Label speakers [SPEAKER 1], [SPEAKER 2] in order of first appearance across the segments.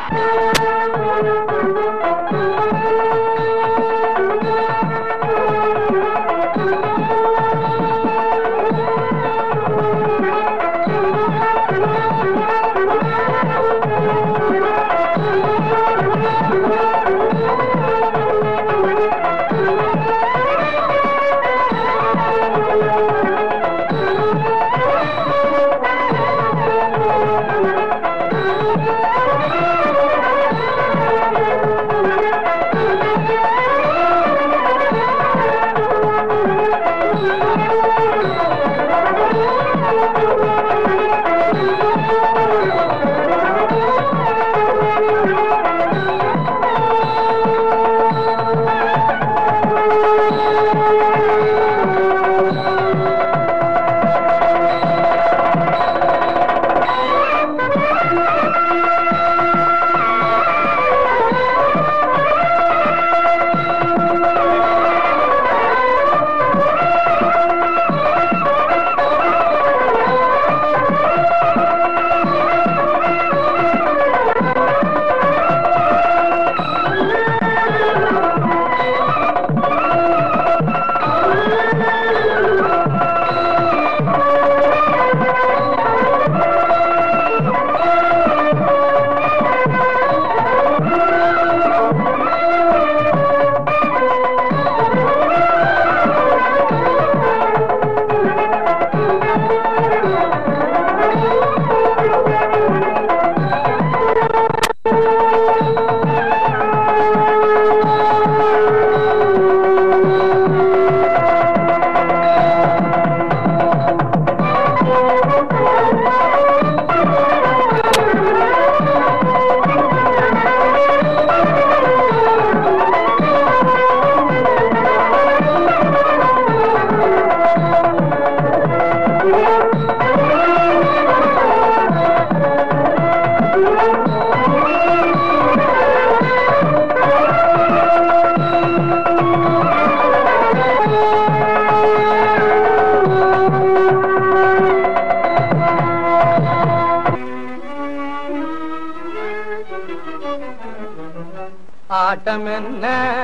[SPEAKER 1] ஆட்டம் என்ன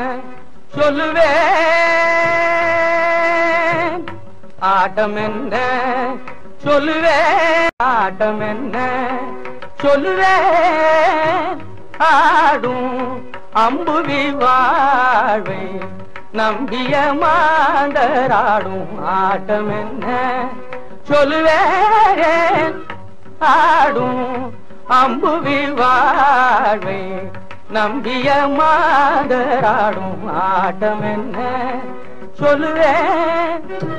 [SPEAKER 1] சொல்லுவே, ஆட்டம் என்ன சொல்லுவே, ஆட்டம் என்ன சொல்லுவே, ஆடும் அம்புவி வாழ்வை நம்பிய மாந்தராடும் ஆட்டம் என்ன சொல்லுவே, ஆடும் அம்புவி வாழ்வை நம்பிய மாந்தராடும் ஆட்டம் என்ன சொல்லுவேன்.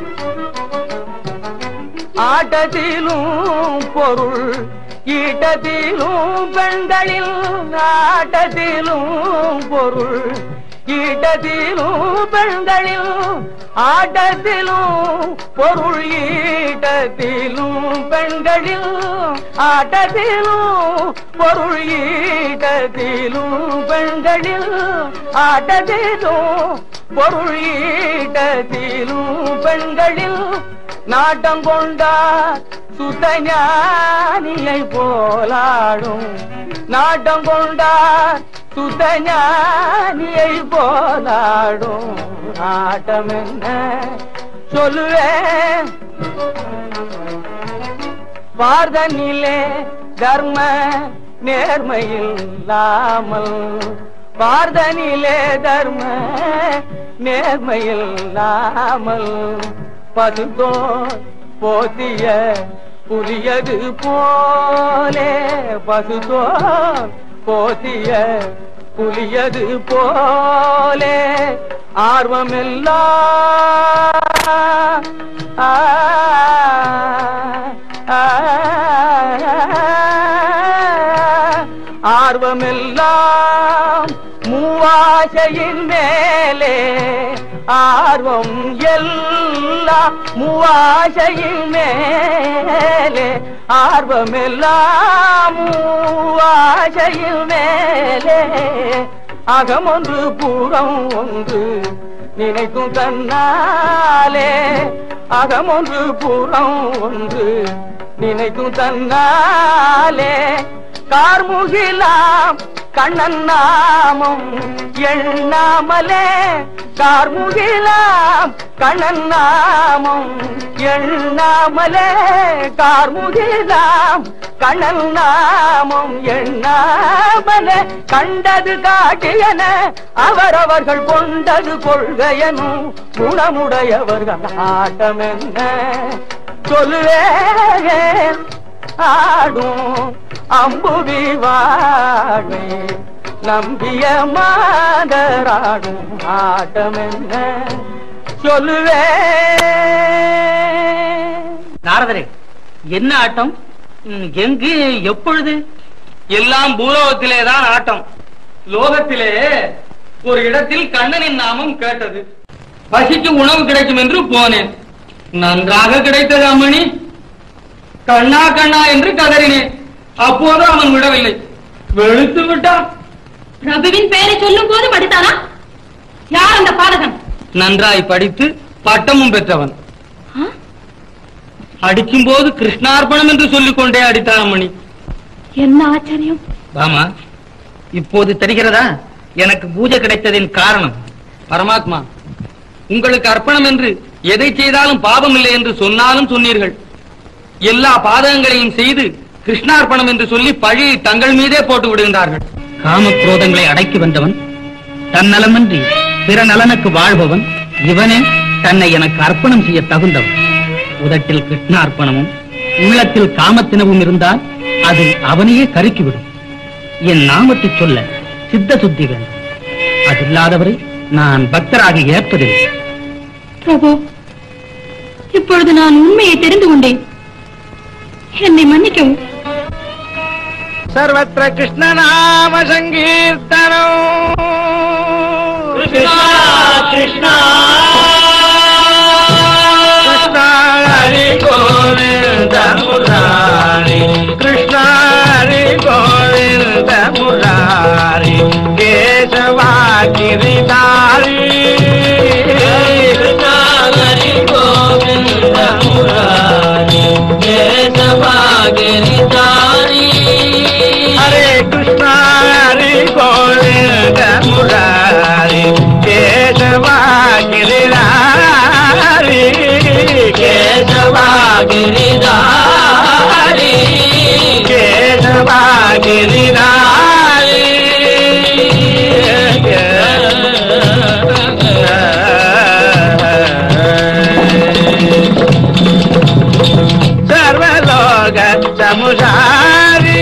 [SPEAKER 1] ஆட்டத்திலும் பொருள் ஈட்டத்திலும் பெண்களில், ஆட்டத்திலும் பொருள் ஈட்டத்திலும் பெண்களில், ஆட்டத்திலும் பொருள் ஈட்டத்திலும் பெண்களில், ஆட்டத்திலும் பொருள் ஈட்டத்திலும் பெண்களில், ஆட்டத்திலும் பொருள் ஈட்டத்திலும் பெண்களில், நாட்டம் கொண்டார் சுத்தஞானியை போலாடும், நாட்டம் கொண்டார் சுத்தஞானியை போலாடும் ஆட்டம் என்ன சொல்லுவேன். பார்தனிலே தர்ம நேர்மையில்லாமல், பார்தனிலே தர்ம நேர்மையில்லாமல், பதுதோ போத்திய புலியது போலே, பசுதோ போத்திய புலியது போலே, ஆர்வமெல்லாம் ஆர்வமெல்லாம் மூவாசையின் மேலே, ஆர்வம் எல்லாம் மூவாசையின் மேலே, ஆர்வமெல்லாம் மூவாசையின் மேலே, அகமொன்று புறம் ஒன்று நினைக்கும் தன்னாலே, அகமொன்று புறம் ஒன்று நினைக்கும் தன்னாலே, கார்முகிலாம் கண்ணன் நாமம் எண்ணாமலே கார்முகிலாம் கண்ணன் நாமம் எண்ணாமலே கார்முகிலாம் கண்ணன் நாமம் எண்ணாமலே கண்டது காட்டியன அவரவர்கள் கொண்டது கொள்கையனும் குணமுடையவர்கள் ஆட்டம் என்ன சொல்லுவேன் ஆடும் அம்புவி வாழை நம்பிய மாதராடும் ஆட்டம் என்ன சொல்லுவே.
[SPEAKER 2] நாரதரே, என்ன ஆட்டம்? எங்கு எப்பொழுது?
[SPEAKER 3] எல்லாம் பூலோகத்திலேதான் ஆட்டம். லோகத்திலே ஒரு இடத்தில் கண்ணனின் நாமம் கேட்டது. பசிக்கு உணவு கிடைக்கும் என்று போனேன். நன்றாக கிடைத்தது அம்மணி. கண்ணா கண்ணா என்று கதறினேன். அப்போது அவன் விடவில்லை, வெளுத்து விட்டான்.
[SPEAKER 4] பிரபுவின் பெயரை சொல்லும் போது படித்தானா? யார் அந்த பாடகன்?
[SPEAKER 3] நன்றாய் படித்து பட்டமும் பெற்றவன். அடிக்கும் போது கிருஷ்ணார்பணம் என்று சொல்லிக் கொண்டே அடித்தான் அம்மணி.
[SPEAKER 4] என்ன ஆச்சரியம்!
[SPEAKER 2] பாமா, இப்போது தெரிகிறதா எனக்கு பூஜை கிடைத்ததின் காரணம்?
[SPEAKER 3] பரமாத்மா, உங்களுக்கு அர்ப்பணம் என்று எதை செய்தாலும் பாவம் இல்லை என்று சொன்னாலும் சொன்னீர்கள். எல்லா பாதகங்களையும் செய்து கிருஷ்ணார்ப்பணம் என்று சொல்லி பழியை தங்கள் மீதே போட்டு விடுகின்றார்கள்.
[SPEAKER 2] காமக்ரோதங்களை அடக்கி வந்தவன், தன்னலமின்றி பிற நலனுக்கு வாழ்பவன் இவனே தன்னை எனக்கு அர்ப்பணம் செய்ய தகுந்தவன். உதட்டில் கிருஷ்ணார்ப்பணமும் உள்ளத்தில் காமத்தினவும் இருந்தால் அது அவனையே கருக்கிவிடும். என் நாமத்தை சொல்ல சித்த சுத்தி வேண்டும். அதில்லாதவரை நான் பக்தராக ஏற்பதில்லை.
[SPEAKER 4] பிரபு, இப்பொழுது நான் உண்மையை தெரிந்து கொண்டேன். என்னை மன்னிக்கவும்.
[SPEAKER 1] சர்வத்திர கிருஷ்ண நாம சங்கீர்த்தனம் கிருஷ்ணா கிருஷ்ணா கிருஷ்ணா ஹரி கோவிந்த முராரி கிருஷ்ணா ஹரி கோவிந்த முராரி கேசவா கிரிதாரி கிருஷ்ணா ஹரி கோவிந்த முராரி கேசவா கிரிதாரி ஹரே கிருஷ்ணா ஹரி கோவிந்த முராரி கேசவா கிரிதாரி கேசவா கிரிதாரி கேசவா கிரிதாரி சர்வலோக சமுதாரி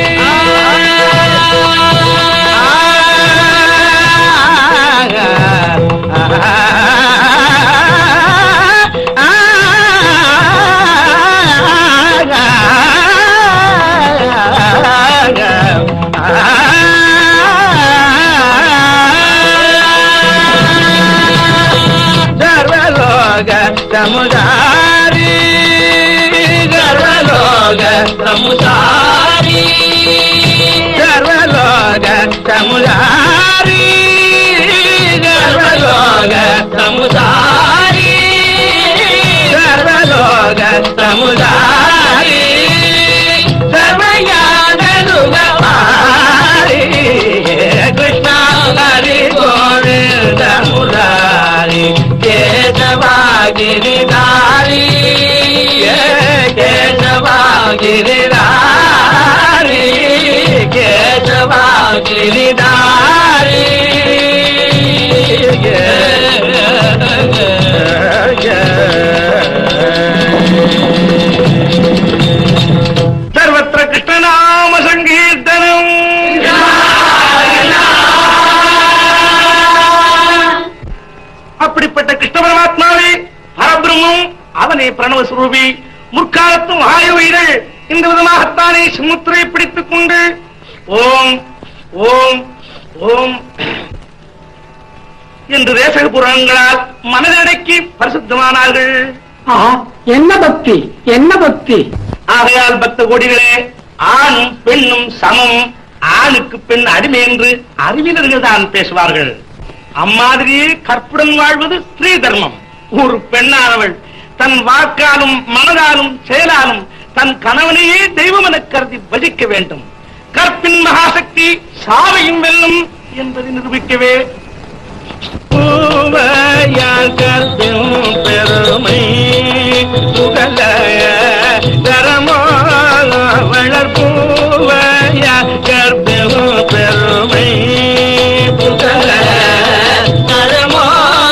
[SPEAKER 1] சர்வலோக சமுதாரி சர்வலோக சமுதாரி சர்வலோக சமுதாரி சர்வலோக சமுதாரி சர்வலோக சமுதாரி சர்வஞானருகமாரி கிருஷ்ணா ஹரி கோவிந்த முராரி கேசவா கிரிதாரி கேசவா கிரிதாரி கேசவா கிரிதாரி சர்வத்திர கிருஷ்ணநாம சங்கீர்த்தனம் அப்படிப்பட்ட கிருஷ்ண பரமாத்மாவே பரபிரம்மம், அவனே பிரணவஸ்வரூபி. முற்காலத்தும் ஆயுதங்கள் இந்த விதமாகத்தானே சுமுத்திரை பிடித்துக் கொண்டு ஓம் ஓம் ஓம் என்று தேசக புராணங்களால் மனதடக்கி பரிசுத்தமானார்கள்.
[SPEAKER 2] என்ன பக்தி, என்ன பக்தி!
[SPEAKER 1] ஆகையால் பக்த கோடிகளே, ஆணும் பெண்ணும் சமம், ஆணுக்கு பெண் அடிமை என்று அறிவியலர்கள் தான் பேசுவார்கள். அம்மாதிரியே கற்புடன் வாழ்வது ஸ்திரீ தர்மம். ஒரு பெண்ணானவள் தன் வாக்காலும் மனதாலும் செயலாலும் தன் கணவனையே தெய்வம் என கருதி பஜிக்க வேண்டும். கற்பின் மகாசக்தி சாவையும் வெல்லும் என்பதை நிரூபிக்கவே பெருமை புகழ தரமோ வளர்ப்பூவைய கற்பின் பெருமை புகழ தரமோ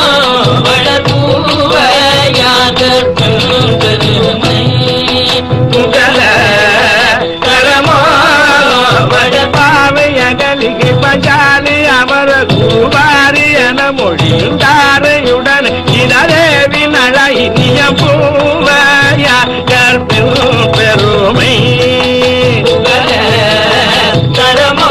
[SPEAKER 1] வளர்ப்பூவைய கற்பின் பெருமை புகழ தரமோ வளர்ப்பாவையகலிகை பஞ்சாலி அமர கூவாரி என மொழிந்தாரையுடன் இதரேவி நழைய பூவைய கற்பின் பெருமை தரமோ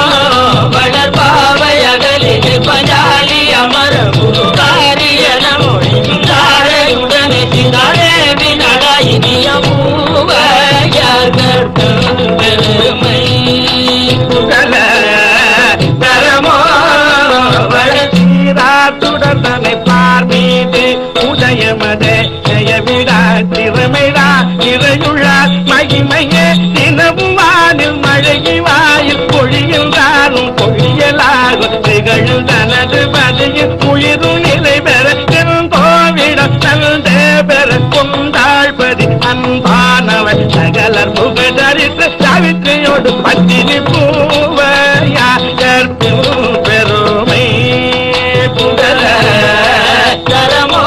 [SPEAKER 1] வளர்ப்பாவையகலிகை பஞ்சாலி அமர கூவாரி என மொழிந்தாரையுடன் இதரேவி நழைய பூவைய கற்பின் பெருமை புகழ தரமோ வளர்த்தீராத்துடன் தன்னை பார்மீது உதயமதே ஜெயவிடா திறமைடா நிறையுள்ளார் மகிமையே தினமும் வானில் மழகி வாயில் பொழியின்றாலும் பொழியலாகும் திகழும் தனது பதியில் உயிரும் நிலை பெற கோவிடம் தந்தே பெற கொண்டாழ்பதி அன்பானவன் சகலர் புகழறித்து சாவித்திரியோடு பத்தினி பூவையா கற்பின் பெருமை புகழ தரமோ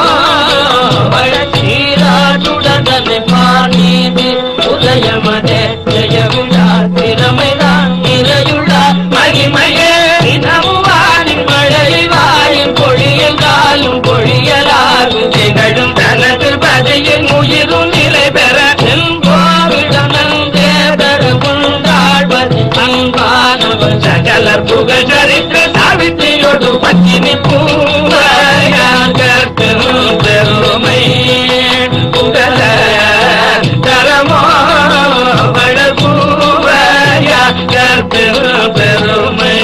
[SPEAKER 1] வளர்ச்சீராட்டுடனே பாணீது உதயமதே ஜெயவிழா திறமைதான் நிறையுள்ளார் மகிமையே தினமும் வானின் மழை வாயின் பொழியென்றாலும் பொழியலாகும் திகழும் தனது பதியின் உயிரும் நிலை பெற அன்பானவன் சகலர் புகழ் சரித்த சாவித்திரியோடு பத்தினி பூவைய கற்பின் பெருமை புகழ தரமோ வளர்ப்பூவைய கற்பின் பெருமை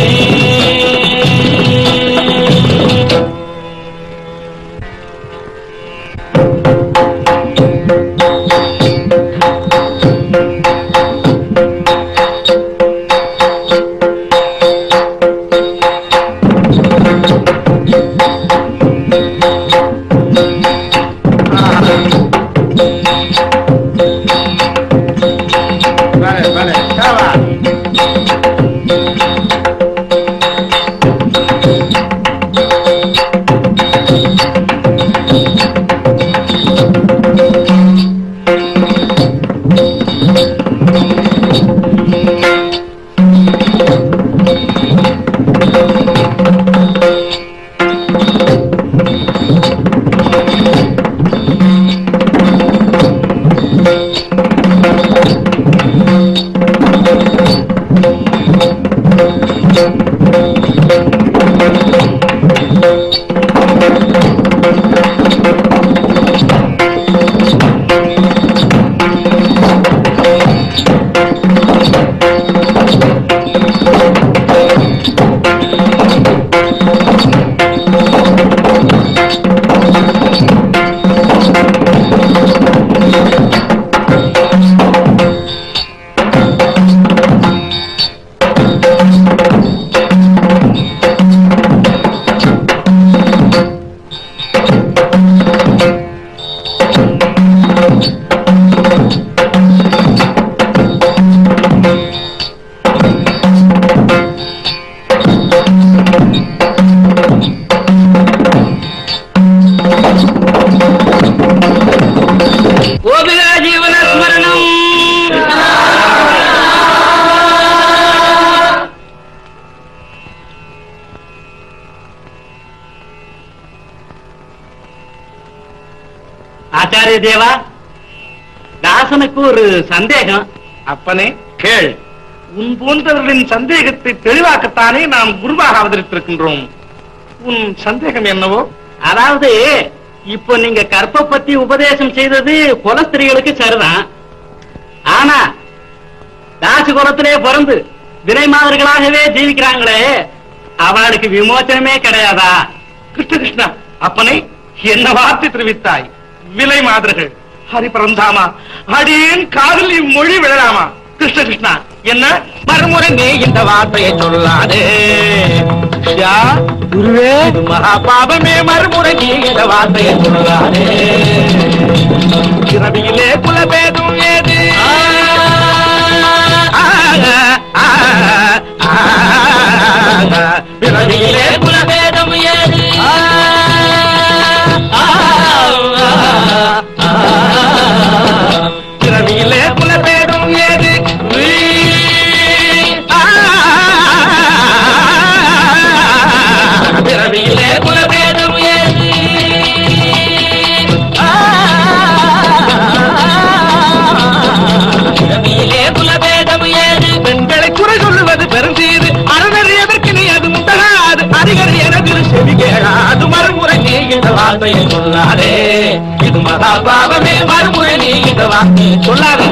[SPEAKER 2] ஆச்சாரிய தேவா, தாசனுக்கு ஒரு சந்தேகம்.
[SPEAKER 1] அப்பனே கேள். உன் போன்றவர்களின் சந்தேகத்தை தெளிவாக்கத்தானே நாம் குருவாக அவதரித்திருக்கின்றோம். உன் சந்தேகம் என்னவோ?
[SPEAKER 2] அதாவது இப்போ நீங்க கற்ப பத்தி உபதேசம் செய்தது குலஸ்திரிகளுக்கு சரிதான். ஆனா தாசி குலத்திலே பிறந்து வினைமாதர்களாகவே ஜீவிக்கிறாங்களே, அவளுக்கு விமோச்சனமே கிடையாதா?
[SPEAKER 1] கிருஷ்ண கிருஷ்ணா, அப்பனை என்ன வார்த்தை தெரிவித்தாய்? விலை மாதர்கள் ஹரிபரந்தாமா, அடியேன் காதல் இம்மொழி விழலாமா? கிருஷ்ண கிருஷ்ணா, என்ன மறுமுறை நீ இந்த வார்த்தையை சொல்லாதே. குருவே, மகா பாபமே, மறுமுறை நீ இந்த வார்த்தையை சொல்லாதே. பிறவியிலே குலபேதம் ஏது? பிறவியிலே குலபேதம் ஏது? பிறவியிலே குலபேதம் ஏது? பிறவியிலே குலபேதம் ஏது? பிறவியிலே குலபேதம் ஏது? பெண்களை குறை சொல்லுவது பெருந்தீது, அறநறியதற்கு நீ அது முந்தகாது, அறிகர் எனது செவி கேளாது. மறுமுறை நீ இந்த வார்த்தையை சொல்லாதே. இது மகா பாவமே, மறுமுறை நீ இந்த வார்த்தையை சொல்லாதே.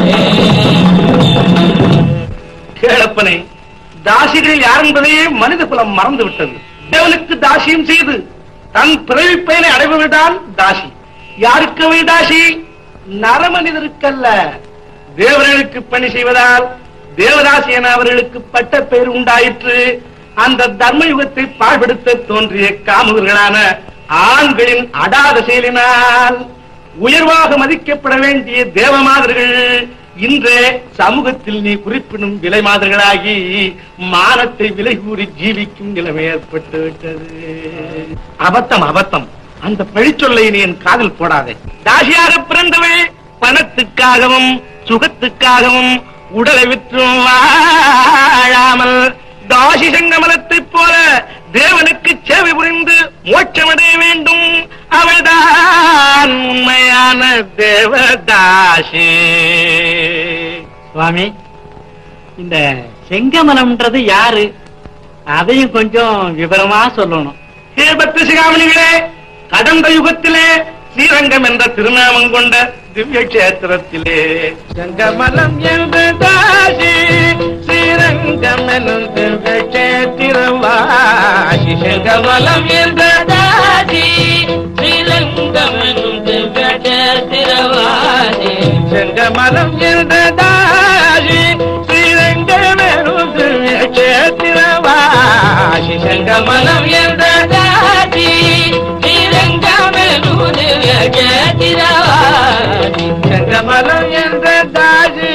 [SPEAKER 1] கேளப்பனை, தாசிகள் யார் என்பதையே மனித குலம் மறந்து விட்டது. தேவனுக்கு தாசியம் செய்து தன் பிறவி பயனை அடைபவர்தான் தாசி. யாருக்கு அவை தாசி? நரமனிதருக்கல்ல. தேவர்களுக்கு பணி செய்வதால் தேவதாசி என அவர்களுக்கு பட்ட பெயர் உண்டாயிற்று. அந்த தர்ம யுகத்தை பாழ்படுத்த தோன்றிய காமுகர்களான ஆண்களின் அடாத செயலினால் உயர்வாக மதிக்கப்பட வேண்டிய தேவமாதர்கள் இன்றே சமூகத்தில் நீ குறிப்பிடும் விலை மாதிரிகளாகி மானத்தை விலை கூறி ஜீவிக்கும் நிலைமை ஏற்பட்டு விட்டது. அபத்தம், அபத்தம். அந்த பழிச்சொல்லை நீ என் காதில் போடாதே. தாசியாக பிறந்தவள் பணத்துக்காகவும் சுகத்துக்காகவும் உடலை விற்றும் வாழாமல் தாசி சங்கமலத்தை போல தேவனுக்கு சேவை புரிந்து மோட்சமடைய வேண்டும். அவள்தான் உண்மையான தேவதாசி.
[SPEAKER 2] சுவாமி, இந்த செங்கமலம்ன்றது யாரு? அதையும் கொஞ்சம் விவரமா சொல்லணும்.
[SPEAKER 1] ஹே பக்தி சிகாமணிகளே, கடந்த யுகத்திலே ஸ்ரீரங்கம் என்ற திருநாமம் கொண்ட திவ்ய கஷேத்திரத்திலே செங்கமலம் என்ற தாசி, ஸ்ரீரங்கம் எனும் திவ்ய கஷேத்திரவாசி. செங்கமலம் என்ற தாசி, ஸ்ரீரங்கம் எனும் திவ்ய கஷேத்திரவாசி. செங்கமலம் என்ற தாசி, ஸ்ரீரங்கம் எனும் திவ்ய கஷேத்திரவாசி. செங்கமலம் என்ற தாசி, ஸ்ரீரங்கம் எனும் திவ்ய கஷேத்திரவாசி. செங்கமலம் என்ற தாசி.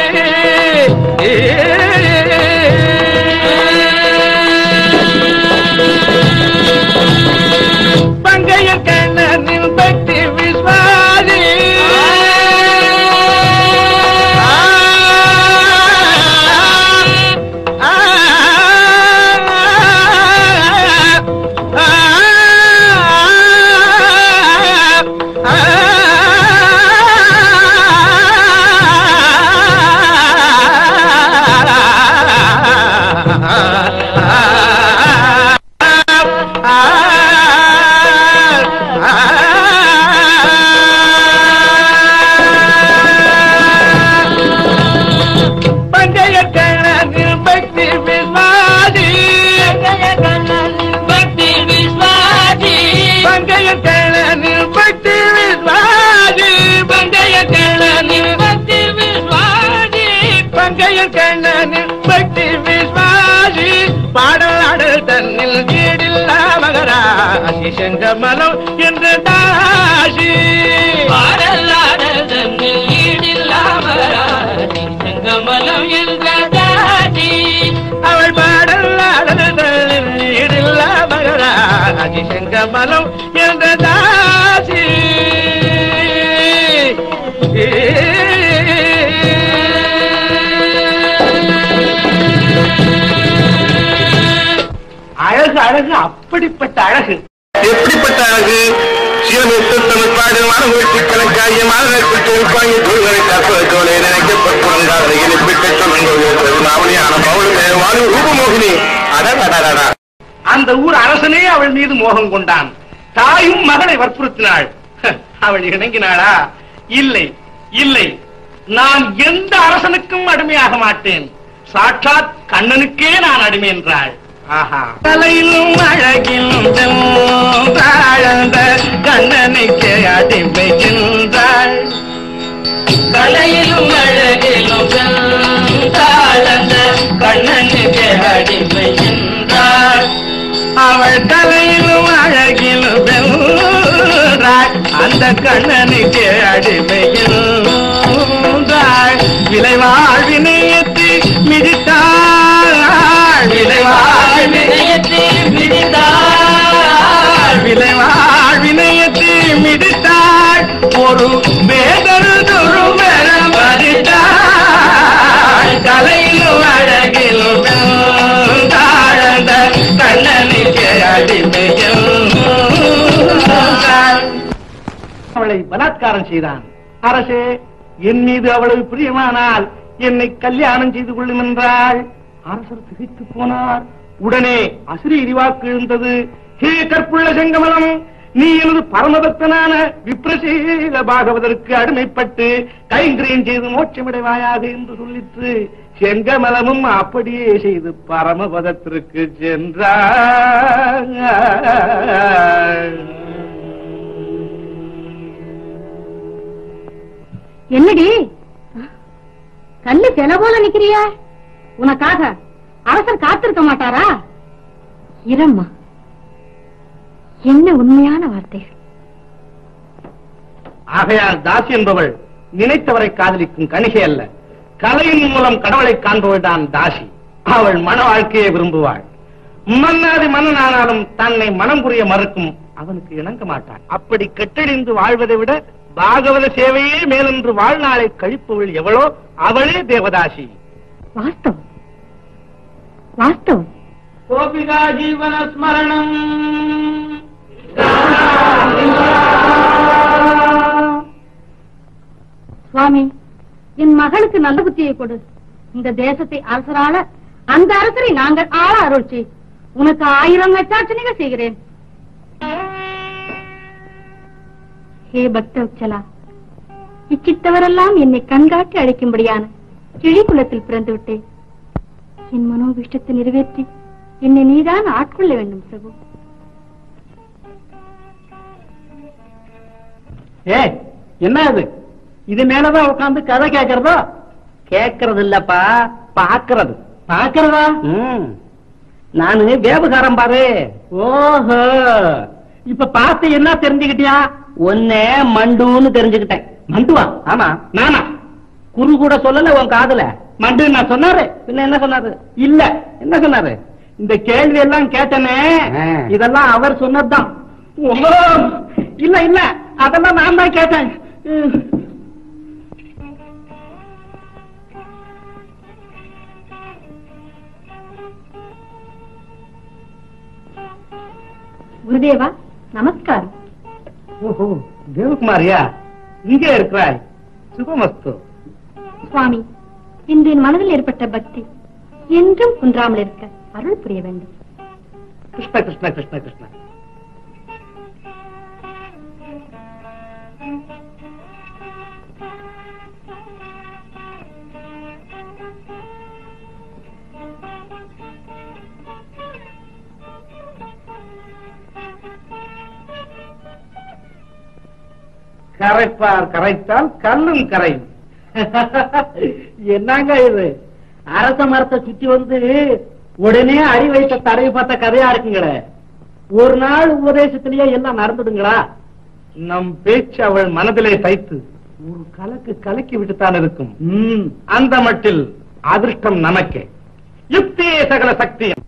[SPEAKER 1] பங்கைய கண்ணனின் பக்தி விஸ்வாசி. பக்தி விஸ்வாசி பாடலாடல் தன்னில் ஈடில்லா மகராசி. செங்கமலம் என்ற தாசி, பாடலாடல் தன்னில் ஈடில்லா மகராசி. செங்கமலம் என்ற தாசி, அவள் பாடலாடல் தன்னில் ஈடில்லா மகராசி. செங்கமலம் என்ற தாசி. அழகு, அழகு, அப்படிப்பட்ட அழகு.
[SPEAKER 5] எப்படிப்பட்ட அழகு! சிவமிட்டு தமிழ்பாடு மாணவர்களுக்கு கணக்காகிய மாணவர்களுக்கு வாங்கி தொழில்களை கற்பதோடு நினைக்கப்பட்டிருந்தார். இனிப்பிட்ட சொல்லுங்களாவணியான பவுளுமே வாழு ரூபமோகினி. அடடடடா!
[SPEAKER 1] அந்த ஊர் அரசனே அவள் மீது மோகம் கொண்டான். தாயும் மகளை வற்புறுத்தினாள். அவள் இணங்கினாளா? இல்லை, இல்லை, நான் எந்த அரசனுக்கும் அடிமையாக மாட்டேன். சாட்சாத் கண்ணனுக்கே நான் அடிமை என்றாள். ஆஹா! தலையிலும் அழகிலும் தாழ்ந்த கண்ணனுக்கே அடிமை என்றாள். தலையிலும் அழகிலும் தாழ்ந்த கண்ண
[SPEAKER 3] அடிமை என்றாள்.
[SPEAKER 1] அவள் கலையிலும் அழகிலும் வென்றாள். அந்த கண்ணனுக்கு அடிமை என்றாள். விளைவாழ்வினையத்தை மிதித்தாள்.
[SPEAKER 3] விளைவாழ்வினையத்தை மிதித்தாள்.
[SPEAKER 1] விளைவாழ்வினையத்தை மிதித்தாள். ஒரு வேதொரு மரம் பறித்தாள். கலையிலும் அழகிலும் வென்றாள். அந்த கண்ணனுக்கு அடிமை என்றாள். அவளை பலாத்காரம் செய்தான். அரசே, என் மீது அவ்வளவு பிரியமானால் என்னை கல்யாணம் செய்து கொள்ளும் என்றாள். அரசர் திகைத்து போனார். உடனே அசிரீரி வாக்கு எழுந்தது. ஹே கற்புள்ள செங்கமலம், நீ எனது பரமபக்தனான விப்ரசீல பாகவதற்கு அடிமைப்பட்டு கைங்கரியம் செய்து மோட்சமடைவாயாக என்று சொல்லிற்று. செங்கமலமும் அப்படியே செய்து பரமபதத்திற்கு சென்றார்.
[SPEAKER 4] என்னடி கண்ணு செல போல நிக்கிறியா? உனக்காக அரசர் காத்திருக்க மாட்டாரா? இரம்மா, என்ன உண்மையான வார்த்தைகள்.
[SPEAKER 1] ஆகையால் தாசி என்பவள் நினைத்தவரை காதலிக்கும் கணிகை அல்ல. கலையின் மூலம் கடவுளை காண்பவள் தான் தாசி. அவள் மன வாழ்க்கையை விரும்புவாள். மன்னாதி மன்னனானாலும் தன்னை மனம் புரிய மறுக்கும் அவனுக்கு இணங்க மாட்டாள். அப்படி கெட்டழிந்து வாழ்வதை விட பாகவத சேவையே மேலென்று வாழ்நாளை கழிப்பவள் எவளோ அவளே தேவதாசி.
[SPEAKER 4] வாஸ்தவம் வாஸ்தவம்.
[SPEAKER 3] கோபிகா ஜீவன ஸ்மரணம்.
[SPEAKER 4] சுவாமி, என் மகளுக்கு நல்ல புத்தியை கொடு. இந்த தேசத்தை அரசரால அந்த அரசரை நாங்கள் ஆள அருள் செய். உனக்கு 1000 நச்சாட்சணிகள் செய்கிறேன். ஹே பக்தவத்சலா, இச்சித்தவரெல்லாம் என்னை கண்காட்டி அழைக்கும்படியான கிழி குலத்தில் பிறந்து விட்டேன். என் மனோபிஷ்டத்தை நிறைவேற்றி என்னை நீதான் ஆட்கொள்ள வேண்டும் பிரபு.
[SPEAKER 2] ஏ, என்ன அது? இது மேலதான் உட்கார்ந்து கதை கேட்கறதோ? கேட்கறது இல்லப்பா, பாக்குறது. பாக்குறதா? நானு வியாபகாரம் பாரு. ஓஹோ, இப்ப பார்த்து என்ன தெரிஞ்சுக்கிட்டியா? ஒன்னே மண்டுன்னு தெரிஞ்சுக்கிட்டேன். மண்டுவா? ஆமா. நானா? குரு கூட சொல்லல உன் காதுல மண்டு நான் சொன்னாரு. பின்ன என்ன சொன்னாரு? இல்ல, என்ன சொன்னாரு? இந்த கேள்வி எல்லாம் கேட்டனே, இதெல்லாம் அவர் சொன்னதுதான். இல்ல இல்ல, அதெல்லாம் நான் தான் கேட்டேன்.
[SPEAKER 4] குருதேவா, நமஸ்காரம்.
[SPEAKER 1] ஓஹோ, தேவகுமாரியா, இங்கே இருக்கிறாய். சுபமஸ்து.
[SPEAKER 4] சுவாமி, இன்று என் மனதில் ஏற்பட்ட பக்தி என்றும் குன்றாமல் இருக்க அருள் புரிய வேண்டும்.
[SPEAKER 1] கிருஷ்ண கிருஷ்ண கிருஷ்ண கிருஷ்ண. கரைப்பார் கரைத்தால் கல்லும் கரையும். என்னங்க இது? அரச மரத்தை சுத்தி வந்து உடனே அடி வைத்த தடவை பார்த்த கதையா இருக்குங்களே. ஒரு நாள் உபதேசத்திலேயே எல்லாம் நடந்துடுங்களா? நம் பேச்சு அவள் மனதிலே தைத்து ஒரு கலக்கு கலக்கி விட்டுத்தான் இருக்கும். அந்த மட்டில் அதிர்ஷ்டம் நமக்கே. யுக்தியே சகல சக்தியும்.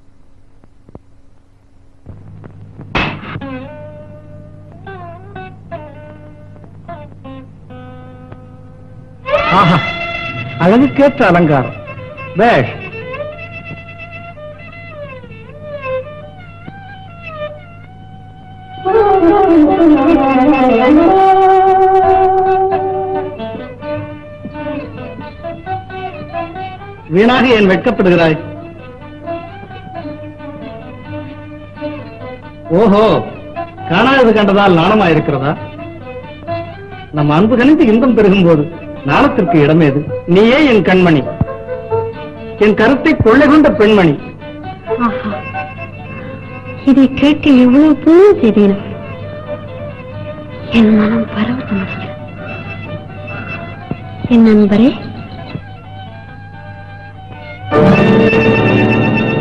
[SPEAKER 1] அழகுக்கேற்ற அலங்காரம். பேஷ். வீணாக ஏன் வெட்கப்படுகிறாய்? ஓஹோ, காணாதது கண்டதால் நாணமா இருக்கிறதா? நம் அன்பு கணித்து இன்பம் பெருகும் போது நாணத்திற்கு இடமேது? நீயே என் கண்மணி, என் கருத்தை கொள்ளை கொண்ட பெண்மணி.
[SPEAKER 4] இதை கேட்க எவ்வளவு புண்ணியம் செய்தேன். என் மனம் பரவசமடைகிறது. என் நண்பரே,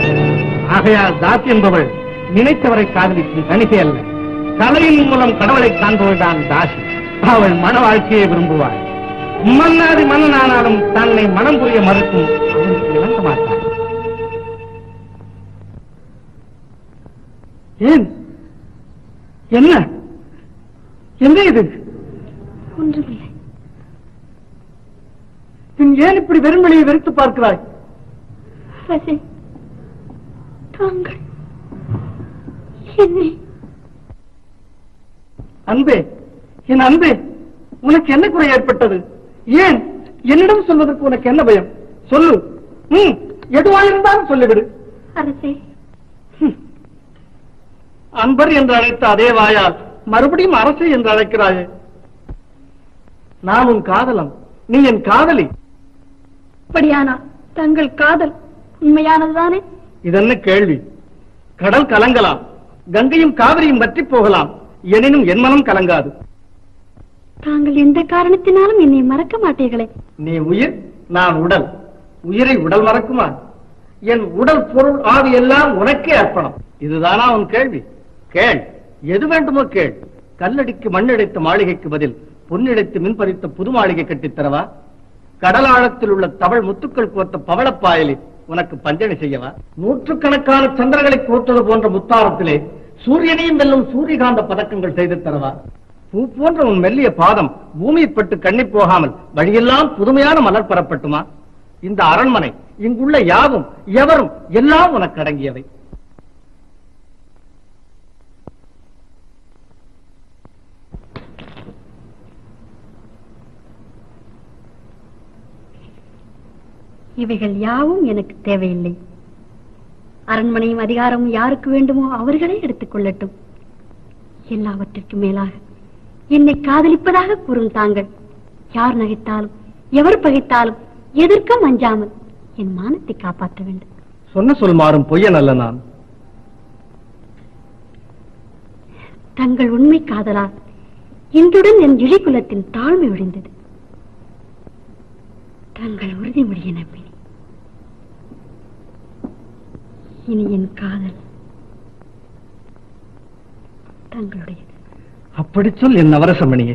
[SPEAKER 1] ஆகையால் தாசி என்பவள் நினைத்தவரை காதலிக்கும் கணிகை அல்ல. கலையின் மூலம் கடவுளை காண்பவள் தான் தாசி. அவள் மன வாழ்க்கையை விரும்புவாள். மன்னாதி மன்னனானாலும் தன்னை மனம் புரிய மறுக்கும் அவனுக்கு இணங்க மாட்டாள். ஏன்? என்ன என்ன இது?
[SPEAKER 4] ஒன்றுமில்லை.
[SPEAKER 1] பின் ஏன் இப்படி வெறுமனையை வெறுத்து பார்க்கிறாய்?
[SPEAKER 4] அரசே, தாங்கள் என்னை...
[SPEAKER 1] அன்பே, என் அன்பே, உனக்கு என்ன குறை ஏற்பட்டது? ஏன் என்னிடம் சொல்வதற்கு உனக்கு என்ன பயம்? சொல்லு. எதுவாயிருந்தாலும் சொல்லிவிடு.
[SPEAKER 4] அரசே,
[SPEAKER 1] அன்பர் என்று அழைத்த அதே வாயால் மறுபடியும் அரசு என்று அழைக்கிறாயே. நான் உன் காதலன், நீ என் காதலி.
[SPEAKER 4] அப்படியானா தங்கள் காதல் உண்மையானதுதானே?
[SPEAKER 1] இதென்ன கேள்வி? கடல் கலங்கலாம், கங்கையும் காவிரியும் வற்றி போகலாம், எனினும் என் மனம் கலங்காது.
[SPEAKER 4] தாங்கள் எந்த காரணத்தினாலும் என்னை மறக்க மாட்டீர்களே.
[SPEAKER 1] நீ உயிர், நான் உடல். உயிரை உடல் மறக்குமா? என் உடல் பொருள் ஆவி எல்லாம் உனக்கே அர்ப்பணம். இதுதானா உன் கேள்வி? கேள், எது வேண்டுமோ கேள். கல்லடிக்கு மண்ணெடுத்த மாளிகைக்கு பதில் பொன்னிடைத்து மின்பறித்த புது மாளிகை கட்டித்தரவா? கடல் ஆழத்தில் உள்ள தவள் முத்துக்கள் கோர்த்த பவளப்பாயலி உனக்கு பஞ்சனை செய்யவா? நூற்றுக்கணக்கான சந்திரங்களை கோர்த்தது போன்ற முத்தாரத்திலே சூரியனையும் வெல்லும் சூரியகாந்த பதக்கங்கள் செய்து தரவா? பூ போன்ற உன் மெல்லிய பாதம் பூமியில் பட்டு கண்ணி போகாமல் வழியெல்லாம் புதுமையான மலர் பெறப்பட்டுமா? இந்த அரண்மனை, இங்குள்ள யாவும் எவரும் எல்லாம் உனக்கு அடங்கியவை.
[SPEAKER 4] இவைகள் யாவும் எனக்கு தேவையில்லை. அரண்மனையும் அதிகாரமும் யாருக்கு வேண்டுமோ அவர்களே எடுத்துக் கொள்ளட்டும். எல்லாவற்றிற்கும் மேலாக என்னை காதலிப்பதாக கூறும் தாங்கள் யார் நகைத்தாலும் எவர் பகைத்தாலும் எதற்கும் அஞ்சாமல் என் மானத்தை காப்பாற்ற வேண்டும்.
[SPEAKER 1] சொன்ன சொல் மாறும் பொய்யன் அல்ல நான்.
[SPEAKER 4] தங்கள் உண்மை காதலால் இன்றுடன் என் இழிகுலத்தின் தாழ்மை ஒழிந்தது. தங்கள் உறுதிமொழியை நம்பினேன். இனி என் காதல் தங்களுடையது.
[SPEAKER 1] அப்படி சொல் என் நவரசமணியே.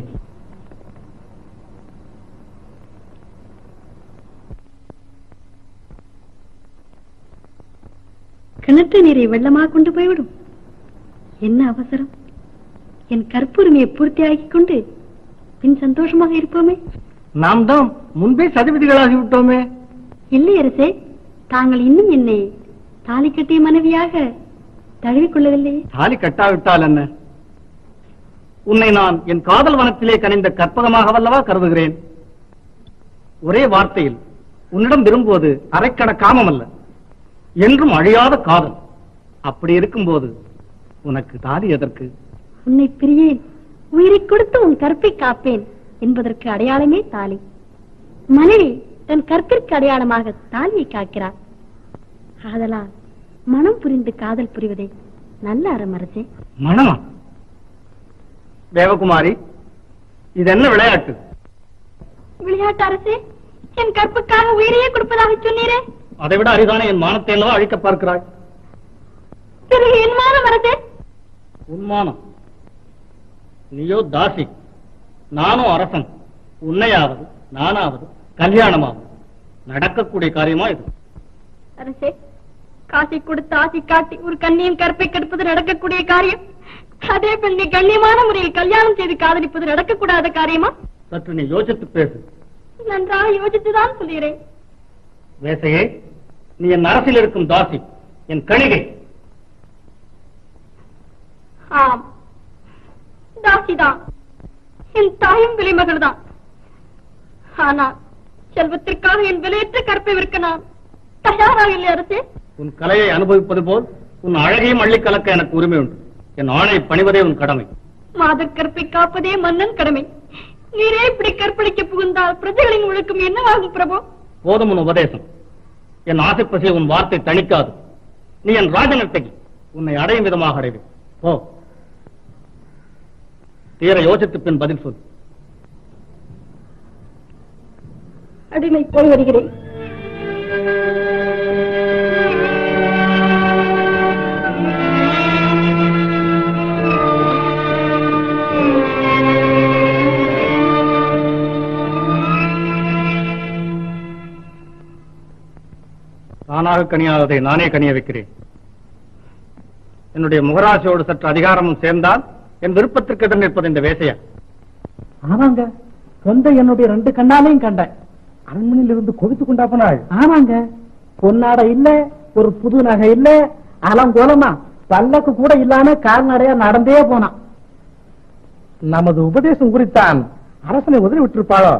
[SPEAKER 4] கிணற்று நீரை வெள்ளமாக கொண்டு போய்விடும். என்ன அவசரம்? என் கற்புரிமையை பூர்த்தியாக்கிக் கொண்டு பின் சந்தோஷமாக இருப்போமே.
[SPEAKER 1] நாம் தான் முன்பே சதிபதிகளாகிவிட்டோமே.
[SPEAKER 4] இல்லை அரசே, தாங்கள் இன்னும் என்னை தாலி கட்டிய மனைவியாக தழுவிக்கொள்ளவில்லையே.
[SPEAKER 1] தாலி கட்டாவிட்டால் என்ன? உன்னை நான் என் காதல் வனத்திலே கனிந்த கற்பகமாக வல்லவா கருதுகிறேன். ஒரே வார்த்தையில் உன்னிடம் விரும்புவது அரைக்கட காமம் அல்ல, என்றும் அழியாத காதல். அப்படி இருக்கும்போது உனக்கு தாலி எதற்கு?
[SPEAKER 4] உன்னை பிரியேன், உயிரை கொடுத்து உன் கற்பை காப்பேன் என்பதற்கு அடையாளமே தாலி. மனைவி தன் கற்பிற்கு அடையாளமாக தாலியை காக்கிறார். ஆதலால் மனம் புரிந்து காதல் புரிவதே நல்ல அறம் அரசே.
[SPEAKER 1] மனமா? தேவகுமாரி, இது என்ன விளையாட்டு?
[SPEAKER 4] விளையாட்டு அரசே, என் கற்புக்காக உயிரையே கொடுப்பதாக சொன்னீரே.
[SPEAKER 1] அதைவிட அரிதான என் மானத்தை அல்லவா அழிக்க பார்க்கிறாய்.
[SPEAKER 4] பிறகு என் மானம் அரசே?
[SPEAKER 1] உன்மானம்? நீயோ தாசி, நானோ அரசன். உன்னையாவது நானாவது கல்யாணமாவது நடக்கக்கூடிய காரியமா இது?
[SPEAKER 4] அரசே, காசை கொடுத்து ஆசை காட்டி ஒரு கண்ணியின் கற்பை கெடுப்பது நடக்கக்கூடிய காரியம். அதே பெண்ணை கண்ணியமான முறையில் கல்யாணம் செய்து காதலிப்பது நடக்கக்கூடாத காரியமா?
[SPEAKER 1] சற்று நீ யோசித்து பேசு.
[SPEAKER 4] நன்றாக யோசித்துதான் சொல்கிறேன்.
[SPEAKER 1] வேசையே, நீ என் அரசில் இருக்கும் தாசி, என் கணிகை.
[SPEAKER 4] ஆம், தாசிதான். என் தாயும் விலைமகள் தான். ஆனால் செல்வத்திற்காக என் விலையற்ற கற்பை விற்க நான் தயாராக இல்லை அரசே.
[SPEAKER 1] உன் கலையை அனுபவிப்பது போல் உன் அழகையும் அள்ளி கலக்க எனக்கு உரிமை உண்டு. என் ஆணை பணிவதே உன் கடமை.
[SPEAKER 4] மாதர் கற்பை காப்பதே மன்னன் கடமை. நீரே இப்படி கற்பழிக்க புகுந்தால் பிரஜைகளின் ஒழுக்கம் என்னவாகும் பிரபு?
[SPEAKER 1] போதும் உன் உபதேசம். என் ஆசைப்பசிய உன் வார்த்தை தணிக்காது. நீ என் ராஜநர்த்தகி, உன்னை அடையும் விதமாக அடைவேன். போ, தீர யோசித்து பின் பதில் சொல்.
[SPEAKER 4] அடிமை போய் வருகிறேன்.
[SPEAKER 6] தானாக கனியாததை நானே கனிய வைக்கிறேன். என்னுடைய முகராசியோடு சற்று அதிகாரமும் சேர்ந்தால் என் விருப்பத்திற்கு எதிர் நிற்பது இந்த வேசையா?
[SPEAKER 2] ஆமாங்க, சொந்த என்னுடைய 2 கண்ணாலையும் கண்டேன்.
[SPEAKER 6] அரண்மனையில் இருந்து கொதித்து கொண்டா போனாள்.
[SPEAKER 2] ஆமாங்க, பொன்னாடை இல்ல, ஒரு புது நகை இல்ல, அலங்கோலமா பல்லக்கு கூட இல்லாம கால்நடையா நடந்தே போனான்.
[SPEAKER 6] நமது உபதேசம் குறித்தான் அரசனை உதறி விட்டிருப்பாளோ?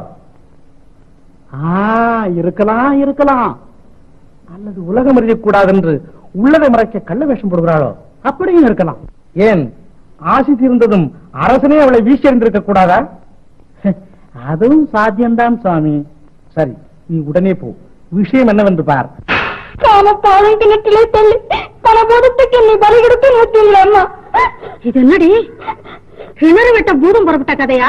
[SPEAKER 2] இருக்கலாம் இருக்கலாம்.
[SPEAKER 6] அல்லது உலகம் அறியக்கூடாது என்று உள்ளதை மறைக்க கள்ள வேஷம் போடுகிறாளோ?
[SPEAKER 2] அப்படியும் இருக்கலாம்.
[SPEAKER 6] ஏன் ஆசி தீர்ந்ததும் அரசனே அவளை வீசி எறிந்திருக்க கூடாதா?
[SPEAKER 2] அதுவும் சாத்தியம்தான் சுவாமி.
[SPEAKER 6] சரி, நீ உடனே போ. விஷயம் என்னவென்று பார்.
[SPEAKER 4] கிணற்றிலே தள்ளி பல பூதத்துக்கு என்னை பலி கொடுத்து நோத்தீங்களா அம்மா? இது என்னடி கிணறு விட்ட பூதம் புறப்பட்ட கதையா?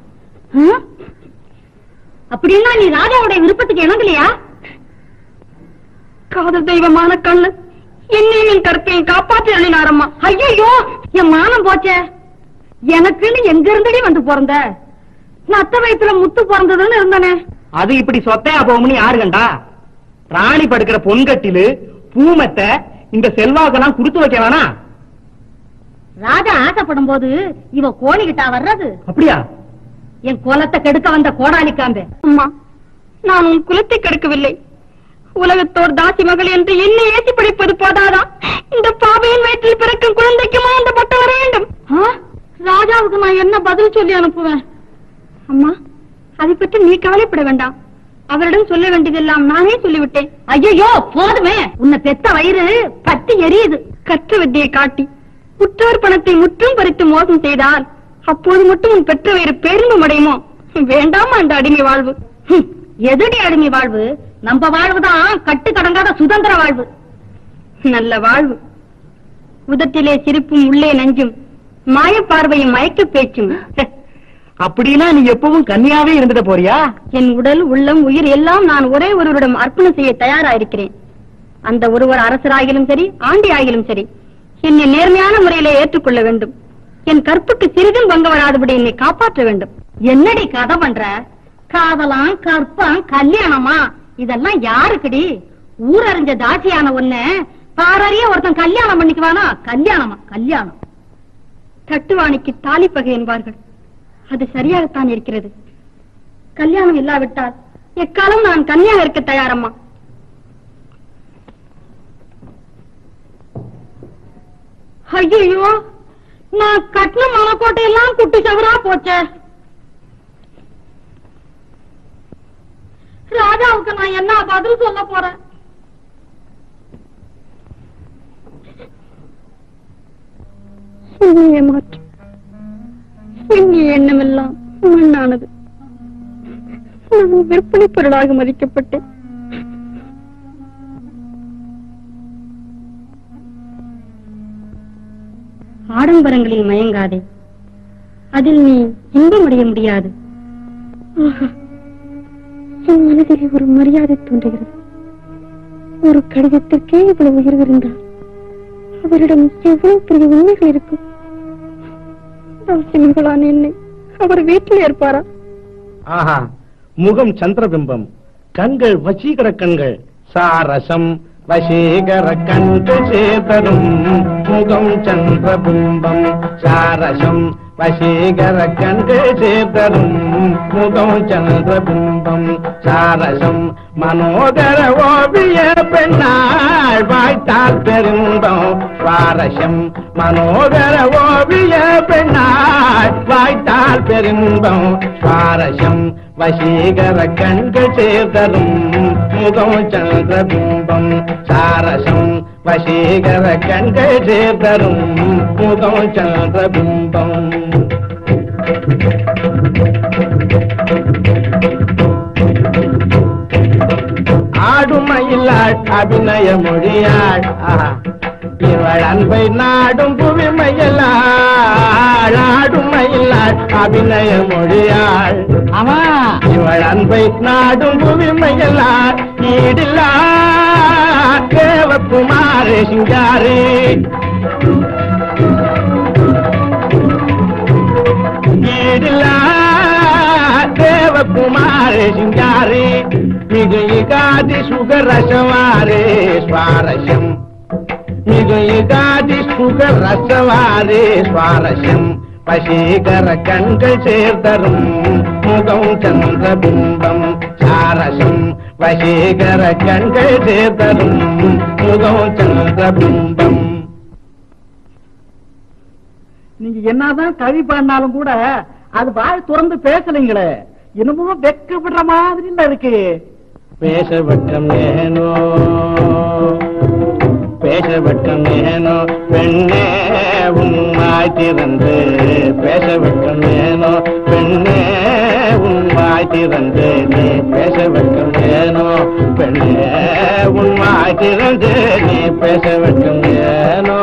[SPEAKER 4] அப்படின்னா நீ ராஜாவுடைய விருப்பத்துக்கு இணங்கலையா? காதல் தெய்வமான கண்ணு என்னையும் என் கற்பையும் காப்பாற்றி அள்ளினாரம்மா. ஐயோ, என் மானம் போச்சே. எனக்குன்னு எங்க இருந்தடி வந்து பிறந்த? நத்த வயிற்றுல முத்து பிறந்ததுன்னு இருந்தனே.
[SPEAKER 1] அது இப்படி சொத்தையா போகும்னு யாரு கண்டா? ராணி படுக்கிற பொன்கட்டிலு பூமத்தை இந்த செல்வாக்கெல்லாம் கொடுத்து வைக்க வேணா?
[SPEAKER 4] ராஜா ஆசைப்படும் போது இவ கோழிகிட்டா வர்றது.
[SPEAKER 1] அப்படியா?
[SPEAKER 4] என் குலத்தை கெடுக்க வந்த கோடாலிக்காம்பே. அம்மா, நான் உன் குலத்தை கெடுக்கவில்லை. உலகத்தோர் தாசி மகள் என்று என்னை ஏற்றி படிப்பது போதாதான் இந்த பாவையின் வயிற்றில் பிறக்கும் குழந்தைக்குமா அந்த பட்டம் வர வேண்டும்? ராஜாவுக்கு நான் என்ன பதில் சொல்லி அனுப்புவேன்? அம்மா, அதை பற்றி நீ கவலைப்பட வேண்டாம். அவரிடம் சொல்ல வேண்டியதெல்லாம் நானே சொல்லிவிட்டேன். ஐயோ, போதுமே. உன்னை பெத்த வயிறு பத்தி எரியுது. கற்ற வித்தியை காட்டி குற்றவர் பணத்தை முற்றும் பறித்து மோசம் செய்தால் அப்போது மட்டும் உன் பெற்ற வயிறு பெருந்தும் அடையுமோ? வேண்டாமா அந்த அடிமை வாழ்வு? எதுடி அடிமை வாழ்வு? நம்ம வாழ்வுதான் கட்டு கடங்காத சுதந்திர வாழ்வு. நல்ல வாழ்வு. உதட்டிலே சிரிப்பும் உள்ளே நஞ்சும், மாய பார்வையும் மயக்க பேச்சும்.
[SPEAKER 1] அப்படின்னா நீ எப்பவும் கன்னியாவே இருந்துட போறியா?
[SPEAKER 4] என் உடல், உள்ளம், உயிர் எல்லாம் நான் ஒரே ஒருவரிடம் அர்ப்பணம் செய்ய தயாராயிருக்கிறேன். அந்த ஒருவர் அரசராகிலும் சரி, ஆண்டி ஆகிலும் சரி, என்னை நேர்மையான முறையிலே ஏற்றுக்கொள்ள வேண்டும். என் கற்புக்கு சிறிதும் பங்க வராதபடி என்னை காப்பாற்ற வேண்டும். என்னடி கதை பண்ற? காதலாம், கற்பம், கல்யாணமா? இதெல்லாம் யாருக்குடி? ஊரறிஞ்ச தாசியான ஒண்ணு பாரறிய ஒருத்தன் கல்யாணம் பண்ணிக்குவானா? கல்யாணமா? கல்யாணம் தட்டுவாணிக்கு தாலிப்பகை என்பார்கள். அது சரியாகத்தான் இருக்கிறது. கல்யாணம் இல்லாவிட்டால் எக்காலம் நான் கன்னியாக இருக்க தயாரம்மா. ஐயோ, நான் கட்டின மலைக்கோட்டையெல்லாம் குட்டி சவரா போச்சே. ராஜாவுக்கு நான் என்ன பதில் சொல்ல போறேன்? ஏமாற்று எண்ணமெல்லாம் மண்ணானது. நான் விற்பனை பொருளாக மதிக்கப்பட்டேன். ஆடம்பரங்களில் மயங்காதே, அதில் நீ இன்பமடைய முடியாது. என் மனதிலே ஒரு மரியாதை தோன்றுகிறது. ஒரு கடிதத்திற்கே இவ்வளவு உயர்வு இருந்தால் அவரிடம் எவ்வளவு பெரிய உண்மைகள் இருக்கும். தாசினிகளான என்னை அவர் வீட்டில் ஏற்பாரா?
[SPEAKER 1] ஆஹா, முகம் சந்திரபிம்பம், கண்கள் வசீகர கண்கள், சாரசம் வசீகர கண்கள் சேதரும். முகம் சந்திரபிம்பம், சாரசம் வசீகர கண்கள் சேதரும். முகம் சந்திரபிம்பம், சாரசம் மனோகர ஓவிய பெண்ணாள் வாய்த்தால் பெருந்தம். சுவாரஸ்யம் மனோகர ஓவிய பெண்ணாள் வாய்த்தால் பெருந்தம். சுவாரஸ்யம் வசீகர கண்கள் சேதரும். முகம் சந்திரபிம்பம், சாரசம் வசீகர கண்கள் சேதரும். முகம் சந்திரபிம்பம். ஆடுமயிலாள் அபிநய மொழியாள், இவள் அன்பை நாடும் புவிமையிலாள். ஆடுமயிலாள் அபிநய மொழியாள்,
[SPEAKER 2] ஆமா,
[SPEAKER 1] இவள் அன்பை நாடும் புவிமையிலாள். ஈடில்லா தேவகுமாரே சிங்காரே, ஈடில்லா தேவகுமாரே சிங்காரே.
[SPEAKER 5] மிகு யுகாதி சுகரசவாரே சுவாரஸ்யம் மிகு யுகாதி சுகரசவாரே சுவாரஸ்யம் வசீகர கண்கள் சேர்த்தரும் முகம் சந்திரபிம்பம் சாரசம் வசீகர கண்கள் சேர்த்தரும் முகம் சந்திரபிம்பம்.
[SPEAKER 6] நீங்க என்னதான் கவி பாடினாலும் கூட அது வாய் திறந்து பேசலைங்களே, என்னமோ வெக்கப்படுற மாதிரி இருக்கு.
[SPEAKER 5] பேச வெட்கம் ஏனோ பேச வெட்கம் ஏனோ பெண்ணே உன்வாய் திறந்து பேச வெட்கம் ஏனோ பெண்ணே உன்வாய் திறந்து நீ பேச வெட்கம் ஏனோ பெண்ணே உன்வாய் திறந்து நீ பேச வெட்கம் ஏனோ.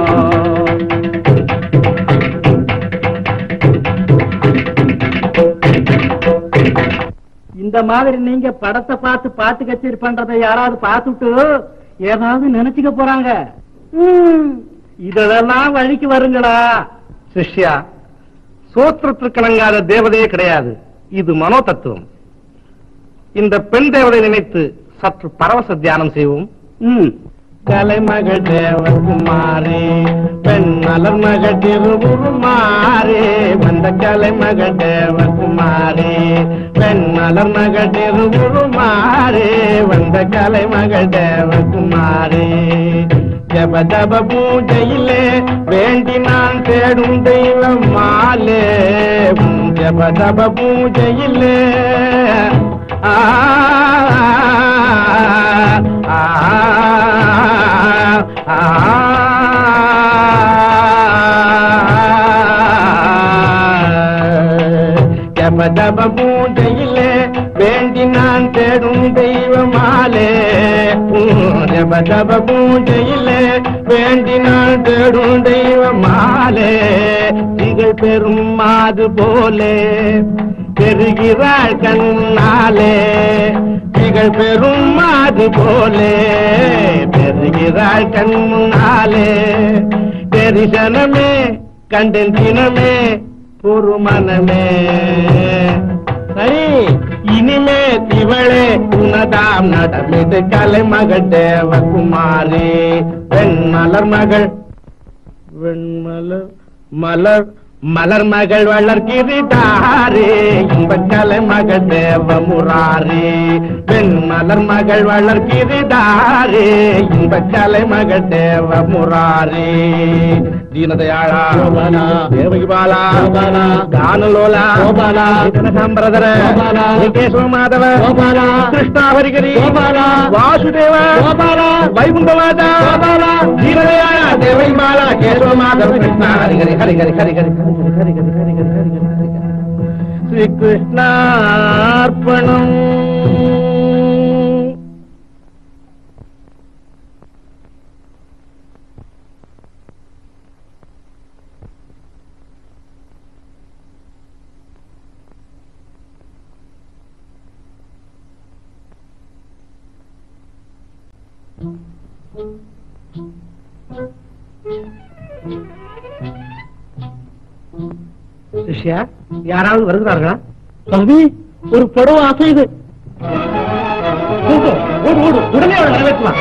[SPEAKER 6] இந்த மாதிரி நீங்க படத்தை பார்த்து பாட்டு கச்சேரி பண்றதை யாராவது பார்த்துட்டு ஏதாவது நினைச்சுக்க போறாங்க. இதெல்லாம் வழிக்கு வருங்களா?
[SPEAKER 1] சிஷ்யா, சோத்திரத்திற்கிணங்காத தேவதையே கிடையாது. இது மனோ தத்துவம். இந்த பெண் தேவதை நினைத்து சற்று பரவச தியானம் செய்வோம்.
[SPEAKER 5] கலைமகள் தேவகுமாரி பெண் மலர் மகள் திருவுருமாறே வந்த கலைமகள் தேவகுமாரி பெண் மலர் மகள் திருவுருமாறே வந்த கலைமகள் தேவகுமாரி. ஜப ஜப பூஜையிலே வேண்டி நான் தேடும் தெய்வம் மாலே ஜப ஜப பூஜையிலே ஜப ஜப பூஜையிலே வேண்டி நான் தேடும் தெய்வமாலே ஜப ஜப பூஜையிலே வேண்டி நான் தேடும் தெய்வமாலே திகழ் பெரும் மாது போலே பெருகிறாள் கண்ணாலே திகழ் பெரும் மாது போலே பெருகிறாள் கண்ணாலே தரிசனமே கண்டன் தினமே பொறுமனமே. சரி, இனிமே திவளே உனதாம் நடமிது கலைமகள் தேவகுமாரி பெண் மலர் மகள் வெண்மலர் மலர் மலர் மகள் வளர்கிறிதாரே இன்ப கலைமகள் தேவமுராரே பெண் மலர் மகள் வளர்கிறிதாரே இன்ப கலைமகள் தேவமுராரே. தீனதயாளா தேவகி பாலா கானலோலா கனகாம்பரதர கேசவ மாதவ கிருஷ்ணா ஹரிகரி வாசுதேவ வைகுண்டவாதா தீனதயாளா தேவகி பாலா கேசவ மாதவ கிருஷ்ணா ஹரிகரி ஹரிகரி ஹரிகரி ஸ்ரீ கிருஷ்ணார்ப்பணம்.
[SPEAKER 6] சிஷ்யா, யாராவது வருகிறார்களா? கல்வி ஒரு படம் அசைது. ஓடு ஓடு, உடனே அவளை வரவேற்கலாம்.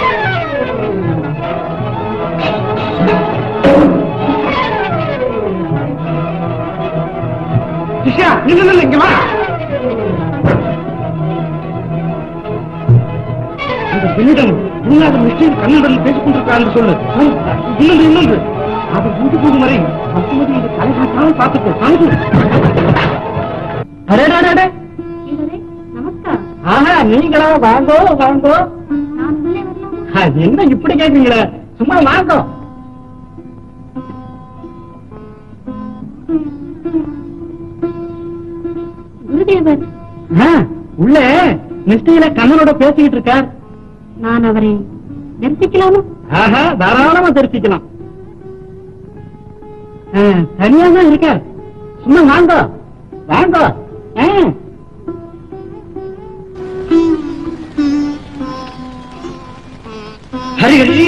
[SPEAKER 6] சிஷ்யா, நின்று இங்க வா. இந்த பெண்ணிடம் உண்ணாத நிச்சயம் கண்ணுடன் பேசிக் கொண்டிருக்கிறார் சொல்லு. இன்னொன்று அது ஊட்டி போகும் வரை பசுமதி இந்த தலைகாட்டாமல் பார்த்துக்கோ. நீங்களா வாங்கோ வாங்கோ. என்ன இப்படி கேட்குறீங்களே, சும்மா வாங்கோ.
[SPEAKER 4] குருதேவர்
[SPEAKER 6] உள்ளே நிஷ்டையில கண்ணனோட பேசிக்கிட்டு இருக்கார்.
[SPEAKER 4] நான் அவரை தரிசிக்கலாமா?
[SPEAKER 6] தாராளமா தரிசிக்கலாம். தனியா தான் இருக்கார். சும்மா வாங்கோ வாங்கோ. ஹரிஹரி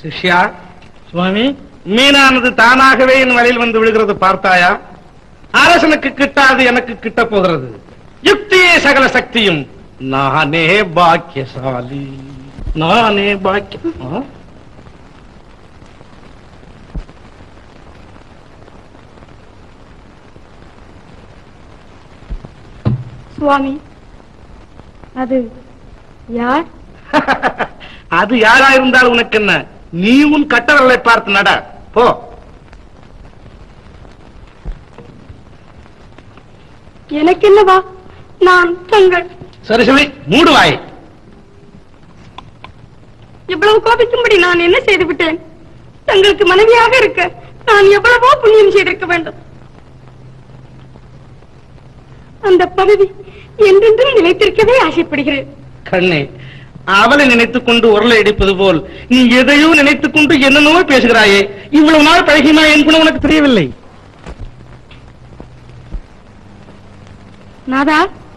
[SPEAKER 1] சிஷ்யா,
[SPEAKER 6] சுவாமி,
[SPEAKER 1] மீனானது தானாகவே என் வலையில் வந்து விழுகிறது பார்த்தாயா? அரசனுக்கு கிட்டாது எனக்கு கிட்ட போகிறது. யுக்தியே சகல சக்தியும். நானே பாக்கியசாலி, நானே பாக்கிய.
[SPEAKER 4] சுவாமி, அது யார்?
[SPEAKER 1] அது யாரா இருந்தால் உனக்கு என்ன? நீ உன் கட்டளை பார்த்து நட போ.
[SPEAKER 4] எனக்கு என்னவா? நான் தங்கள்
[SPEAKER 1] சரி சரி, மூடுவாய்.
[SPEAKER 4] இவ்வளவு கோபிக்கும்படி நான் என்ன செய்து விட்டேன்? தங்களுக்கு மனைவியாக இருக்க நான் எவ்வளவோ புண்ணியம் செய்திருக்க வேண்டும். அந்த பதவி என்றென்றும் நிலைத்திருக்கவே ஆசைப்படுகிறேன்.
[SPEAKER 1] கண்ணே, அவளை நினைத்துக் கொண்டு உரலை அடிப்பது போல் நீ எதையோ நினைத்துக் கொண்டு என்னென்னவோ பேசுகிறாயே. இவ்வளவு நாள் பழகினா என் குணம் உனக்கு தெரியவில்லை.
[SPEAKER 4] நாதா,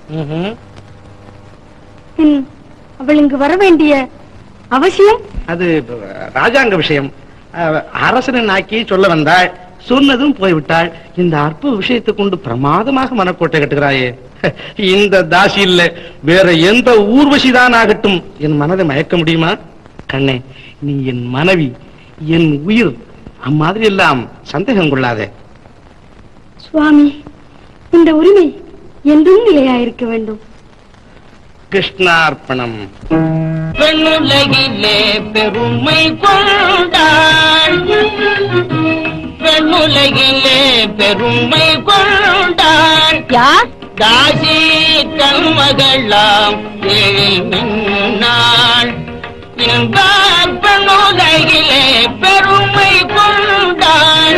[SPEAKER 4] அவள் இங்கு வர வேண்டிய அவசியம்?
[SPEAKER 1] அது ராஜாங்க விஷயம். அரசனின் ஆக்கி சொல்ல வந்தாள், சொன்னதும் போய்விட்டாள். இந்த அற்ப விஷயத்தை கொண்டு பிரமாதமாக மனக்கோட்டை கட்டுகிறாயே. இந்த தாசி இல்ல, வேற எந்த ஊர்வசிதான் ஆகட்டும் என் மனதை மயக்க முடியுமா? கண்ணே, நீ என் மனைவி, என் உயிர். அம்மாதிரி எல்லாம் சந்தேகம் கொள்ளாதே.
[SPEAKER 4] சுவாமி, இந்த உரிமை என்றும் நிலையாயிருக்க வேண்டும்.
[SPEAKER 1] கிருஷ்ணார்ப்பணம்.
[SPEAKER 2] பெண்ணுலகிலே பெருமை கொண்டாள், பெண்ணுலகிலே பெருமை கொண்டாள்.
[SPEAKER 4] யார்?
[SPEAKER 2] தாசி கண்மகளாம் எழுமின்னாள். இந்த பெண்ணுலகிலே பெருமை கொண்டாள்.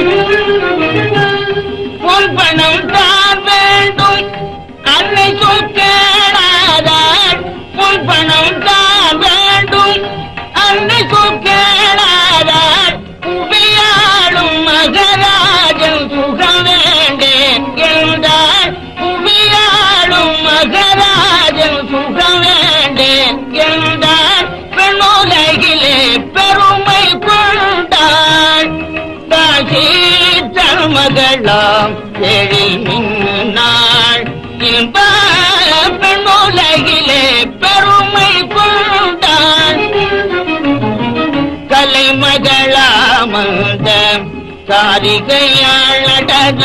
[SPEAKER 2] பொன் பணம் தான் வேண்டும் அன்னை சொல் கேளாதாள். பொன் பணம் தான் வேண்டும் அன்னை சொல் கேளாதாள். புவியாளும் மகராஜன் சுகம் வேண்டேன் என்றாள். புவியாளும் மகராஜன் சுகம் வேண்டேன் என்றாள். பெண்ணுலகிலே பெருமை கொண்டாள். தாசி தர்மகளாம் எழில் மின்னாள். இன்ப பெண்ணுலகிலே பெருமை கொண்டாள். கலைமகளாமந்த காரிகையாள் நடன,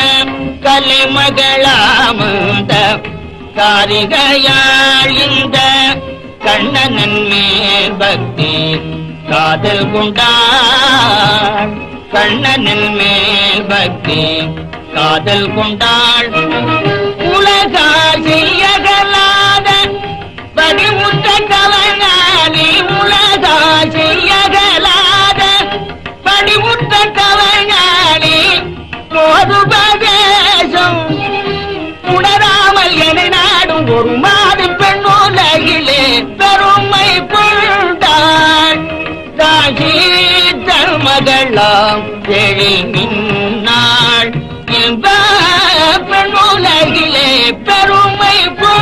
[SPEAKER 2] கலைமகளாமந்த காரிகையாள் இந்த கண்ணனன் மேல் பக்தி காதல் கொண்டாள். கண்ணனின் மேல் பக்தி காதல் கொண்டாள். உலகால் செய்யகலாத படிமுற்ற கலைஞானி, உலகால் செய்யகலாத படிமுற்ற கலைஞானி. போதுபதேசம் உணராமல் என நாடும் ஒரு மாது பெண்ணுலகிலே பெருமை கொண்டாள். தாசி தர்மகளாம் எழில் மின்னாள். இந்த பெண்ணுலகிலே பெருமை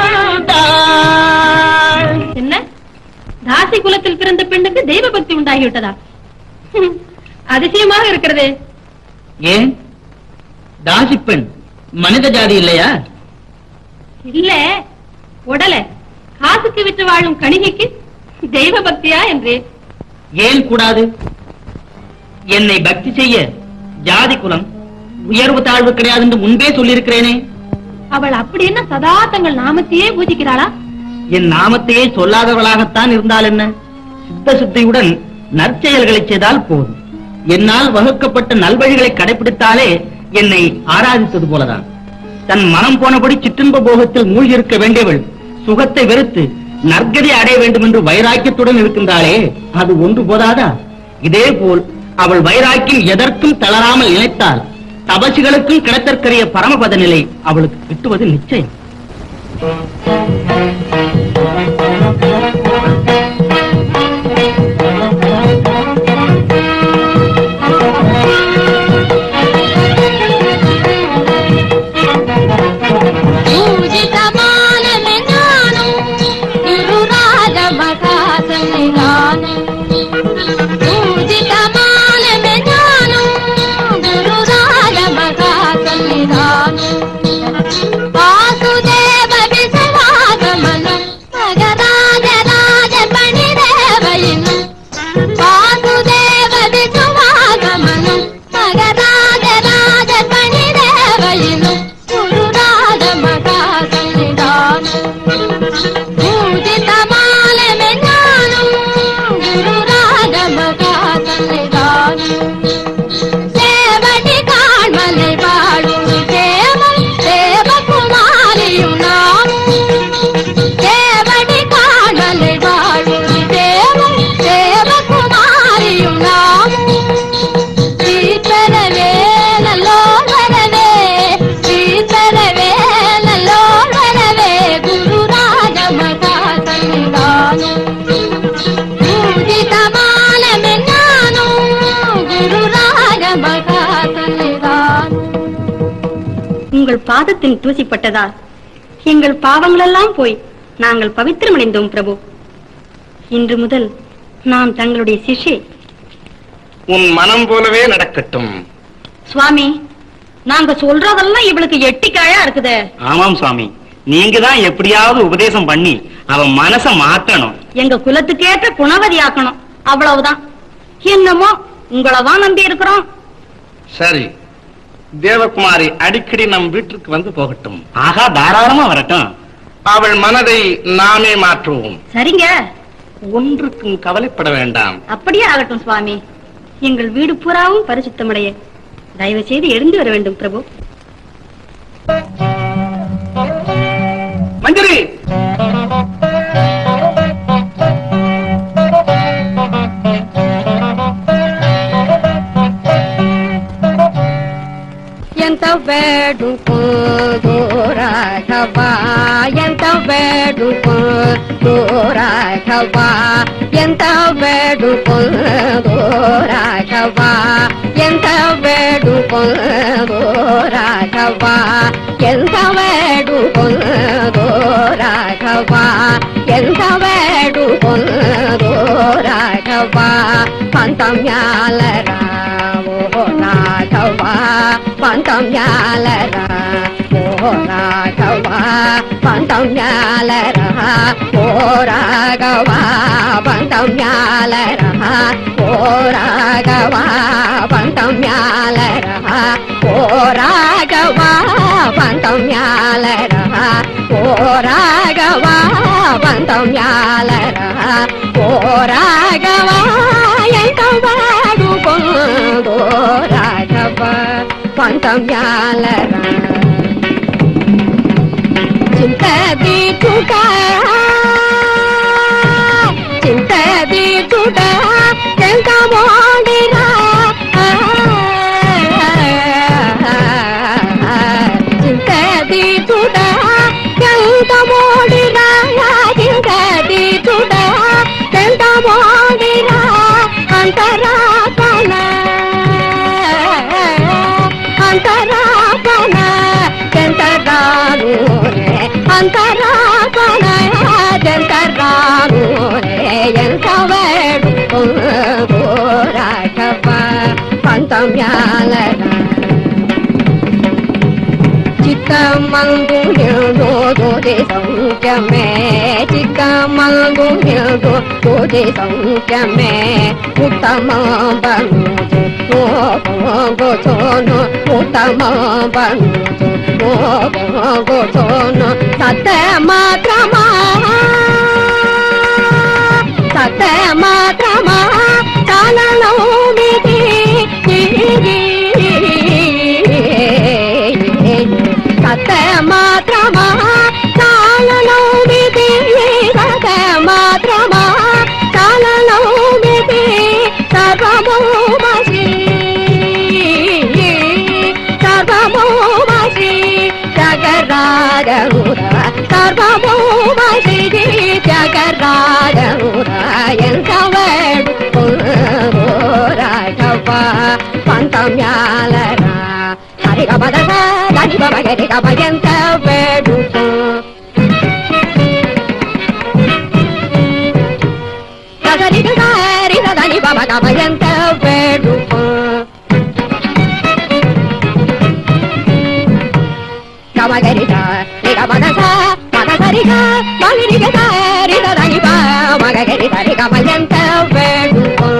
[SPEAKER 2] கொண்டாள்.
[SPEAKER 4] என்ன, தாசி குலத்தில் பிறந்த பெண்ணுக்கு தெய்வ பக்தி உண்டாகிவிட்டதா? அதிசயமாக இருக்கிறதே.
[SPEAKER 2] ஏன் தாசி பெண் மனித ஜாதி இல்லையா?
[SPEAKER 4] இல்ல, உடல காசுக்கு விற்று வாழும் கணிகைக்கு தெய்வ பக்தியா என்று.
[SPEAKER 2] ஏன் கூடாது? என்னை பக்தி செய்ய ஜாதி குலம் உயர்வு தாழ்வு கிடையாது என்று முன்பே சொல்லியிருக்கிறேனே.
[SPEAKER 4] அவள் அப்படி என்ன சதா தங்கள் நாமத்தையே பூஜிக்கிறாளா?
[SPEAKER 2] என் நாமத்தையே சொல்லாதவளாகத்தான் இருந்தால் என்ன? சித்த சுத்தியுடன் நற்செயல்களை செய்தால் போதும். என்னால் வகுக்கப்பட்ட நல்வழிகளை கடைபிடித்தாலே என்னை ஆராதித்தது போலதான். தன் மனம் போனபடி சிற்றின்ப போகத்தில் மூழ்கியிருக்க வேண்டியவள் சுகத்தை வெறுத்து நற்கதி அடைய வேண்டும் என்று வைராக்கியத்துடன் இருக்கின்றாளே, அது ஒன்று போதாதா? இதே போல் அவள் வைராக்கியம் எதற்கும் தளராமல் நினைத்தால் தபசிகளுக்கும் கிடைத்தற்கரிய பரமபத நிலை அவளுக்கு கிட்டுவது நிச்சயம்.
[SPEAKER 7] பூஜிதமான
[SPEAKER 4] உங்கள் பாதத்தின் தூசிப்பட்டதால் எங்கள் பாவங்களெல்லாம் போய் நாங்கள் பவித்திரமடைந்தோம் பிரபு. இன்று முதல் நான் தங்களுடைய சிஷ்யை.
[SPEAKER 1] உன் மனம் போலவே நடக்கட்டும்.
[SPEAKER 4] சுவாமி, நாங்க சொல்றதெல்லாம் இவளுக்கு எட்டிக்காயா இருக்குது.
[SPEAKER 1] ஆமாம் சுவாமி, நீங்க தான் எப்படியாவது உபதேசம் பண்ணி அவன் மனச மாத்தணும்.
[SPEAKER 4] எங்க குலத்துக்கேற்ற குணவதி ஆக்கணும், அவ்வளவுதான். என்னமோ உங்களதான் நம்பி இருக்கிறோம்.
[SPEAKER 1] சரி, தேவகுமாரி அடிக்கடி நம் வீட்டிற்கு வந்து போகட்டும். ஆகா, தாராளமா வரட்டும். அவள் மனதை நாமே மாற்றுவோம்.
[SPEAKER 4] சரிங்க,
[SPEAKER 1] ஒன்றுக்கும் கவலைப்பட வேண்டாம்.
[SPEAKER 4] அப்படியே ஆகட்டும் சுவாமி. எங்கள் வீடு பூராவும் பரிசுத்தமடைய தயவு செய்து எழுந்து வர வேண்டும் பிரபு.
[SPEAKER 1] மஞ்சரி,
[SPEAKER 4] ఎంత వేడుకుందో రాఘవా, ఎంత వేడుకుందో రాఘవా, ఎంత వేడుకుందో రాఘవా, ఎంత వేడుకుందో రాఘవా, ఎంత వేడుకుందో రాఘవా, ఎంత వేడుకుందో రాఘవా, పంతం యాలరా ఓ రాఘవా, పంతం యాలరా ఓ రాఘవా, పంతం యాలరా ఓ రాఘవా, పంతం యాలరా ఓ రాఘవా, పంతం యాలరా ఓ రాఘవా, పంతం యాలరా ఓ రాఘవా, పంతం యాలరా ఓ రాఘవా, ఎంత వాడుకోదో రాఘవా, పంతం యాలరా. చింత దీటుక చింత దీటుక ఎంత మోడిరా, చింత దీటుక ఎంత మోడిరా, చింత దీటుక ఎంత మోడిరా, అంతరాపన అంతరాపన చెంతరాను రే, అంతరాపన చెంతరాను రే, ఎంత వేడుకుందో రాఘవా, పంతం యాలరా. చిక్కమందు నిల్దోదే సంఖ్యమే, చిక్కమందు నిల్దోదే సంఖ్యమే, ఉత్తమ బనుజు గోచోను, ఉత్తమ బనుజు గోచోను, సత్య మాత్రమా సత్య మాత్రమా చాలలో మిది, సత్య మాత్రమా చాలలో మిది, సత్య మాత్రమా చాలలో మిది, సర్వము వశి సర్వము వశి జగరాజమురా, సర్వము వశి జగరాజమురా, ఎంత వేడుకుందో రాఘవా, పంతం యాలరా. హరిగ బదస దని బగరిగ ఎంత వేడుకో, గగరిగ గారిగ దని బగ ఎంత వేడుకో, గమగరిగ రిగ బదస మగరిగ మగరిగ గారిగ దని మగరిగ రిగ ఎంత వేడుకో,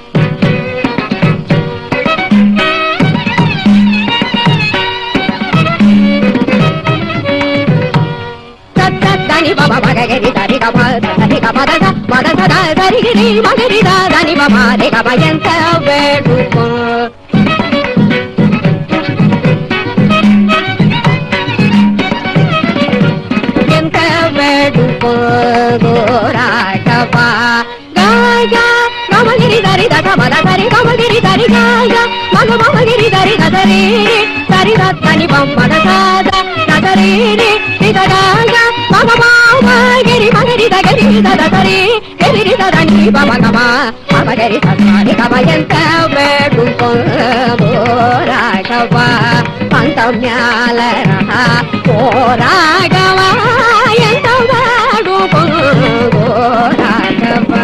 [SPEAKER 4] దని బబ మగరి దరి గమ దరి గమ దద మదద దరి గిరి మగరి దని బమ రి గమ ఎంత వేడుకో, ఎంత వేడుకోదో రాఘవా, గాయ గమగిరి దరి దద మద దరి గమగిరి దరి గాయ మగ మమగిరి దరి దరి దరి దని బమ్మ దద దరి రి దగాయ మగ మామ గిరి మగరి దగరి దద దరి గిరి దద
[SPEAKER 7] దండి పవగమా పవగరి సమాని కవయంత వేడుకో రాఘవ పంతమ్యాల రాఘవ ఎంత వేడుకో రాఘవ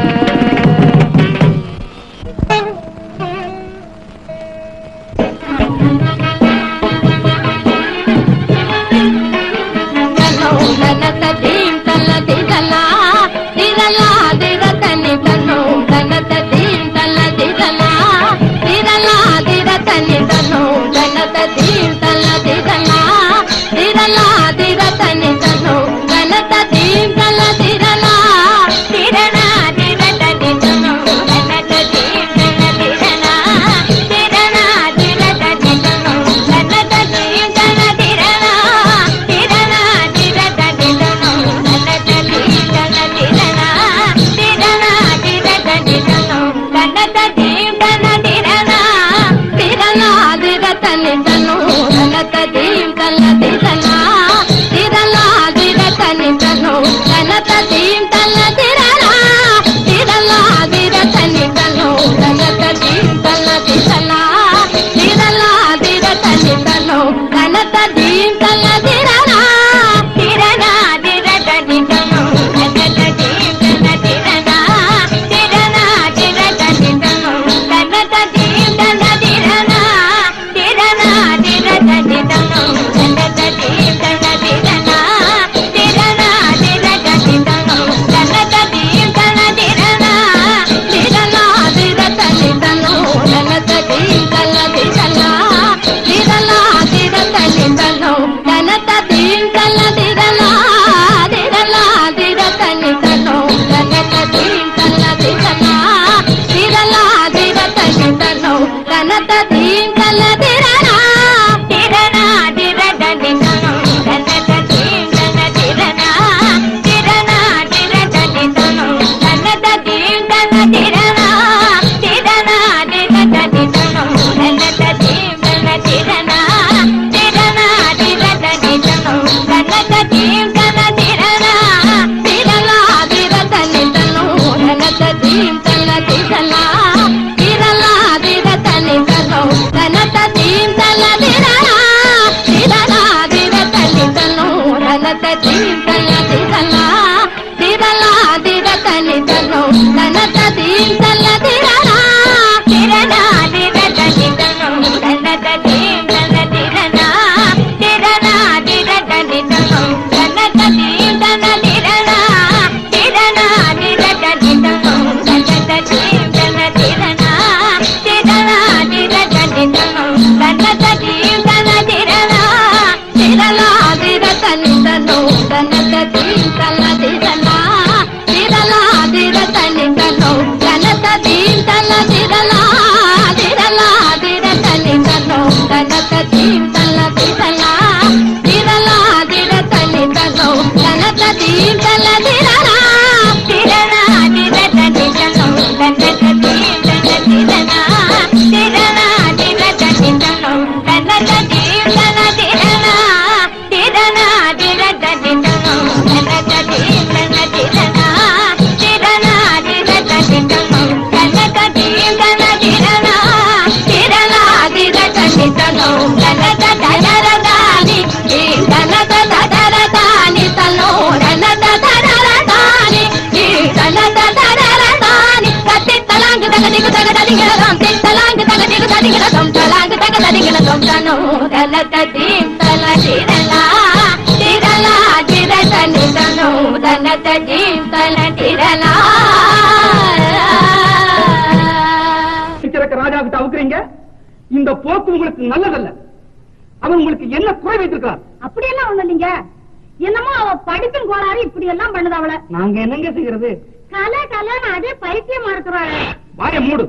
[SPEAKER 6] ராஜாவுக்கு அவுக்குறீங்க. இந்த போக்கு உங்களுக்கு நல்லதல்ல. அவன் உங்களுக்கு என்ன குறை வைத்திருக்கிறார்?
[SPEAKER 4] அப்படியெல்லாம் ஒண்ணு இல்லைங்க. என்னமோ அவ படிக்கும் கோளாறு இப்படி எல்லாம் பண்ணுது அவளை.
[SPEAKER 6] நாங்க என்னங்க செய்யறது?
[SPEAKER 4] கலை கல்யாணம் அதே பைத்தியமா இருக்கிறாள்.
[SPEAKER 6] வாய மூடு.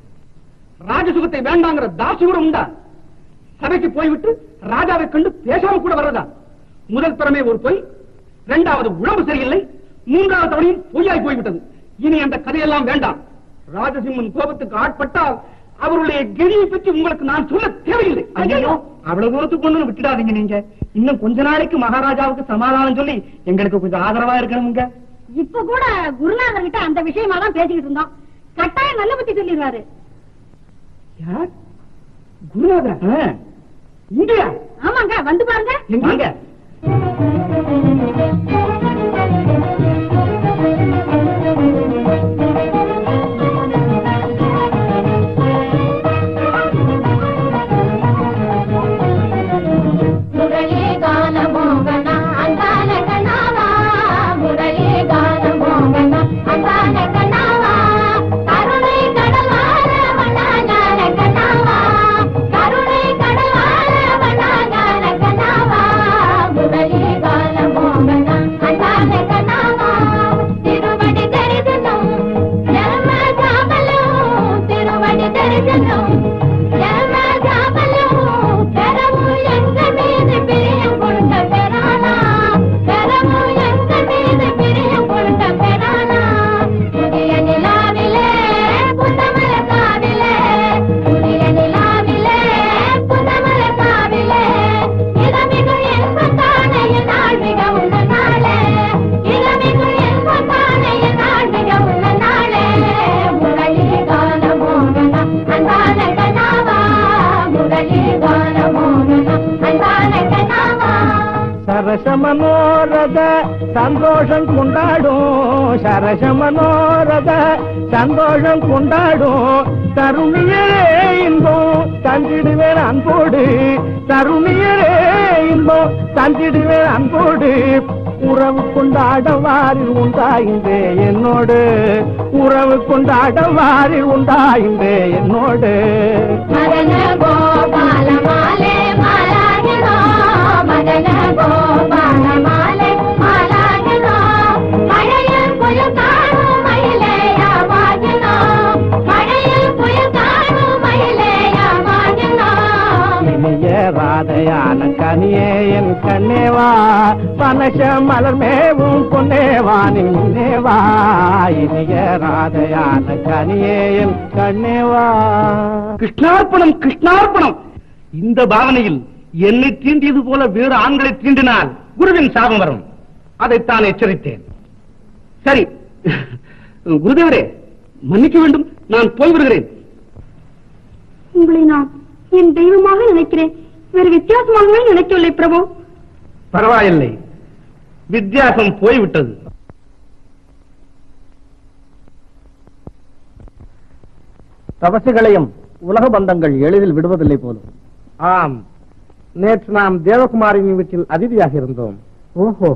[SPEAKER 6] ராஜசுகத்தை வேண்டாங்கிற தாசி கூட உண்டா? சபைக்கு போய்விட்டு ராஜாவை கண்டு பேசாம கூட வர்றதா? முதல் தரமே ஒரு பொய், இரண்டாவது உடம்பு சரியில்லை, மூன்றாவது தவணையும் பொய்யாய் போய்விட்டது. இனி அந்த கதையெல்லாம் வேண்டாம். ராஜசிம்மன் கோபத்துக்கு ஆட்பட்டால் அவருடைய கெதியை பற்றி உங்களுக்கு நான் சொல்ல தேவையில்லை. ஐயோ, அவ்வளவு தூரத்துக்கு கொண்டு விட்டுடாதீங்க. நீங்க இன்னும் கொஞ்ச நாளைக்கு மகாராஜாவுக்கு சமாதானம் சொல்லி எங்களுக்கு கொஞ்சம் ஆதரவா இருக்கணுங்க.
[SPEAKER 4] இப்ப கூட குருநாதர் கிட்ட அந்த விஷயமா தான் பேசிக்கிட்டு இருந்தோம். கட்டாயம் நல்ல பத்தி சொல்லிடுவாரு.
[SPEAKER 6] யார்? குருநாதரா? இங்கயா?
[SPEAKER 4] ஆமாங்க, வந்து பாருங்க.
[SPEAKER 6] வாங்க. சரச மனோரத சந்தோஷம் கொண்டாடும், சரச மனோரத சந்தோஷம் கொண்டாடும், தருணியரே இன்பம் தந்திடுவேன் அன்போடு, தருணியரே இன்பம் தந்திடுவேன் அன்போடு, உறவு கொண்டாடவாரில் உண்டாயின்றே என்னோடு, உறவு கொண்டாடவாரில் உண்டாயின்றே என்னோடு.
[SPEAKER 7] மதன கோபால மாலே மாலாகினோ, மதன கோபால மாலே மாலாகினோ, மழையில் புயல் காணும் மயிலேயமாகினோ, மழையில் புயல் காணும் மயிலேயமாகினோ.
[SPEAKER 5] இனிய ராதையான கனியே என் கண்ணேவா, பனச மலர் மேவும் பொன்னேவா நின்னேவா, இனிய ராதையான கனியே என் கண்ணேவா.
[SPEAKER 1] கிருஷ்ணார்ப்பணம் கிருஷ்ணார்ப்பணம். இந்த பாவனையில் என்னை தீண்டியது போல வேறு ஆண்களை தீண்டினால் குருவின் சாபம் வரும். அதைத்தான் எச்சரித்தேன். சரி குருதேவரே, மன்னிக்க வேண்டும், நான் போய் வருகிறேன்.
[SPEAKER 4] உங்களை நான் என் தெய்வமாக நினைக்கிறேன், வேறு வித்தியாசமாகவே நினைக்கவில்லை பிரபு.
[SPEAKER 1] பரவாயில்லை, வித்தியாசம் போய்விட்டது.
[SPEAKER 5] தபசுகளையும் உலக பந்தங்கள் எளிதில் விடுவதில்லை போலும்.
[SPEAKER 6] ஆம், நேற்று நாம் தேவகுமாரின் வீட்டில் அதிதியாக இருந்தோம்.
[SPEAKER 5] ஓஹோ,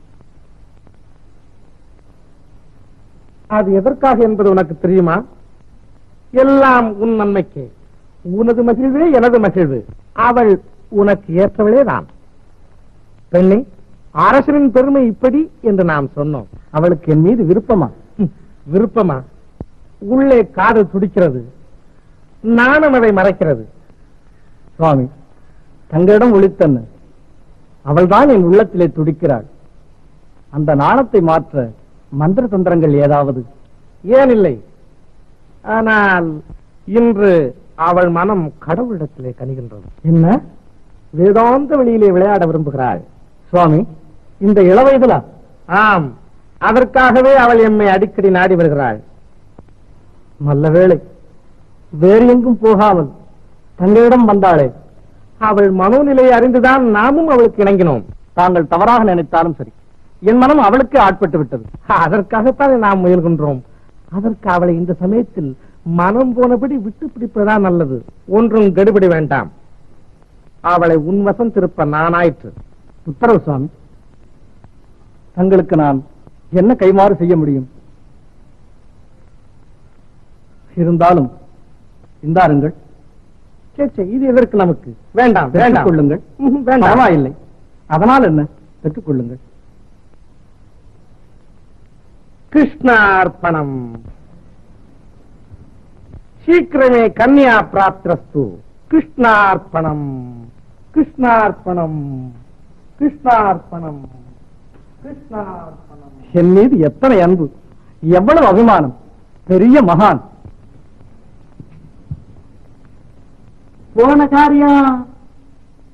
[SPEAKER 6] அது எதற்காக என்பது உனக்கு தெரியுமா? எல்லாம் உன் நன்மைக்கே. உனது மகிழ்வே எனது மகிழ்வு. அவள் உனக்கு ஏற்றவளே தான். பெண்ணே, அரசனின் பெருமை இப்படி என்று நாம் சொன்னோம்.
[SPEAKER 5] அவளுக்கு என் மீது விருப்பமா?
[SPEAKER 6] விருப்பமா? உள்ளே காதல் துடிக்கிறது, நாணம் அதை மறைக்கிறது.
[SPEAKER 5] சுவாமி, தங்களிடம் ஒளித்தன்னு அவள்தான் என் உள்ளத்திலே துடிக்கிறாள். அந்த நாணத்தை மாற்ற மந்திர தந்திரங்கள் ஏதாவது?
[SPEAKER 6] ஏன் இல்லை? ஆனால் இன்று அவள் மனம் கடவுளிடத்திலே கனிகின்றது.
[SPEAKER 5] என்ன?
[SPEAKER 6] வேதாந்த வெளியிலே விளையாட விரும்புகிறாள்.
[SPEAKER 5] சுவாமி, இந்த இளவயதுலா?
[SPEAKER 6] ஆம், அதற்காகவே அவள் எம்மை அடிக்கடி நாடி வருகிறாள்.
[SPEAKER 5] நல்ல வேளை, வேறு எங்கும் போகாமல் தங்களிடம் வந்தாளே.
[SPEAKER 6] அவள் மனோநிலையை அறிந்துதான் நாமும் அவளுக்கு இணங்கினோம்.
[SPEAKER 5] தாங்கள் தவறாக நினைத்தாலும் சரி, என் மனம் அவளுக்கு ஆட்பட்டு விட்டது.
[SPEAKER 6] அதற்காகத்தான் நாம் முயல்கின்றோம். அதற்கு அவளை இந்த சமயத்தில் மனம் போனபடி விட்டு பிடிப்பதுதான் நல்லது. ஒன்றும் கெடுபடி வேண்டாம். அவளை உன்வசம் திருப்ப நானாயிற்று.
[SPEAKER 5] உத்தரவு சுவாமி. தங்களுக்கு நான் என்ன கைமாறு செய்ய முடியும்? இருந்தாலும் இந்தாருங்கள்.
[SPEAKER 6] இது எதற்கு நமக்கு? வேண்டாம், வேண்டாம்,
[SPEAKER 5] கொள்ளுங்கள்.
[SPEAKER 6] வேண்டாம்.
[SPEAKER 5] பரவாயில்லை, அதனால் என்ன, பெற்றுக் கொள்ளுங்கள்.
[SPEAKER 6] கிருஷ்ணார்ப்பணம். சீக்கிரமே கன்யா பிராப்திரஸ்து. கிருஷ்ணார்ப்பணம், கிருஷ்ணார்ப்பணம், கிருஷ்ணார்ப்பணம், கிருஷ்ணார்ப்பணம்.
[SPEAKER 5] என் மீது எத்தனை அன்பு, எவ்வளவு அபிமானம்! பெரிய மகான்.
[SPEAKER 6] போன காரியம்.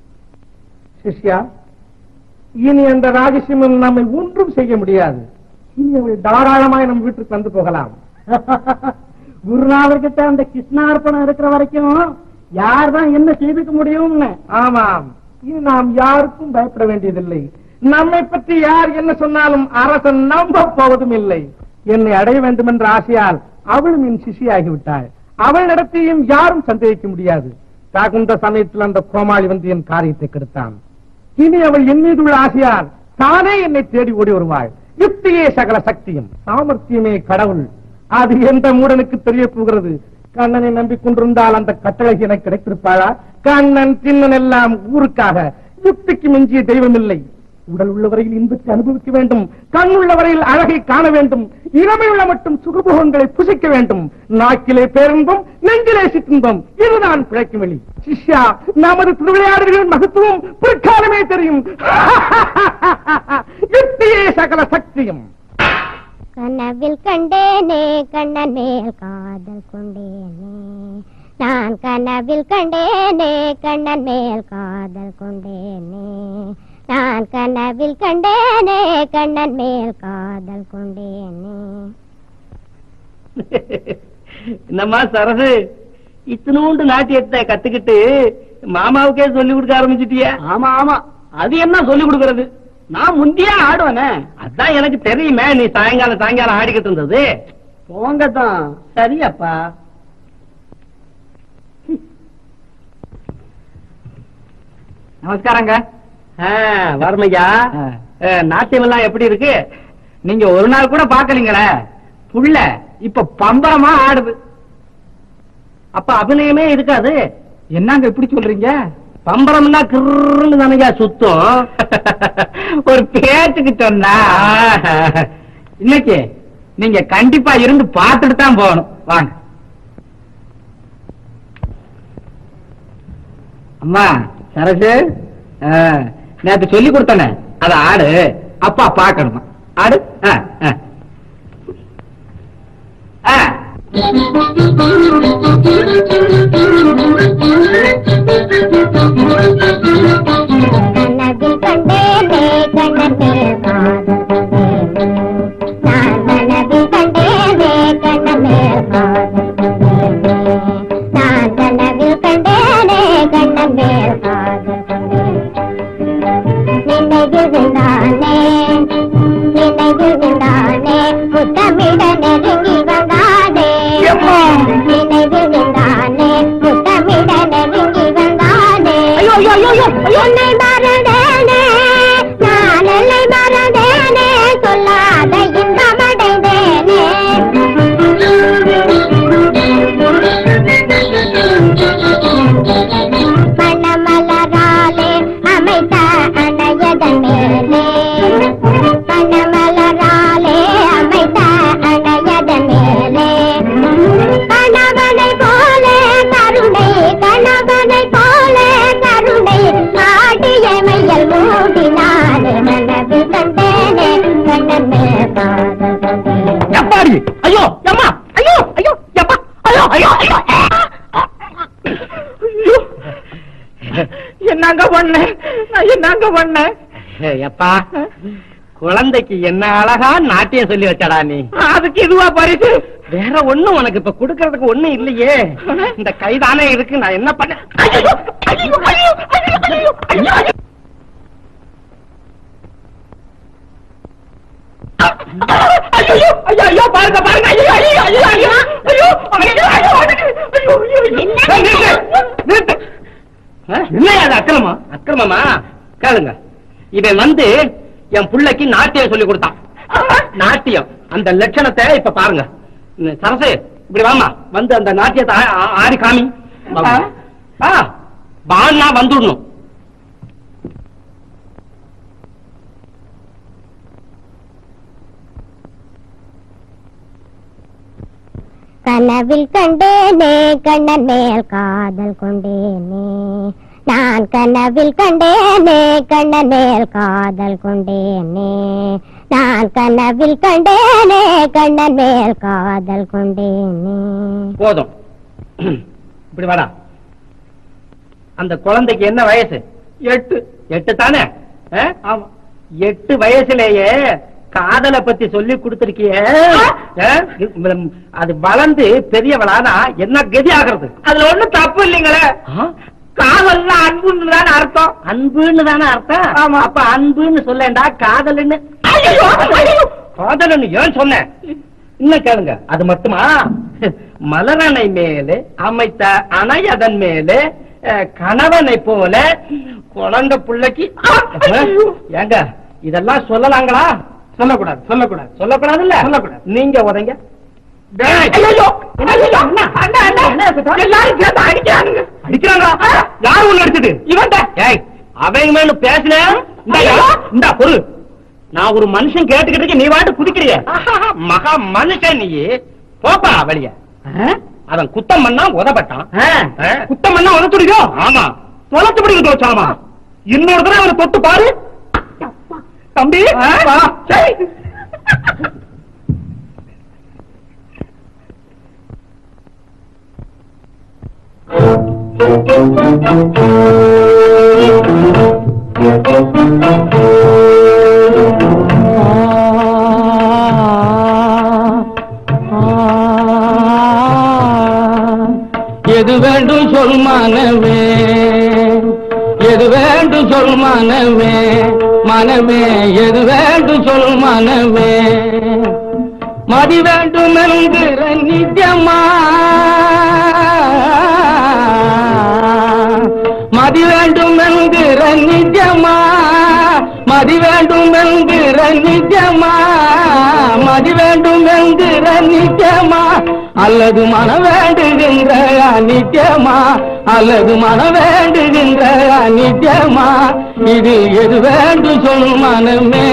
[SPEAKER 6] சிஷ்யா, இனி அந்த ராஜசிம்மன் நம்மை ஒன்றும் செய்ய முடியாது. இனி அவள் தாராளமாய் நம்ம வீட்டுக்கு வந்து போகலாம்.
[SPEAKER 5] குருநாதர்கிட்ட அந்த கிருஷ்ணார்ப்பணம் இருக்கிற வரைக்கும் யார்தான் என்ன செய்துக்க முடியும்னு.
[SPEAKER 6] ஆமாம், இனி நாம் யாருக்கும் பயப்பட வேண்டியதில்லை. நம்மை பற்றி யார் என்ன சொன்னாலும் அரசன் நம்ப போவதும் இல்லை. என்னை அடைய வேண்டும் என்ற ஆசையால் அவளும் என் சிஷியாகிவிட்டாள். அவள் நடத்தையும் யாரும் சந்தேகிக்க முடியாது. தகுந்த சமயத்தில் அந்த கோமாளி வந்து என் காரியத்தை கெடுத்தான். இனி அவள் என் மீது உள்ள ஆசையால் தானே என்னை தேடி ஓடி வருவாள். யுக்தியே சகல சக்தியும், சாமர்த்தியமே கடவுள். அது எந்த மூடனுக்கு தெரிய போகிறது? கண்ணனை நம்பிக்கொண்டிருந்தால் அந்த கட்டளை எனக்கு கிடைத்திருப்பாளா? கண்ணன் சின்னன் எல்லாம் ஊருக்காக. யுக்திக்கு மிஞ்சிய தெய்வம் இல்லை. உடல் உள்ள வரையில் இன்பத்தை அனுபவிக்க வேண்டும், கண் உள்ள வரையில் அழகை காண வேண்டும், இளமையுள்ள மட்டும் சுகபோகங்களை புசிக்க வேண்டும். நாக்கிலே பேரின்பம், நெஞ்சிலே சிற்றின்பம், இதுதான் பிழைக்கும் வழி. சிஷ்யா, நமது திருவிளையாடுகளின் மகத்துவம் பிற்காலமே தெரியும். யுக்தியே சகல சக்தியும்.
[SPEAKER 7] கனவில் கண்டேனே கண்ணன் மேல் காதல் கொண்டேனே, நான் கனவில் கண்டேனே கண்ணன் மேல் காதல் கொண்டேனே, நான் கனவில் கண்டேனே கண்ணன் மேல் காதல் கொண்டேனே.
[SPEAKER 1] என்னம்மா சரசு, இத்தனூண்டு நாட்டியத்தை கத்துக்கிட்டு மாமாவுக்கே சொல்லி கொடுக்க ஆரம்பிச்சிட்டியா?
[SPEAKER 5] ஆமா ஆமா, அது என்ன சொல்லி கொடுக்கறது? நான் முந்தியே ஆடுவேனே.
[SPEAKER 1] அதான் எனக்கு தெரியுமே, நீ சாயங்காலம் ஆடிக்கிட்டு இருந்தது.
[SPEAKER 5] போங்கதான். சரியப்பா.
[SPEAKER 2] நமஸ்காரங்க.
[SPEAKER 1] வர்மையா, நாட்டியம் எல்லாம் எப்படி இருக்கு?
[SPEAKER 2] நீங்க ஒரு நாள் கூட பாக்கலீங்களே, புள்ள இப்ப பம்பரமா ஆடுது.
[SPEAKER 1] அப்ப அபிநயமே இருக்காது.
[SPEAKER 2] என்னங்க இப்படி சொல்றீங்க?
[SPEAKER 1] பம்பரம்னா கிருன்னு தானயா சுத்தம்.
[SPEAKER 2] ஒரு பேச்சுக்கு சொன்னா, இன்னைக்கு நீங்க கண்டிப்பா இருந்து பார்த்துட்டு தான் போகணும். வாங்க அம்மா. சரசு, நேத்து சொல்லி கொடுத்தனே, அத ஆடு. அப்பா பாக்கணுமா? ஆடு.
[SPEAKER 7] கனவில் கண்டேனே கண்ணன் மேல் காதல் கொண்டேனே, நான் கனவில் கண்டேனே கண்ணன் மேல் காதல் கொண்டேனே, நான் கனவில் கண்டேனே கண்ணன் மேல் காதல் கொண்டேனே. நினைவில் விழுந்தானே நினைவில் விழுந்தானே, முத்தமிட நெருங்கி வந்தானே, நினைவில் விழுந்தானே முத்தமிட நெருங்கி வந்தானே. உன்னை மறந்தேனே நான், என்னை மறந்தேனே சொல்லாத இன்பமடைந்தேனே. மணமலராலே அமைத்த அணையதன் மேலே, மணமலராலே அமைத்த அணையதன் மேலே, கணவனை போலே கருணை, கணவனை போலே கருணை ஆடிய மையல் மூடினானே, கனவில் கண்டேனே கண்ணன் மேல் காதல் கொண்டேனே.
[SPEAKER 1] எப்பாடி? ஐயோ அம்மா, ஐயோ ஐயோ எப்பா, ஐயோ ஐயோ ஐயோ.
[SPEAKER 2] என்னங்க பண்ண? என்னங்க பண்ண?
[SPEAKER 1] எப்பா, குழந்தைக்கு என்ன அழகா நாட்டியம் சொல்லி வச்சடா நீ.
[SPEAKER 2] அதுக்கு இதுவா பரிசு?
[SPEAKER 1] வேற ஒண்ணும் உனக்கு இப்ப குடுக்கறதுக்கு ஒண்ணும் இல்லையே. இந்த கைதானே இருக்கு, நான் என்ன பண்ண? ஐயோ ஐயோ ஐயோ ஐயோ ஐயோ ஐயோ. ஐயோ ஐயோ ஐயோ, பாருங்க பாருங்க. ஐயோ ஐயோ ஐயோ ஐயோ ஐயோ ஐயோ ஐயோ. இல்லையா அது அக்கிரமா? அக்கிரமமா? கேளுங்க, இவன் வந்து என் புள்ளைக்கு நாட்டியம் சொல்லி கொடுத்தான். நாட்டியம், அந்த லட்சணத்தை இப்ப பாருங்க. சரசு, இப்படி வாமா, வந்து அந்த நாட்டியத்தை ஆடி காமி. பான்னா வந்துடணும்.
[SPEAKER 7] கனவில் கண்டேனே கண்ணன் மேல் காதல் கொண்டேனே, நான் கனவில் கண்டேனே கண்ணன் மேல் காதல் கொண்டேனே, நான் கனவில் கண்டேனே கண்ணன் மேல் காதல் கொண்டேனே.
[SPEAKER 1] போதும், இப்படி வாடா. அந்த குழந்தைக்கு என்ன வயசு? 8 தானே? 8 வயசுலேயே காதலை பத்தி சொல்லி கொடுத்திருக்கிய அது வளர்ந்து பெரியவளானா என்ன கதி ஆகிறது? அதுல ஒண்ணும் தப்பு இல்லைங்களே. காதல்னா அன்புன்னு தானே அர்த்தம். அன்புன்னு தானே அர்த்தம். ஆமா. அப்ப அன்புன்னு சொல்லண்டா காதல்னு. காதல்னு ஏன் சொன்னேன்? இன்னும் கேளுங்க. அது மட்டுமா? மலரனை மேலே அமைத்த அணை அதன் மேலே கணவனை போல குழந்தை பிள்ளைக்கு. ஏங்க இதெல்லாம் சொல்லலாங்களா? சொல்லக்கூடாது. சொல்லக்கூடாது. சொல்லக்கூடாது இல்ல? சொல்லக்கூடாது. நீங்க உதங்க. அடிக்கிறாங்க. யாரு ஒண்ணு அடிச்சது? இவன். அவங்க மேல பேசல. இந்த பொருள் நான் ஒரு மனுஷன் கேட்டுக்கிட்டு நீ வாட்டு குதிக்கிறிய. மகா மனுஷன் நீ. போப்பா வெளிய. அவன் குத்தம் பண்ணா உதப்பட்டான். குத்தம் பண்ணா உதத்துடியோ? ஆமா. தொலைத்து பிடிக்க தோச்சாமா. இன்னொரு தடவை அவனை தொட்டு பாரு தம்பி.
[SPEAKER 3] எது வேண்டும் சொல் மனமே, எது வேண்டும் சொல் மனமே, மனமே எது வேண்டும் சொல் மனமே. மதி வேண்டும் என்கிற நித்தியமா, மதி வேண்டும் என்கிற நித்தியமா, மதி வேண்டும் என்கிற நித்தியமா, மதி வேண்டும் என்கிற நித்தியமா, அல்லது மன வேண்டுகின்ற நித்தியமா, அல்லது மன வேண்டுகின்ற நித்தியமா. இது எது வேண்டும் சொல் மனமே.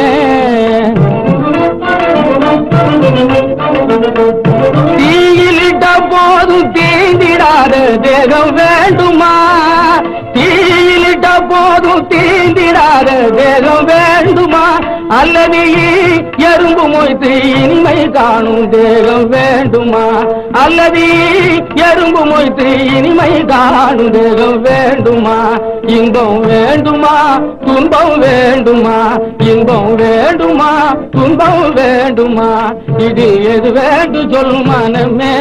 [SPEAKER 3] தீயிலிட்ட போது தீந்திடாத தேகம் வேண்டுமா, தீயிலிட்ட போது தீந்திடாத தேகம் வேண்டுமா, அல்லது எறும்பு மொய்த்து இனிமை காணும் தேகம் வேண்டுமா, அல்லது எறும்பு மொய்த்து இனிமை காணும் தேகம் வேண்டுமா. இன்பம் வேண்டுமா துன்பம் வேண்டுமா, இன்பம் வேண்டுமா துன்பம் வேண்டுமா, இது எது வேண்டும் சொல் மனமே.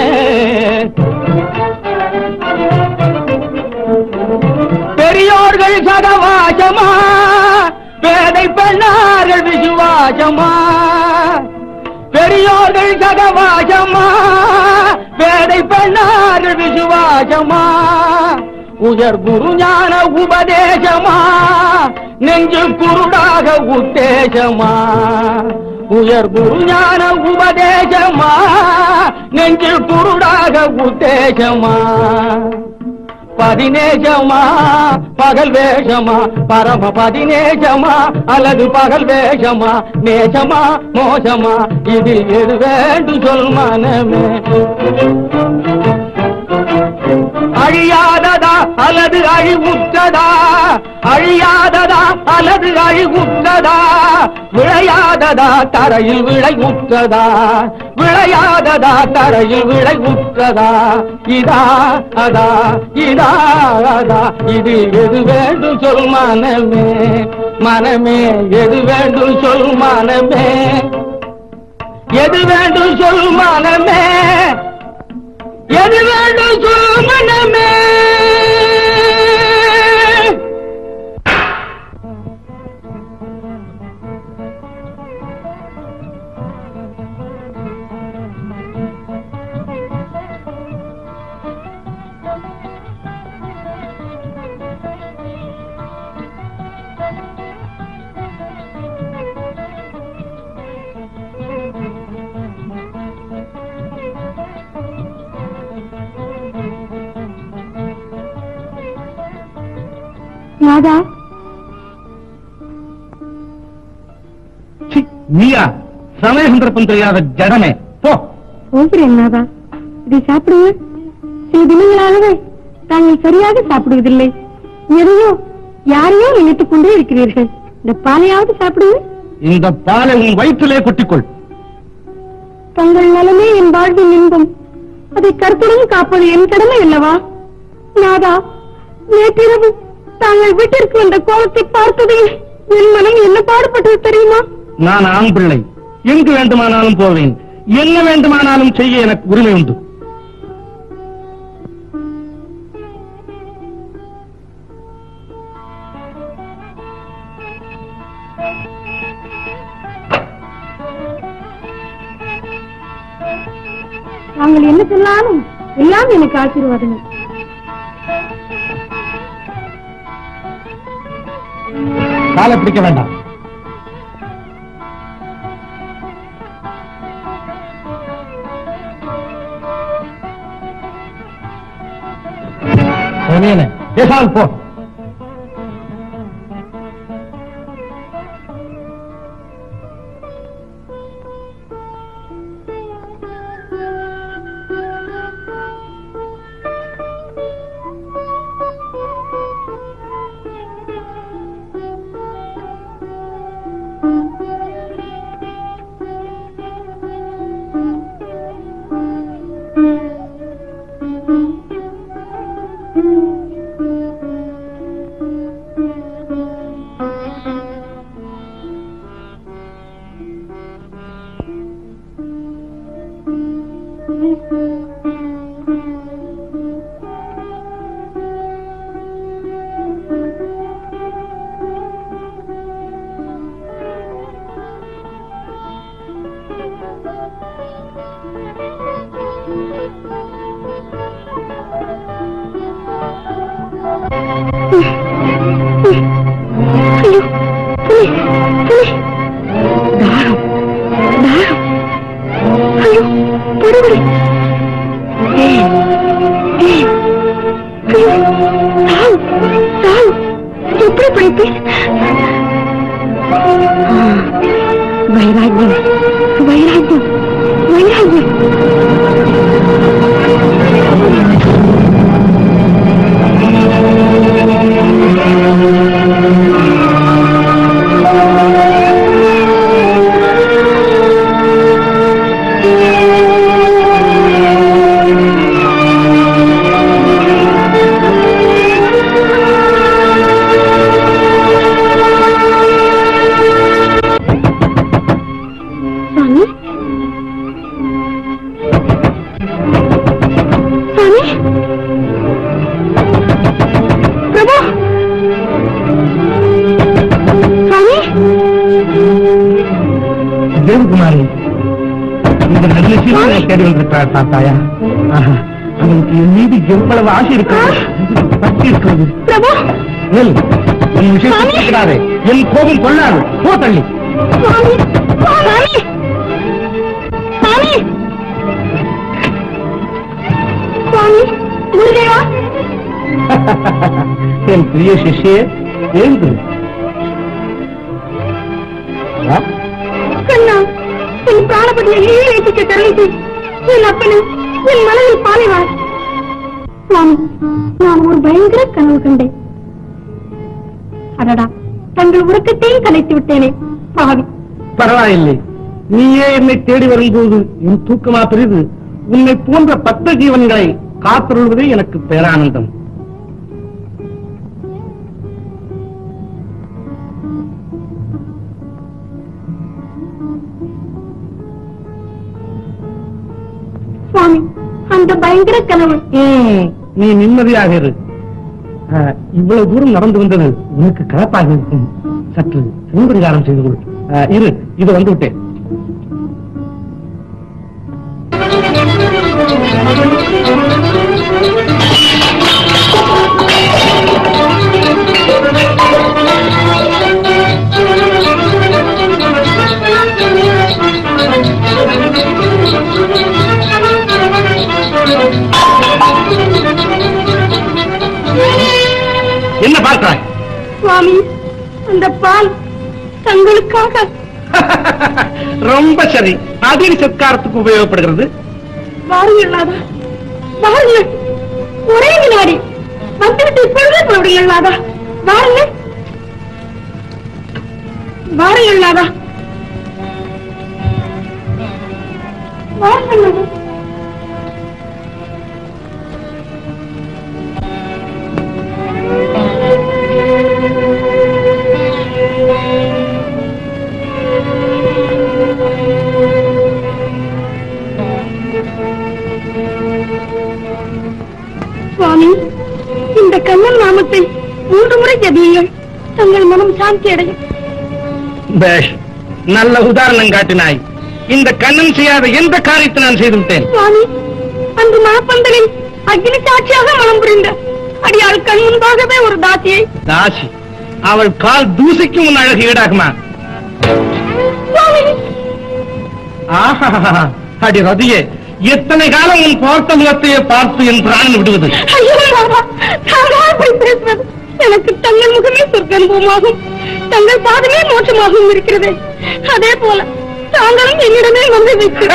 [SPEAKER 3] பெரியோர்கள் சகவாசமா, பேதை பெண்ணார்கள் விசுவாசமா, பெரியோர்கள் சகவாசமா, பேதை பெண்ணார்கள் விசுவாசமா, உயர் குரு ஞான உபதேசமா, நெஞ்சு குருடாக உத்தேசமா, உயர் குரு ஞான உபதேசமா, நெஞ்சு குருடாக உத்தேசமா. பதினேசமா பகல் வேஷமா, பரம பதினேசமா அல்லது பகல் வேஷமா, நேசமா மோசமா, இது எது வேண்டும் சொல் மனமே. அழியாததா அல்லது அழிவுற்றதா, அழியாததா அல்லது அழிவுற்றதா, விளையாததா தரையில் விளைவுற்றதா, விளையாததா தரையில் விளைவுற்றதா, இதா அதா இதா அதா, இது எது வேண்டும் சொல் மனமே. மனமே எது வேண்டும் சொல் மனமே, எது வேண்டும் சொல் மனமே, எது வேண்டும் சொல் மனமே.
[SPEAKER 4] ராதா,
[SPEAKER 1] நீயா? சமய சந்தர்ப்பம் தெரியாத ஜடமே, போ.
[SPEAKER 4] போகிறேன் நாதா. இதை சாப்பிடுங்க. சில தினங்களாகவே தாங்கள் சரியாக சாப்பிடுவதில்லை. எதையோ யாரையோ நினைத்துக் கொண்டே இருக்கிறீர்கள். இந்த பாலையாவது சாப்பிடுங்க.
[SPEAKER 1] இந்த பாலை உன் வயிற்றிலே கொட்டிக்கொள்.
[SPEAKER 4] தங்கள் நலமே என் வாழ்வின் இன்பம். அதை கருத்துடன் காப்பது என் கடமை அல்லவா? நாதா, நேற்றிரவு தாங்கள் வீட்டிற்கு வந்த கோலத்தை பார்த்ததை என் மனம் என்ன பாடுபட்டது தெரியுமா?
[SPEAKER 1] நான் ஆண் பிள்ளை, எங்கு வேண்டுமானாலும் போவேன், என்ன வேண்டுமானாலும் செய்ய எனக்கு உரிமை உண்டு.
[SPEAKER 4] நாங்கள் என்ன சொன்னாலும் எல்லாம் எனக்கு ஆசீர்வாதங்கள்.
[SPEAKER 1] காலை பிடிக்க வேண்டாம். பேசாமல் போ. தேவகுமாரி, இந்த நல்ல சீர்களை தேடி வந்திருக்கிறார் தாத்தாயா. அவனுக்கு என் மீது எவ்வளவு ஆசை இருக்கிறது, பக்தி இருக்கிறது. என் விஷயத்தை கேட்கிறாரே, என் கோபம் கொள்ளாது. போ தள்ளி. என் பிரிய சிஷ்யே, எழுந்து.
[SPEAKER 4] கண்ணா, என் பிராணபதியை ஈழேற்றிக்க தரலைத்து என் அப்பனும் என் மனதில் பாலைவார். நான் ஒரு பயங்கர கனவு கண்டேன். அடடா, தங்கள் உறக்கத்தையும் கலைத்து விட்டேனே பாவி.
[SPEAKER 1] பரவாயில்லை, நீயே என்னை தேடி வரும்போது என் தூக்கமா பெரிது. உன்னை போன்ற 10 ஜீவன்களை காத்தருள்வதே எனக்கு பேரானந்தம்.
[SPEAKER 4] சுவாமி, அந்த பயங்கர கனவு.
[SPEAKER 1] நீ நிம்மதியாக இரு. இவ்வளவு தூரம் நடந்து வந்தது உனக்கு கலப்பாக இருக்கும். சற்று சிவபரிகாரம் செய்து கொள். இரு, இது வந்து விட்டேன். என்ன பார்க்கிறாய்?
[SPEAKER 4] சுவாமி, அந்த பால் தங்களுக்காக.
[SPEAKER 1] ரொம்ப சரி, அதில் சத்காரத்துக்கு உபயோகப்படுகிறது.
[SPEAKER 4] வாருங்களாதா, வாருங்கள். ஒரே வினாடி வந்துவிட்டு இப்பொழுதே போடுங்களாதா. வாருங்கள், வாருங்களாதா, வாருங்கள். சாந்தி அடையும்.
[SPEAKER 1] பேஷ், நல்ல உதாரணம் காட்டினாய். இந்த கண்ணன் செய்யாத எந்த காரியத்தை நான் செய்து விட்டேன்?
[SPEAKER 4] சுவாமி, அந்த மணப்பந்தலில் அக்னி சாட்சியாக மனம் புரிந்த அடியாள் கண் முன்பாகவே ஒரு தாசியை.
[SPEAKER 1] தாசி? அவள் கால் தூசிக்கும் உன் அழகு ஈடாகுமா?
[SPEAKER 4] சுவாமி,
[SPEAKER 1] ஆஹா, அடி ரதியே, எத்தனை காலம் உன் பார்த்த முகத்தையே பார்த்து என் பிராணன் விடுவது?
[SPEAKER 4] ஐயோ ராமா, தாங்களா போய் பேசுவது. எனக்கு தங்கள் முகமே சொர்க்கனுபவமாகும், தங்கள் பாதமே மோட்சமாகவும் இருக்கிறது. அதே போல தாங்களும் என்னிடமே வந்து வைத்து.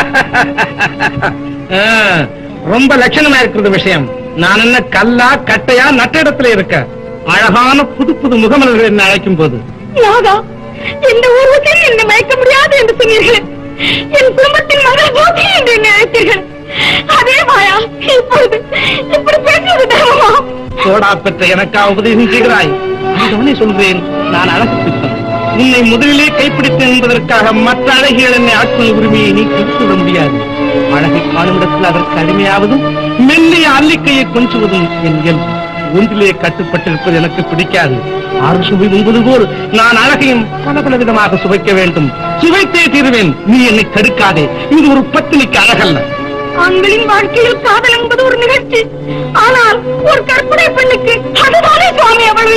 [SPEAKER 1] ரொம்ப லட்சணமா இருக்கிறது விஷயம். நான் என்ன கல்லா கட்டையா நட்ட இடத்துல இருக்க? அழகான புது புது முகமலர்கள் என்ன அழைக்கும் போது
[SPEAKER 4] நாதா, இந்த ஊர்வத்தில் என்னை மயக்க முடியாது என்று சொன்னீர்கள். என் குடும்பத்தின் மகள் போட்டி என்று என்னை அழைத்தீர்கள். அதே மாயா இப்பொழுது இப்படி பேசுவது தர்மமா?
[SPEAKER 1] சோடா பெற்ற எனக்கா உபதேசம் செய்கிறாய்? அதுதானே சொல்றேன், நான் அழகு பித்தன். உன்னை முதலிலே கைப்பிடித்தேன் என்பதற்காக மற்ற அழகிகள் என்னை ஆட்கொள்ளும் உரிமையை நீ கொடுத்துவிட முடியாது. அழகை காணும் இடத்தில் அதற்கு அடிமையாவதும் மெல்லிய அல்லிக்கையை கொஞ்சுவதும் என் இயல்பு. ஒன்றிலே கட்டுப்பட்டிருப்பது எனக்கு பிடிக்காது. 6 சுவை உண்பது போல் நான் அழகையும் பல பல விதமாக சுவைக்க வேண்டும். சுவைத்தே தீருவேன். நீ என்னை தடுக்காதே. இது ஒரு பத்தினிக்கு அழகல்ல.
[SPEAKER 4] ஆண்களின் வாழ்க்கையில் காதல் என்பது ஒரு நிகழ்ச்சி. ஆனால் ஒரு கற்பனை பெண்ணுக்கு அதுதானே சுவாமி அவள்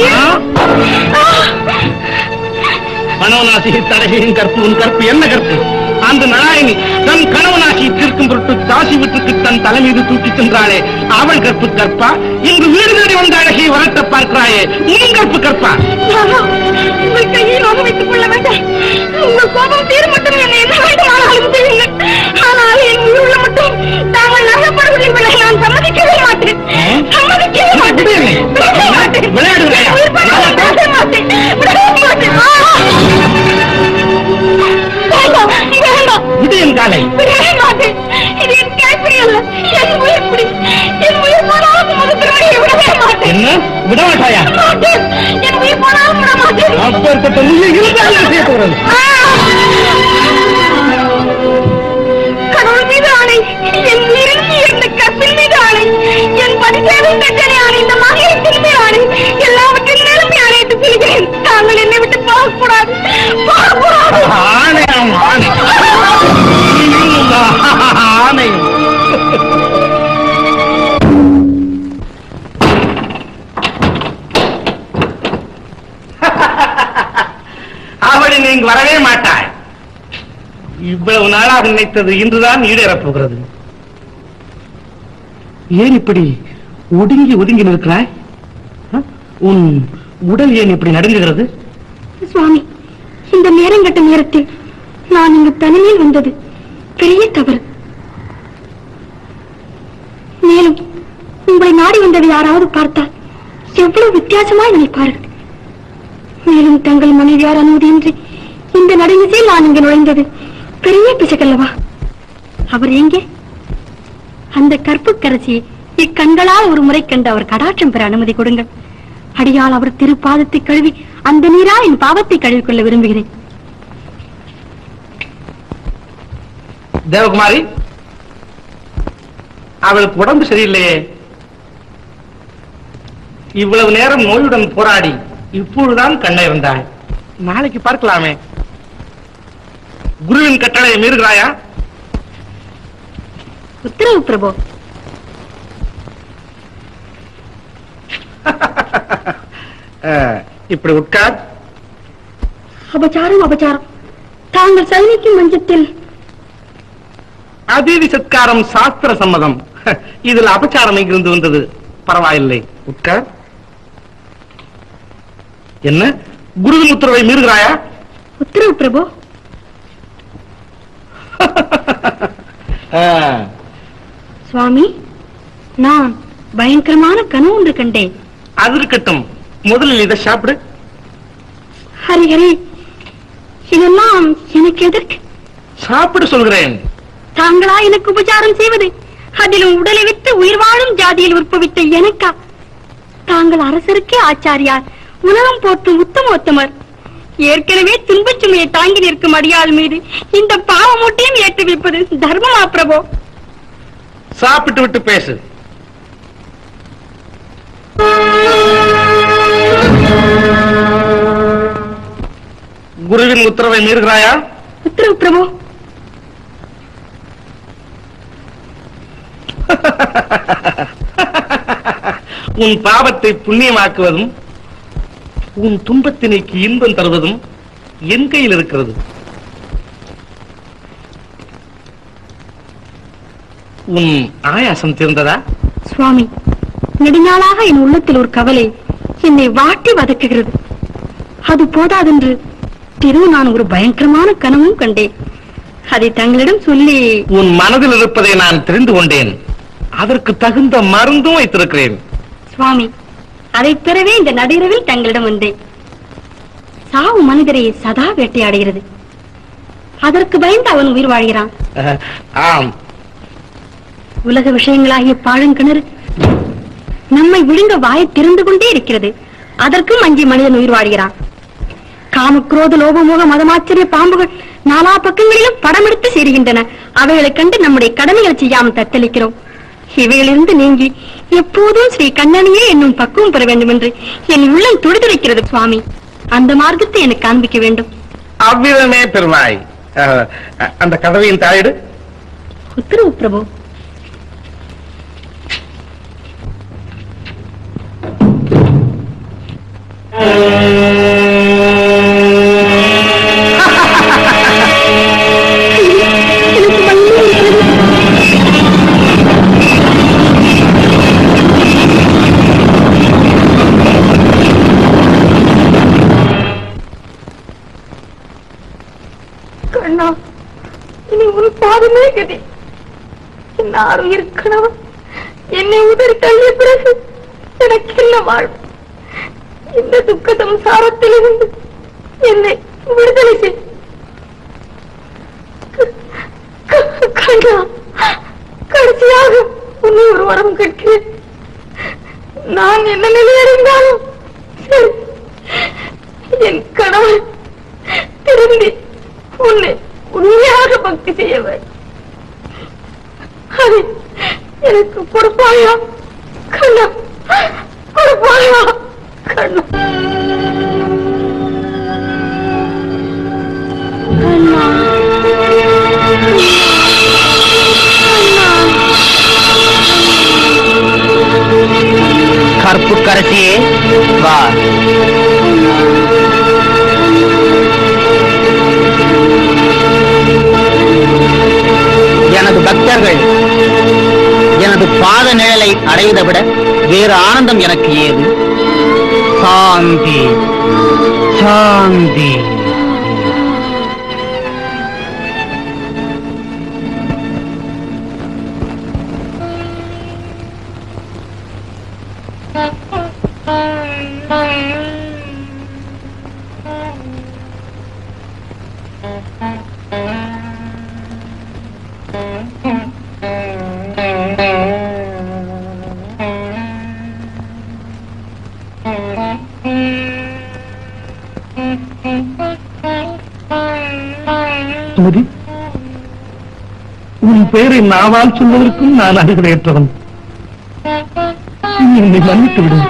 [SPEAKER 1] மனோநாசிகை தடகையின் கற்பு உன் கற்பு என்ன கற்பு? அந்த நாராயணி தன் கணவனாகி தீர்க்கும் பொருட்டு காசி வீட்டுக்கு தன் தலை மீது தூக்கிச் சென்றாளே, அவள் கற்பு கற்பா? இன்று வீடு தேடி வந்த அழகை வரட்ட பார்க்கிறாயே, உன் கற்பு கற்பா?
[SPEAKER 4] உங்கள் கையை நோக வைத்துக் கொள்ள வேண்டாம். உங்கள் கோபம் தீரும் மட்டும் என்னை என்ன வேண்டுமானாலும் செய்யுங்கள். ஆனால் என் உயிருள்ள மட்டும் தாங்கள் நகப்படுவதில் விட நான் சம்மதிக்கவே மாட்டேன். சம்மதிக்கவே மாட்டேன்.
[SPEAKER 1] விளையாடுகிறாயா? இது என் காலை.
[SPEAKER 4] இது என் கேள்வி அல்ல, என் உயிர் பிடி. என் உயிர் போனாலும் உமது திருமணியை விடவே மாட்டேன்.
[SPEAKER 1] என்ன விட மாட்டாயா?
[SPEAKER 4] என் உயிர் போனாலும் விட மாட்டேன்.
[SPEAKER 1] அப்பேற்பட்ட உயிர் இருந்தால் செய்ய போறது.
[SPEAKER 4] கடவுள் மீது ஆணை, என் உயிரில் இருந்த கற்பின் மீது ஆணை, என் பதிசேவை பெற்றனை ஆணை, இந்த மகையத்தின் மீது ஆணை, எல்லாவற்றின் மேலும் ஆணையிட்டு சொல்கிறேன். தாங்கள் என்னை விட்டு போகக்கூடாது, போகக்கூடாது.
[SPEAKER 1] ஆணையம் ஆணை ஆணை. அவளை நீங்க வரவே மாட்டாய். இவ்வளவு நாளாக நினைத்தது இன்றுதான் ஈடேறப் போகிறது. ஏன் இப்படி ஒடுங்கி ஒதுங்கி நிற்கிறாய்? உன் உடல் ஏன் இப்படி நடுங்குகிறது?
[SPEAKER 4] சுவாமி, இந்த நேரங்கட்ட நேரத்தில் நான் இங்கு தனிமையில் வந்தது பெரிய தவறு. மேலும் உங்களை நாடி வந்ததை யாராவது பார்த்தால் எவ்வளவு வித்தியாசமாய் நினைப்பார்கள். மேலும் தங்கள் மனைவியார் அனுமதியின்றி இந்த நடைமுறையில் நான் இங்கு நுழைந்தது பெரிய பிசகல்லவா? அவர் எங்கே? அந்த கற்புக்கரசியை இக்கண்களால் ஒரு முறை கண்டு அவர் கடாட்சம் பெற அனுமதி கொடுங்கள். அடியால் அவர் திருப்பாதத்தை கழுவி அந்த நீரா என் பாவத்தை கழுவிக்கொள்ள விரும்புகிறேன்.
[SPEAKER 1] தேவகுமாரி, அவளுக்கு உடம்பு சரியில்லையே. இவ்வளவு நேரம் நோயுடன் போராடி இப்பொழுதுதான் கண்ணை இருந்தாய். நாளைக்கு பார்க்கலாமே. குருவின் கட்டளையை மீறுகிறாயா?
[SPEAKER 4] உத்தரவு பிரபு.
[SPEAKER 1] இப்படி உட்கார்.
[SPEAKER 4] அபச்சாரம் அபச்சாரம். தாங்கள் சைனிக்கும் மஞ்சத்தில்
[SPEAKER 1] அதிதி சத்காரம் சாஸ்திர சம்மதம். இதில் அபச்சாரம் இங்கிருந்து வந்தது. பரவாயில்லை, உட்கார். என்ன, குருவின் உத்தரவை மீறுகிறாயா?
[SPEAKER 4] உத்தரவு பிரபு. சுவாமி, நான் பயங்கரமான கனவு ஒன்று கண்டேன்.
[SPEAKER 1] அது இருக்கட்டும், முதலில் இதை சாப்பிடு.
[SPEAKER 4] ஹரி ஹரி, இதெல்லாம் எனக்கு எதற்கு?
[SPEAKER 1] சாப்பிடு சொல்கிறேன்.
[SPEAKER 4] தாங்களா எனக்கு உபச்சாரம் செய்வது? அதிலும் உடலை விட்டு உயிர் வாழும் ஜாதியில் உற்பவித்த எனக்கா? தாங்கள் அரசருக்கே ஆச்சாரியார், உலகம் போற்றும் உத்தமோத்தமர். ஏற்கனவே துன்பச் சுமையை தாங்கி நிற்கும் அடியாள் மீது இந்த பாவ மூட்டையும் ஏற்றி வைப்பது தர்மமா பிரபு?
[SPEAKER 1] சாப்பிட்டு விட்டு பேசு. குருவின் உத்தரவை மீறுகிறாயா?
[SPEAKER 4] உத்தரவு பிரபு.
[SPEAKER 1] உன் பாவத்தை புண்ணியமாக்குவதும் உன் துன்பத்தினைக்கு இன்பம் தருவதும் என் கையில் இருக்கிறது. உன் ஆயாசம் தீர்ந்ததா?
[SPEAKER 4] சுவாமி, நெடுநாளாக என் உள்ளத்தில் ஒரு கவலை என்னை வாட்டி வதக்குகிறது. அது போதாதென்று நான் ஒரு பயங்கரமான கனவும் கண்டேன். அதை தங்களிடம் சொல்லி...
[SPEAKER 1] உன் மனதில் இருப்பதை நான் தெரிந்து கொண்டேன். அதற்கு தகுந்த மருந்தும் வைத்திருக்கிறேன்.
[SPEAKER 4] சுவாமி, அதை பெறவே இந்த நடுஇரவில் தங்களிடம் வந்தேன். சாவு மனிதரை சதா வேட்டையாடுகிறது. அதற்கு பயந்து அவன் உயிர் வாழ்கிறான்.
[SPEAKER 1] ஆம்.
[SPEAKER 4] உலக விஷயங்களாகிய பாழங்கிணறு நம்மை விழுங்க வாயை திறந்து கொண்டே இருக்கிறது. அதற்கும் அஞ்சி மனிதன் உயிர் வாழ்கிறான். காமக்ரோத லோபமோக மதமாச்சரிய பாம்புகள் நாலா பக்கங்களிலும் படம் எடுத்து சேருகின்றன. அவைகளைக் கண்டு நம்முடைய கடமைகளை செய்யாமல் தத்தளிக்கிறோம். இவைகளிலிருந்து நீங்கி எப்போதும் ஸ்ரீ கண்ணனையே என்னும் பக்குவம் பெற வேண்டும் என்று என் உள்ளம் துடிதுடிக்கிறது. சுவாமி, அந்த மார்க்கத்தை எனக்கு காண்பிக்க வேண்டும்.
[SPEAKER 1] அவ்விதமே பெருமாய். அந்த கதவையின் தாயிடு.
[SPEAKER 4] உத்தரவு பிரபு. கண்ணா, இனி ஒரு பாதமே கதி. என் ஆறுயிர் கணவன் என்னை உதறி தள்ளிய பிறகு எனக்கு என்ன வாழ்வு? இந்த துக்க சம்சாரத்திலிருந்து என்னை விடுதலை செய். கண்ணா, கடைசியாக உன்னை ஒரு வரம் கேட்கிறேன். நான் என்ன நிலையடைந்தாலும் சரி, என் கணவன் திரும்பி உன்னை உண்மையாக பக்தி செய்ய வேண்டும். அதை எனக்கு பொறுப்பாயா கண்ணா? பொறுப்பாயா கண்ணா? கண்ணா,
[SPEAKER 2] கற்பு கரசியே வா. எனது பக்தர்கள் எனது பாத நிழலை அடைவதை விட வேறு ஆனந்தம் எனக்கு ஏது? சாந்தி சாந்தி.
[SPEAKER 1] சுமதி, உன் பெயரை நாவால் சொல்வதற்கும் நான் அறிவுரையற்றவன். என்னை மன்னித்து விடு.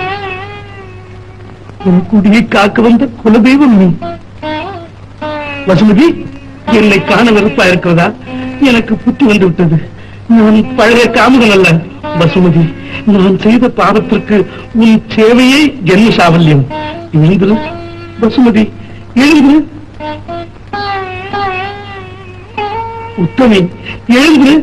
[SPEAKER 1] உன் குடியை காக்க வந்த குலதெய்வம் நீ. வசுமதி, என்னை காண வெறுப்பா இருக்கிறதா? எனக்கு புத்தி வந்து விட்டது. நான் பழைய காமுகன் அல்ல. வசுமதி, நான் செய்த பாவத்திற்கு உன் சேவையை ஜென்ம சாவல்யம். எழுந்திரு வசுமதி, எழுந்திரு. உத்தமி, எழுந்திரு.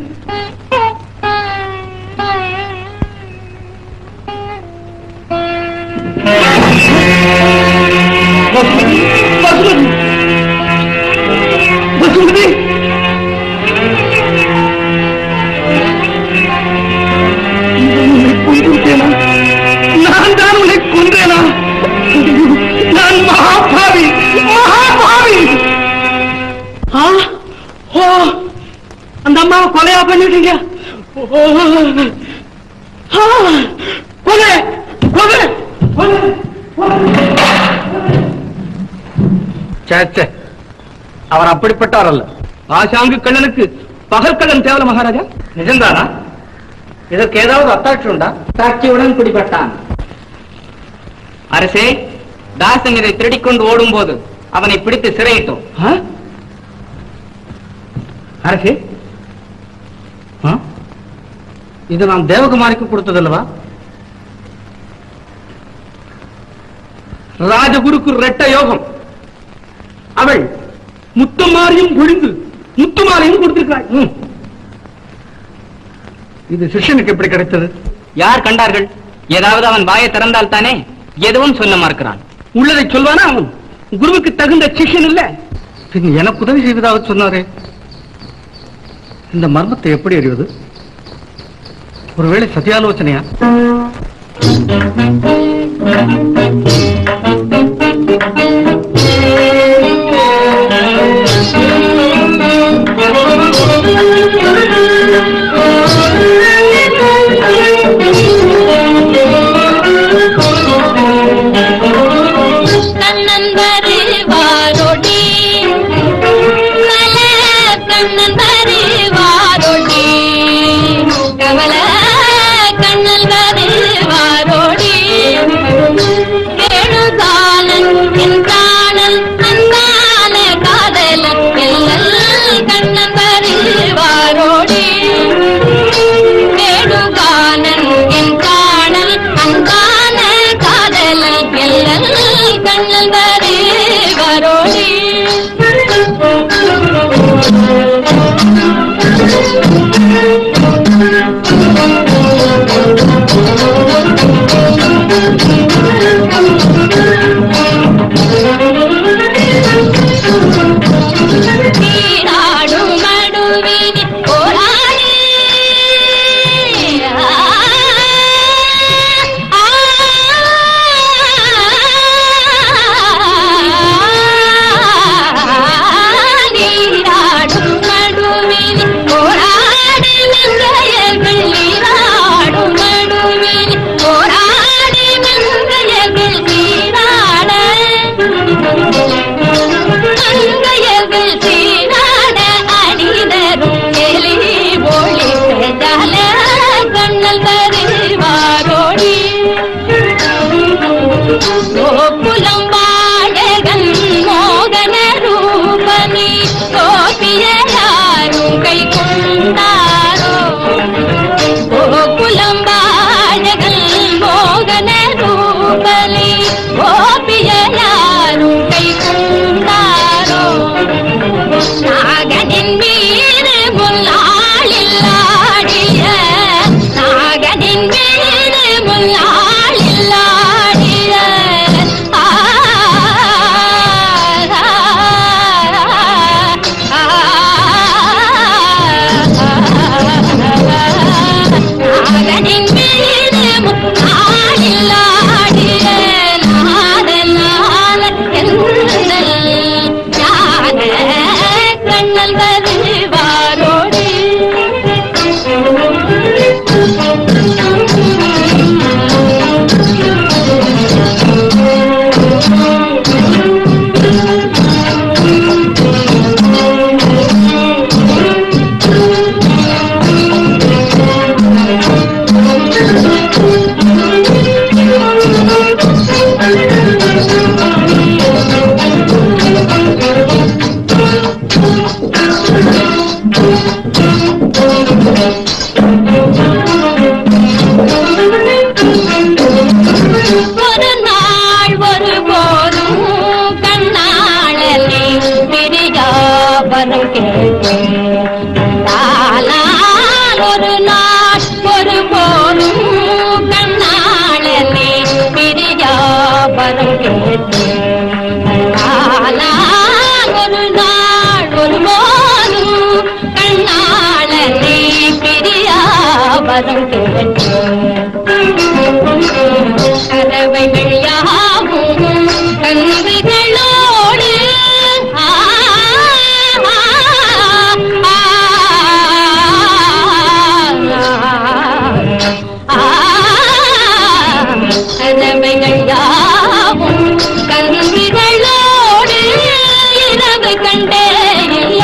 [SPEAKER 1] வசுமதி, வசுமதி, வசுமதி. உன்னை கொன்றுவிட்டேனா? நான் தான் உன்னை கொன்றேனா? நான் மகாபாவி, மகாபாவி. அந்த அம்மாவை கொலையா பண்ணிட்டீங்க. கொலை கொலை அவர் அப்படிப்பட்டார் அல்ல. ஆசாங்கு கண்ணனுக்கு பகற்கடன் தேவல மகாராஜா. நிஜம்தானா? இதற்கு ஏதாவது அத்தாட்சி உண்டா?
[SPEAKER 2] சாட்சியுடன் பிடிபட்டான்.
[SPEAKER 3] அரசே, தாசன் இதை திருடிக்கொண்டு ஓடும் போது அவனை பிடித்து சிறையிட்டோம்.
[SPEAKER 6] அரசே, இது நான் தேவகுமாரிக்கு கொடுத்ததல்லவா? ராஜகுருக்கு ரெட்ட யோகம். அவள் முத்தமாரியும் பொழிந்து முத்துமாலையும் கொடுத்திருக்கிறாள். இது சிஷ்யனுக்கு எப்படி கிடைத்தது?
[SPEAKER 3] யார் கண்டார்கள்? ஏதாவது அவன் வாயை திறந்தால் தானே எதுவும் சொல்ல மறுக்கிறான்.
[SPEAKER 6] உள்ளதை சொல்வானா அவன்? குருவுக்கு தகுந்த சிஷ்யன் இல்ல. பின் எனக்கு உதவி செய்வதாக சொன்னாரே, இந்த மர்மத்தை எப்படி அறிவது? ஒருவேளை சதியாலோசனையா?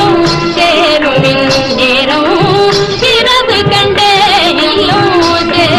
[SPEAKER 7] கண்டே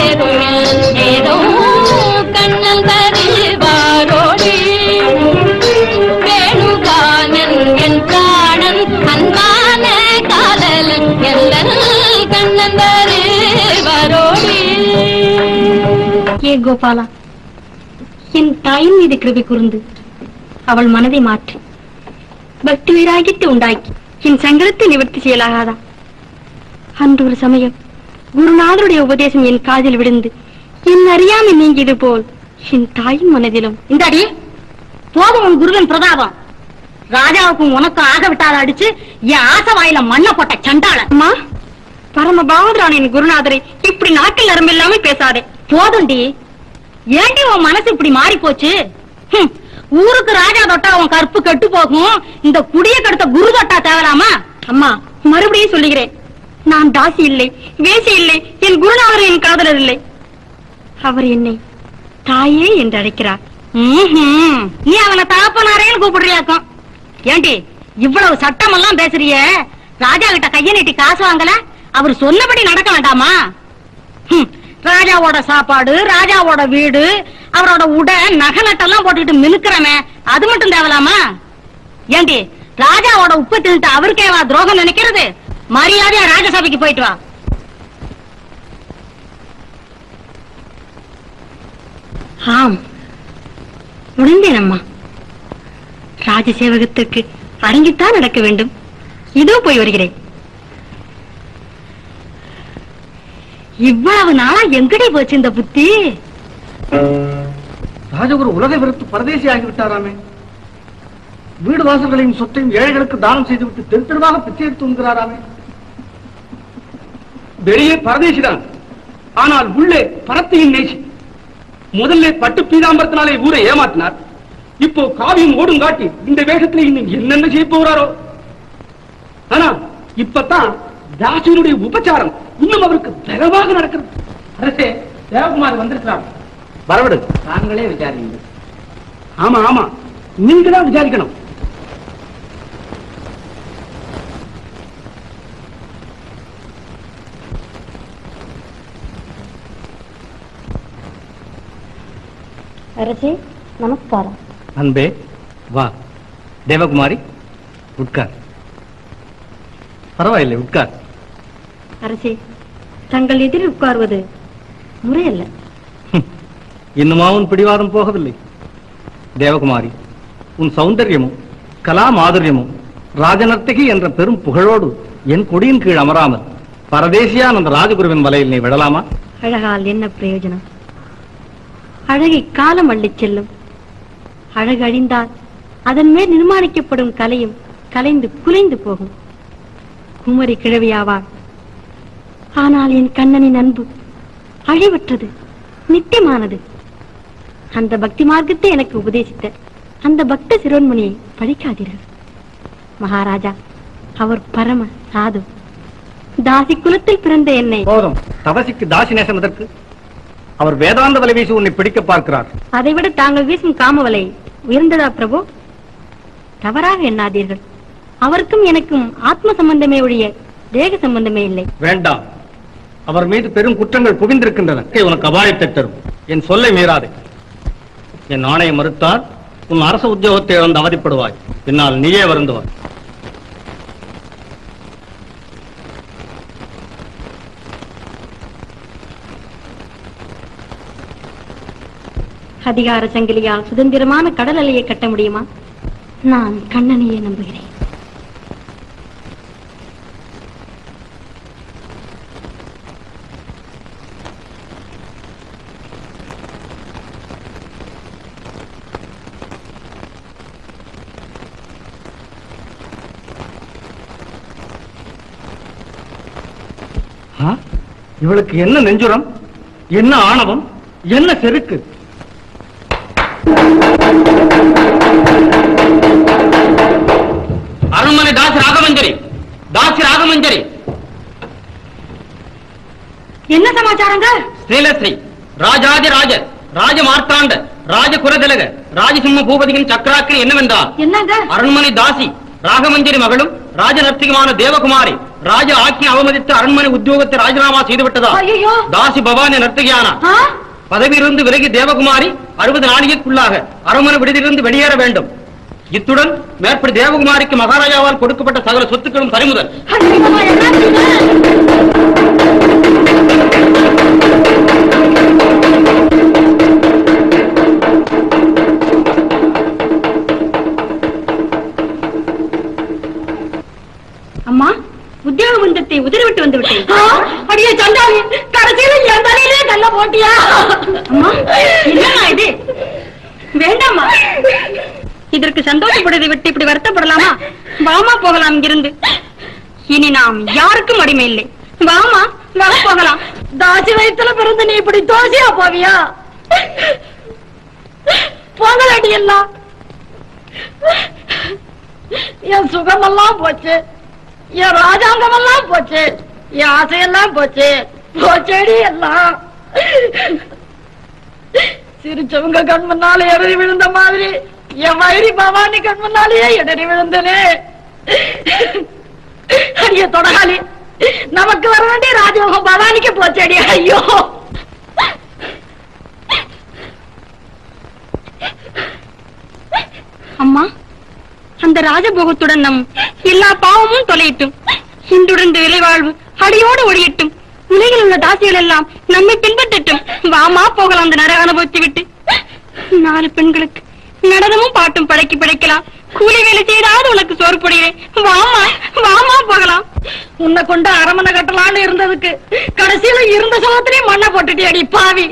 [SPEAKER 4] கோபாலா, என் தாயின் மீது கிருபை கூர்ந்து அவள் மனதை மாற்றி பக்தி வைராகியத்தை உண்டாக்கி என் சங்கடத்தை நிவர்த்தி செய்யலாகாதா? அன்று ஒரு சமயம் குருநாதருடைய உபதேசம் என் காதில் விழுந்து என் அறியாமை நீங்கியது போல் என் தாயின் மனதிலும். இந்த அடி போதும் உன் குருவின் பிரதாபம். ராஜாவுக்கும் உனக்கும் ஆக விட்டாத அடிச்சு என் ஆசை வாயில மண்ண போட்ட சண்டாள. அம்மா, பரம பாவதரான என் குருநாதரை இப்படி நாக்கில் நரம்பு இல்லாம பேசாதே. போதுண்டி, ஏண்டி உன் மனசு இப்படி மாறி போச்சு? ஊருக்கு ராஜா தொட்டா உன் கற்பு கெட்டு போகும், இந்த குடிய கெடுத்த குரு தொட்டா தேவலாமா? அம்மா, மறுபடியும் சொல்லுகிறேன், நான் தாசி இல்லை, வேசி இல்லை, என் குருநாதர் என் காதலர் இல்லை. அவர் என்னை தாயே என்று அழைக்கிறார். நீ அவனை தாப்பனாரேன்னு கூப்பிடுறியாக்கும். ஏண்டி இவ்வளவு சட்டம் எல்லாம் பேசுறிய? ராஜா கிட்ட கைய நீட்டி காசு வாங்கல, அவர் சொன்னபடி நடக்க வேண்டாமா? ராஜாவோட சாப்பாடு, ராஜாவோட வீடு, அவரோட உடை நகை நட்டெல்லாம் போட்டுட்டு மினுக்கிறமே, அது மட்டும் தேவலாமா? ஏண்டி ராஜாவோட உப்பு தின்ட்டு அவருக்கேவா துரோகம் நினைக்கிறது? மரியாதையா ராஜசபைக்கு போயிட்டு வா. ஆம், உணர்ந்தேன் அம்மா. ராஜசேவகத்திற்கு அரங்கித்தான் நடக்க வேண்டும். இதோ போய் வருகிறேன். இவ்வளவு நாளா எங்கடி போச்சு இந்த புத்தி?
[SPEAKER 6] ராஜகுரு உலகை வெறுத்து பரதேசி ஆகிவிட்டாராமே. வீடு வாசல்களையும் சொத்தையும் ஏழைகளுக்கு தானம் செய்துவிட்டு தெரு தெருவாக பிச்சை எடுத்து உண்கிறாராமே. வெளியே பரதேசிதான், ஆனால் உள்ளே பரத்தையின் நேசி. முதல்ல பட்டு பீதாம்பரத்தினாலே ஊரை ஏமாற்றினார். இப்போ காவியும் ஓடும் காட்டி இந்த வேகத்தில் இன்னும் என்னென்ன செய்ய போகிறாரோ. ஆனா இப்பதான் தாசியனுடைய உபச்சாரம் இன்னும் அவருக்கு தரவாக நடக்கிறது.
[SPEAKER 2] அரசே, தேவகுமார் வந்திருக்கிறார்.
[SPEAKER 6] வரவிடு,
[SPEAKER 2] தாங்களே விசாரிங்க.
[SPEAKER 6] ஆமா ஆமா, நீங்க தான் விசாரிக்கணும்.
[SPEAKER 4] அரசே, நமஸ்காரம்.
[SPEAKER 6] அன்பே, வா. தேவகுமாரி, உட்கார். பரவாயில்லை, உட்கார்.
[SPEAKER 4] அரசே, தங்கள் எதிரில் உட்கார்வது முறையல்ல.
[SPEAKER 6] இன்னுமா உன் பிடிவாதம் போகவில்லை? தேவகுமாரி, உன் சௌந்தரியமும் கலா மாதுரியமும் ராஜநர்த்தகி என்ற பெரும் புகழோடு என் கொடியின் கீழ் அமராமல் பரதேசியான் அந்த ராஜகுருவின் வலையில் நீ விடலாமா?
[SPEAKER 4] அழகால் என்ன பிரயோஜனம்? அழகை காலம் அள்ளிச் செல்லும். அழகு அழிந்தால் அதன் மேல் நிர்மாணிக்கப்படும் கலையும் கலைந்து குலைந்து போகும். குமரி கிழவியாவாள். ஆனால் என் கண்ணனின் அன்பு அழிவற்றது, நித்தியமானது. அந்த பக்தி மார்க்கத்தை எனக்கு உபதேசித்த அந்த பக்த சிரோன்மணியை பழிக்காதீர்கள். மகாராஜா, அவர் பரம சாது. தாசி குலத்தில் பிறந்த என்னை
[SPEAKER 6] போதும். தவசிக்கு தாசி நேசம் எதற்கு? அவர் வேதாந்த வலை வீசி உன்னை பிடிக்க பார்க்கிறார்.
[SPEAKER 4] அதைவிட தாங்கள் வீசும் காமவலை உயர்ந்ததா பிரபு? தவறாக எண்ணாதீர்கள். அவருக்கும் எனக்கும் ஆத்ம சம்பந்தமே ஒழிய தேக சம்பந்தமே இல்லை.
[SPEAKER 6] வேண்டாம், அவர் மீது பெரும் குற்றங்கள் குவிந்திருக்கின்றன. உனக்கு அபாயத்தை தரும். என் சொல்லை மீறாதே. என் ஆணையை மறுத்தால் உன் அரச உத்தியோகத்தை இழந்து அவதிப்படுவாய். பின்னால் நீயே வருந்துவாய்.
[SPEAKER 4] அதிகார சங்கிலியால் சுதந்திரமான கடல் அலையை கட்ட முடியுமா? நான் கண்ணனையே நம்புகிறேன்.
[SPEAKER 6] இவளுக்கு என்ன நெஞ்சுரம், என்ன ஆணவம், என்ன செருக்கு!
[SPEAKER 2] அரண்மனை தாசி ராகமஞ்சரி, தாசி ராகமஞ்சரி.
[SPEAKER 4] என்ன சமாச்சாரங்க?
[SPEAKER 2] ஸ்ரீலஸ்ரீ ராஜாதி ராஜர் ராஜ மார்த்தாண்ட ராஜ குலதிலக ராஜசிம்ம பூபதியின் சக்கராக்கிரி என்னவென்றால்,
[SPEAKER 4] என்னங்க?
[SPEAKER 2] அரண்மனை தாசி ராகமஞ்சரி மகளும் ராஜ நர்த்திகமான தேவகுமாரி ராஜ ஆக்கிய அவமதித்து அரண்மனை உத்தியோகத்தை ராஜினாமா செய்துவிட்டதா? தாசி பவானி நர்த்தகியானா. பதவியிலிருந்து விலகி தேவகுமாரி 60 நாளிகைக்குள்ளாக அரண்மனை விடுதியிலிருந்து வெளியேற வேண்டும். இத்துடன் மேற்படி தேவகுமாரிக்கு மகாராஜாவால் கொடுக்கப்பட்ட சகல சொத்துக்களும் பறிமுதல்.
[SPEAKER 4] அம்மா, உத்தியோக பந்தத்தை உதறிவிட்டு வந்து விட்டேன். அடியே சண்டாளி, கடைசியில என் தலையிலே கல்ல போட்டியா? அம்மா, என்னம்மா இது? வேண்டாமா, இதற்கு சந்தோஷப்படுவதை விட்டு இப்படி வருத்தப்படலாமா? வாமா போகலாம் இங்கிருந்து. இனி நாம் யாருக்கும் அடிமை இல்லை. வாமா, வா போகலாம். தாசி வயிற்றுல பிறந்து நீ இப்படி தோசியா போவியா? போகலாடி எல்லாம். என் சுகமெல்லாம் போச்சு, என் ராஜாங்கம் எல்லாம் போச்சு, என் ஆசையெல்லாம் போச்சு. போச்சேடி எல்லாம். சிரிச்சவங்க கண் முன்னாலே எடறி விழுந்த மாதிரி என் வயிறு பவானி கண் முன்னாலேயே எடறி விழுந்தனே. அடிய தொடகாலி, நமக்கு வர வேண்டிய ராஜயோகம் பவானிக்கு போச்சேடி. ஐயோ, அம்மா, அந்த ராஜபோகத்துடன் நம் எல்லா பாவமும் தொலையட்டும். இன்றுடன் விளைவாழ்வு அடியோடு ஒழியட்டும். உலகில் உள்ள தாசிகள் எல்லாம் நம்மை பின்பற்றட்டும். வாமா போகலாம் அந்த நரக அனுபவித்து விட்டு. 4 பெண்களுக்கு நடனமும் பாட்டும் படைக்கலாம். கூலி வேலை செய்தாவது உனக்கு சோறு போடுகிறேன். வாமா, வாமா போகலாம். உன்னை கொண்டு அரமனை கட்டலான்னு இருந்ததுக்கு கடைசியில இருந்த சோகத்திலேயே மண்ணை போட்டுட்டே அடி பாவி.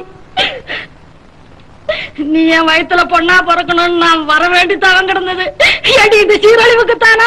[SPEAKER 4] நீ என் வயிற்றுல பொண்ணா பிறக்கணும்னு நான் வர வேண்டி தவம் கிடந்தது. அடி இது சீரழிவுக்குத்தானா?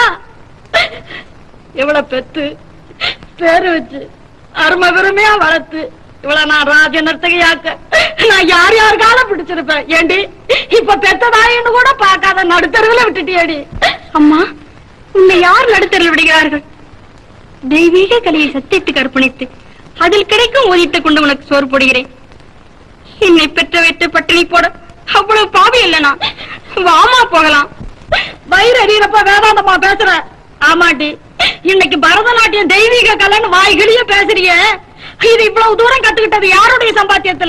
[SPEAKER 4] இவ்வளவு பெத்து பேரு வச்சு அருமை பெருமையா வளர்த்து இவ்வளவு நான் ராஜ நர்த்தகையாக்க நான் யார் யாருக்கால பிடிச்சிருப்பேன். ஏண்டி இப்ப பெத்ததாயின்னு கூட பார்க்காத நடுத்தருவில விட்டுட்டியடி. அம்மா, உன்னை யார் நடுத்தருவில் விடுகிறார்கள்? தெய்வீக கலையை சத்தியத்துக்கு அர்ப்பணித்து அதில் கிடைக்கும் ஓதித்தை கொண்டு உனக்கு சோறு போடுகிறேன். என்னை பெற்ற வைத்து பட்டினி போட அவ்வளவு பாவி இல்ல நான். வாமா போகலாம். வயிறு அறியறப்ப வேதாந்தமா பேசுற. ஆமாட்டி, இன்னைக்கு பரதநாட்டியம் தெய்வீக கலைன்னு வாய்கிளிய பேசுறிய. இது இவ்வளவு தூரம் கத்துக்கிட்டது யாருடைய சம்பாத்தியத்துல?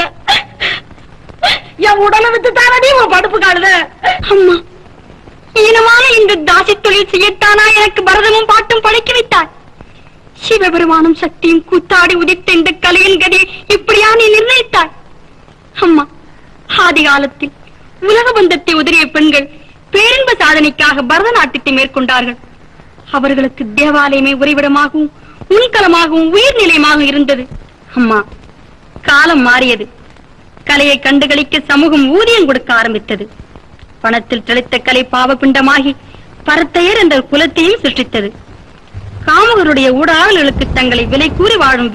[SPEAKER 4] என் உடலை வித்து தானடி உன் படுப்பு காடுத. அம்மா, ஈனமான இந்த தாசி தொழில் செய்யத்தானா எனக்கு பரதமும் பாட்டும் படைக்க வைத்தாய்? சிவபெருமானும் சக்தியும் கூத்தாடி உதித்த இந்த கலையின் கதையை இப்படியா நீ நிர்ணயித்தாய்? அம்மா, ஆதி காலத்தில் உலக பந்தத்தை உதறிய பெண்கள் பேரின்ப சாதனைக்காக பரதநாட்டியத்தை மேற்கொண்டார்கள். அவர்களுக்கு தேவாலயமே உறைவிடமாகவும் உள்கலமாகவும் உயிர் நிலையமாகவும் இருந்தது. அம்மா, காலம் மாறியது. கலையை கண்டுகளிக்க சமூகம் ஊதியம் கொடுக்க ஆரம்பித்தது. பணத்தில் தெளித்த கலை பாவபிண்டமாகி பரத்தையர் என்ற குலத்தையும் சிருஷ்டித்தது. காமகருடைய ஊடாளர்களுக்கு தங்களை விலை கூறி வாழும்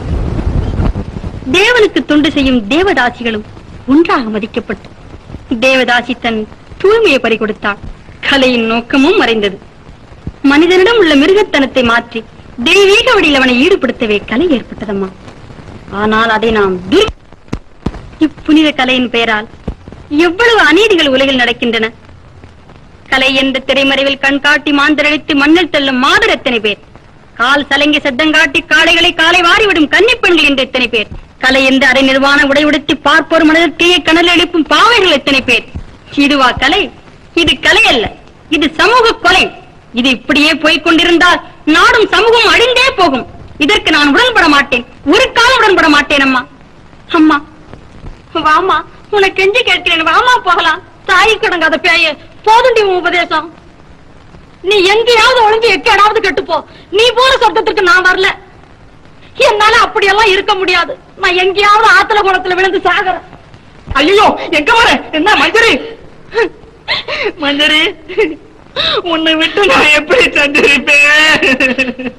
[SPEAKER 4] தேவனுக்கு தொண்டு செய்யும் தேவதாசிகளும் ஒன்றாக மதிக்கப்பட்டு தேவதாசி தன் தூய்மையை பறிகொடுத்தாள். கலையின் நோக்கமும் மறைந்தது. மனிதனிடம் உள்ள மிருகத்தனத்தை மாற்றி தெய்வீக வழியில் அவனை ஈடுபடுத்தவே கலை ஏற்பட்டதம்மா. ஆனால் அதை நாம் இப்புனித கலையின் பெயரால் எவ்வளவு அநீதிகள் உலகில் நடக்கின்றன. கலை என்ற திரைமறைவில் கண்காட்டி மாந்தரடித்து மண்ணில் தள்ளும் மாதர் எத்தனை பேர்? கால் சலங்கி சத்தங்காட்டி காளைகளை காலை வாரிவிடும் கன்னிப்பெண்கள் என்று எத்தனை பேர்? கலை என்று அரை நிர்வாண உடை உடுத்தி பார்ப்போர் மனதில் தீய கனல் எழுப்பும் பாவைகள் எத்தனை பேர்? இதுவா கலை? இது கலை அல்ல, இது சமூக கொலை. இது இப்படியே போய்கொண்டிருந்தால் நாடும் சமூகம் அழிந்தே போகும். இதற்கு நான் உடன்பட மாட்டேன், ஒரு காலம் உடன்பட மாட்டேன். அம்மா, அம்மா வாமா, உனக்கு கெஞ்சி கேட்கிறேன். வாமா போகலாம். தாய் கடங்காத பேய போதுண்டி உபதேசம். நீ எங்கேயாவது ஒளிஞ்சு எக்கேடாவது கெட்டுப்போ. நீ போற சப்தத்திற்கு நான் வரல. என்னால அப்படியெல்லாம் இருக்க முடியாது. நான் எங்கேயாவது ஆத்துல குளத்துல விழுந்து சாகறேன்.
[SPEAKER 1] ஐயோ, எங்க வர? என்ன மஞ்சரி? மஞ்சரி, உன்னை விட்டு நான் எப்படி சஞ்சரிப்பேன்?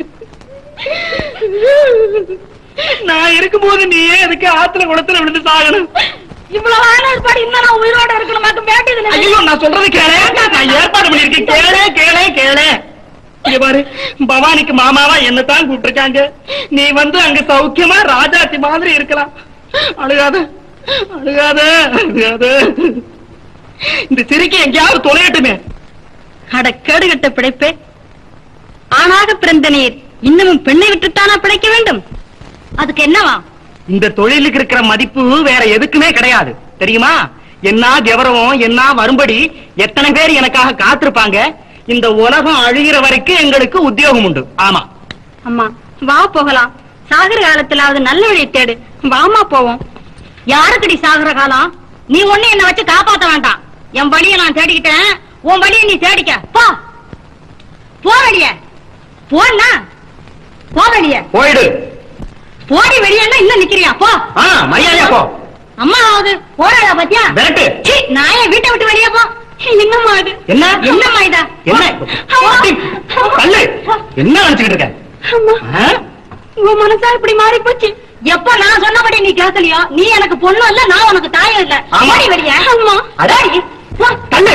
[SPEAKER 1] நான் இருக்கும்போது நீயே எதுக்கு ஆத்துல குளத்துல விழுந்து சாகணும்?
[SPEAKER 4] இவ்வளவு ஏற்பாடு இன்னும் நான் உயிரோட இருக்கணும் வேண்டியது.
[SPEAKER 1] ஐயோ, நான் சொல்றது கேளு. நான் ஏற்பாடு பண்ணிருக்கேன். கேளு கேளு கேளு. இங்க பாரு, பவானிக்கு மாமாவா என்னத்தான் கூப்பிட்டுருக்காங்க. நீ வந்து அங்க சௌக்கியமா ராஜாத்தி மாதிரி இருக்கலாம். அழுகாத அழுகாத அழுகாத. இந்த சிரிக்கை எங்கேயாவது தொலையட்டுமே.
[SPEAKER 4] அட கேடு கட்ட பிழைப்பே. ஆணாக பிறந்த நீர் இன்னமும் பெண்ணை விட்டுத்தானா பிழைக்க வேண்டும்? அதுக்கு என்னவா?
[SPEAKER 1] இந்த தொழிலுக்கு இருக்கிற மதிப்பு வேற எதுக்குமே கிடையாது தெரியுமா? என்ன கௌரவம், என்ன வரும்படி எத்தனை பேர் எனக்காக காத்திருப்பாங்க. இந்த உலகம் அழிகிற வரைக்கும் எங்களுக்கு உத்தியோகம் உண்டு. ஆமா
[SPEAKER 4] அம்மா, வா போகலாம். சாகர காலத்திலாவது நல்ல வழியை தேடு. வாமா போவோம். யாருக்குடி சாகர காலம்? நீ ஒண்ணு என்ன வச்சு காப்பாத்த வேண்டாம். என் வழியை நான் தேடிக்கிட்டேன், உன் வழியை நீ தேடிக்க. போ போடிய. போனா போ வெளியே.
[SPEAKER 1] போயிடு.
[SPEAKER 4] போடி வெளியேன்னா இன்னும் நிக்கிறியா? போ.
[SPEAKER 1] மரியாதையா போ.
[SPEAKER 4] அம்மா ஆகுது போறாளா பாத்தியா?
[SPEAKER 1] விரட்டு.
[SPEAKER 4] நான் என் வீட்டை விட்டு வெளியே போ. என்னம்மா இது? என்னம்மா இதா?
[SPEAKER 1] என்ன கல்லு? என்ன நினைச்சுக்கிட்டு இருக்க?
[SPEAKER 4] உன் மனசா இப்படி மாறி போச்சு. எப்ப நான் சொன்னபடி நீ கேட்கலையோ, நீ எனக்கு பொண்ணும் இல்ல, நான் உனக்கு தாயும் இல்ல. போடி வெளியே. அம்மா அடாடி
[SPEAKER 1] கல்லு.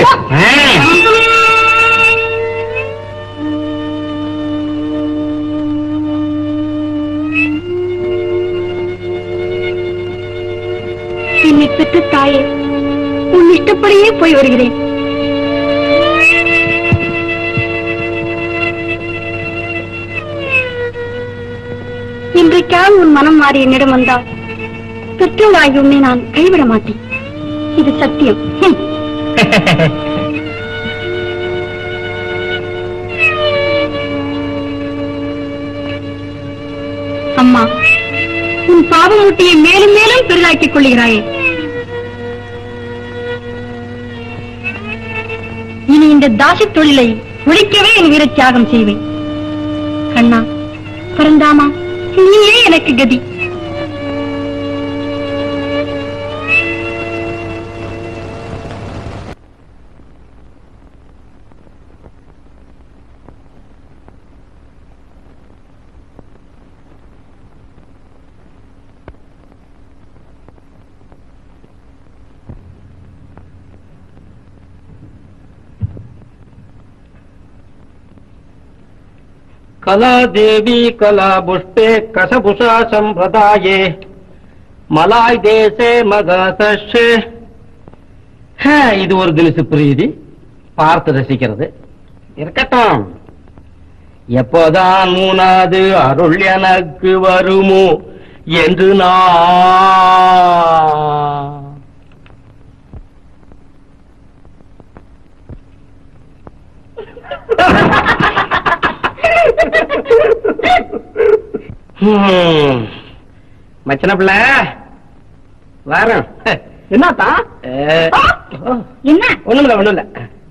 [SPEAKER 4] என்னை பெற்ற தாயே, உன் இஷ்டப்படியே போய் வருகிறேன். இன்றைக்காவது உன் மனம் மாறி என்னிடம் வந்தால் பெற்றோராகி உன்னை நான் கைவிட மாட்டேன். இது சத்தியம். அம்மா, உன் பாவமூட்டியை மேலும் மேலும் பெரிதாக்கிக் கொள்கிறாயே. இனி இந்த தாசி தொழிலை ஒழிக்கவே என் வீர தியாகம் செய்வேன். கண்ணா, பரந்தாமா, நீயே எனக்கு கதி.
[SPEAKER 3] கலா தேவி கலாபுஷ்பே கசபுஷா சம்பிரதாயே மலாய் தேசே மகாசே. இது ஒரு தினசு பிரீதி, பார்த்து ரசிக்கிறது இருக்கட்டும். எப்போதான் மூணாவது அருள் எனக்கு வருமோ என்று நான் மச்சன பிள்ளை வரேன்.
[SPEAKER 6] என்னத்தா?
[SPEAKER 4] என்ன?
[SPEAKER 3] ஒண்ணுமில்ல ஒண்ணுமில்ல.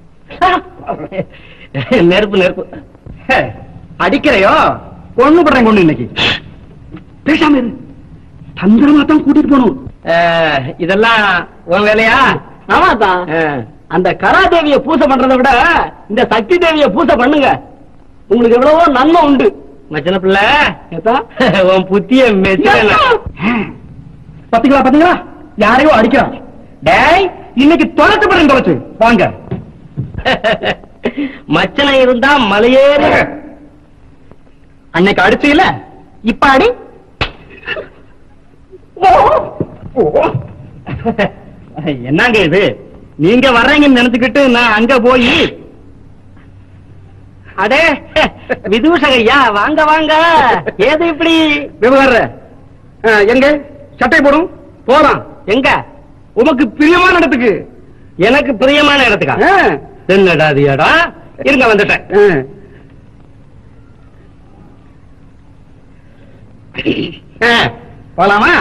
[SPEAKER 3] நெருப்பு நெருப்பு
[SPEAKER 6] அடிக்கிறையோ? ஒண்ணு பண்றேன் கொண்டு இன்னைக்கு. பேசாம இரு, தந்திரமா தான் கூட்டிட்டு போகணும்.
[SPEAKER 3] இதெல்லாம் உன் வேலையா?
[SPEAKER 6] ஆமாதான். அந்த கராதேவிய பூசை பண்றதை விட இந்த சக்தி தேவிய பூசை பண்ணுங்க, உங்களுக்கு எவ்வளவோ நன்மை உண்டு.
[SPEAKER 3] மச்சன பிள்ளை உன் புத்திய மெச்சல.
[SPEAKER 6] பாத்தீங்களா பாத்தீங்களா, யாரையோ அடிக்கிறான். டேய், இன்னைக்கு தொலைச்சு பாருங்க, தொலைச்சு வாங்க.
[SPEAKER 3] மச்சனை இருந்தா மலையேற.
[SPEAKER 6] அன்னைக்கு அடிச்சீல, இப்ப அடி.
[SPEAKER 3] என்னங்க இது, நீங்க வர்றீங்கன்னு நினைச்சுக்கிட்டு நான் அங்க போய். அடே விதூஷகையா, வாங்க வாங்க. ஏது இப்படி
[SPEAKER 6] விவகாரம்? எங்க சட்டை போடும் போலாம்.
[SPEAKER 3] எங்க?
[SPEAKER 6] உமக்கு பிரியமான இடத்துக்கு.
[SPEAKER 3] எனக்கு பிரியமான இடத்துக்கா? என்னடா அது இடம்? இருங்க வந்துட்டேன்.
[SPEAKER 6] போலாமா?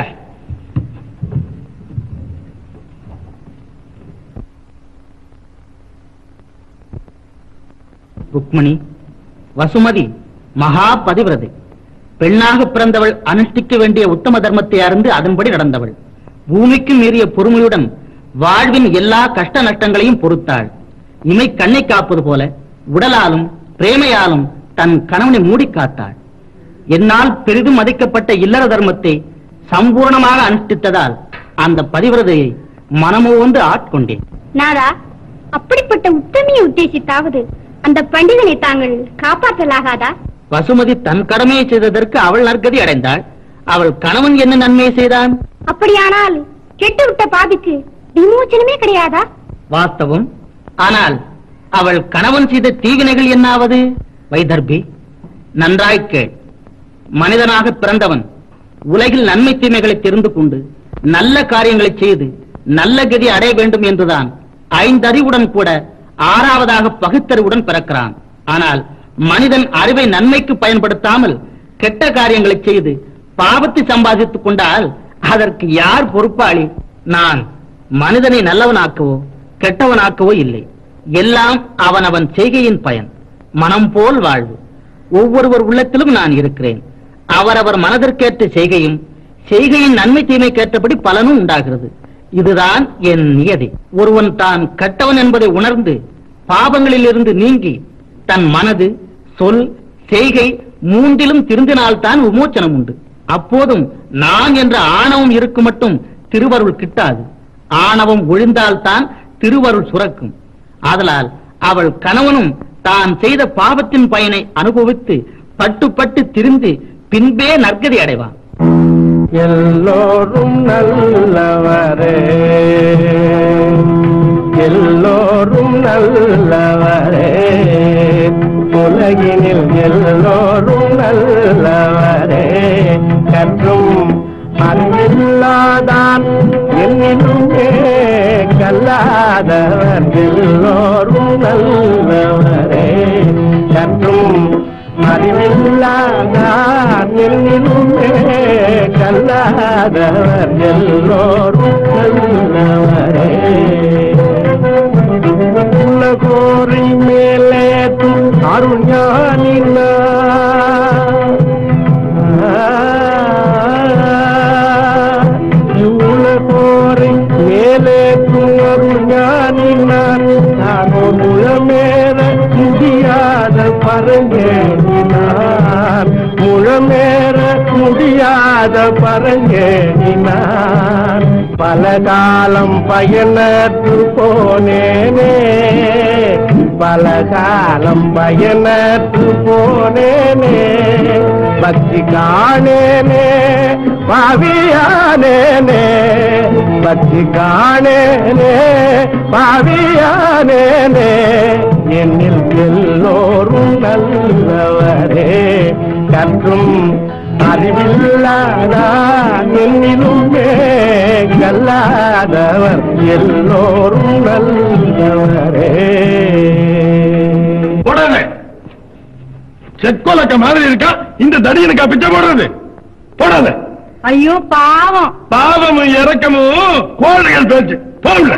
[SPEAKER 2] ருக்மணி, வசுமதி மகா பதிவிரதை. பெண்ணாக பிறந்தவள் அனுஷ்டிக்க வேண்டிய உத்தம தர்மத்தை அறிந்து அதன்படி நடந்தவள். பூமிக்கு மீறிய பொறுமையுடன் வாழ்வின் எல்லா கஷ்ட நஷ்டங்களையும் பொறுத்தாள். இமை கண்ணை காப்பது போல உடலாலும் பிரேமையாலும் தன் கணவனை மூடி காத்தாள். என்னால் பெரிதும் மதிக்கப்பட்ட இல்லற தர்மத்தை சம்பூர்ணமாக அனுஷ்டித்ததால் அந்த பதிவிரதையை மனமோந்து ஆட்கொண்டேன்.
[SPEAKER 4] நாதா, அப்படிப்பட்ட உத்தமையை உத்தேசித்தாவது அந்த பண்டிதனை தாங்கள் காப்பாற்றலாகாதா?
[SPEAKER 2] வசுமதி தன் கடமையை செய்ததற்கு அவள் நற்கதி அடைந்தாள். அவள் கணவன் என்ன நன்மையை செய்தான்?
[SPEAKER 4] அப்படியானால் கெட்டுவிட்ட பாதிக்கு விமோச்சனமே கிடையாதா?
[SPEAKER 2] வாஸ்தவம். ஆனால் அவள் கணவன் செய்த தீவினைகள் என்னாவது? வைதர்பி, நன்றாய் கேள். மனிதனாக பிறந்தவன் உலகில் நன்மை தீமைகளை தெரிந்து கொண்டு நல்ல காரியங்களை செய்து நல்ல கதி அடைய வேண்டும் என்றுதான் 5 அறிவுடன் கூட 6வதாக பகுத்தறிவுடன் பிறக்கிறான். ஆனால் மனிதன் அறிவை நன்மைக்கு பயன்படுத்தாமல் கெட்ட காரியங்களை செய்து பாவத்தை சம்பாதித்துக் கொண்டால் அதற்கு யார் பொறுப்பாளி? நான் மனிதனை நல்லவனாக்கவோ கெட்டவனாக்கவோ இல்லை. எல்லாம் அவனவன் செய்கையின் பயன். மனம் போல் வாழ்வு. ஒவ்வொருவர் உள்ளத்திலும் நான் இருக்கிறேன். அவரவர் மனதிற்கேற்ற செய்கையும் செய்கையின் நன்மை தீமைக்கேற்றபடி பலனும் உண்டாகிறது. இதுதான் என் நியதி. ஒருவன் தான் கெட்டவன் என்பதை உணர்ந்து பாவங்களில் இருந்து நீங்கி தன் மனது, சொல், செய்கை மூன்றிலும் திருந்தினால்தான் விமோச்சனம் உண்டு. அப்போதும் நான் என்ற ஆணவம் இருக்கும் மட்டும் திருவருள் கிட்டாது. ஆணவம் ஒழிந்தால்தான் திருவருள் சுரக்கும். ஆதலால் அவள் கணவனும் தான் செய்த பாவத்தின் பயனை அனுபவித்து பட்டு பட்டு திரிந்து பின்பே நற்கதி அடைவான்.
[SPEAKER 8] எல்லோரும் நல்லவரே, எல்லோரும் நல்லவரே, உலகினில் எல்லோரும் நல்லவரே, கற்றும் அறிவில்லாதான் என்னிலுமே கல்லாதவர் எல்லோரும் நல்லவரே, கற்றும் அறிவில்லாதான் என்னிலுமே கல்லாதவர் எல்லோரும் நல்லவரே. உலகோரை மேலே அருஞானினா உலகோரை மேலே அருஞானினான் நானோ முழமேற முடியாத பரங்கேணினான், முழமேற முடியாத பரங்கேணினான். பல காலம் பயனற்று போனேனே, பல காலம் பயனற்று போனேனே, பக்தி காணேனே பாவியானேனே, பக்தி காணேனே பாவியானேனே, என்னில் எல்லோரும் நல்லவரே, கற்றும் அறிவில்லாதான் என்னிலுமே கல்லாதவர் எல்லோரும் நல்லவரே.
[SPEAKER 9] போடாதே, செக்கோலக்க மாதிரி இருக்கா இந்த தடியனுக்கா பிச்சை போடுறது? போடாத.
[SPEAKER 4] ஐயோ பாவம்.
[SPEAKER 9] பாவமும் இறக்கமும் கோழைகள் பேச்சு போடல.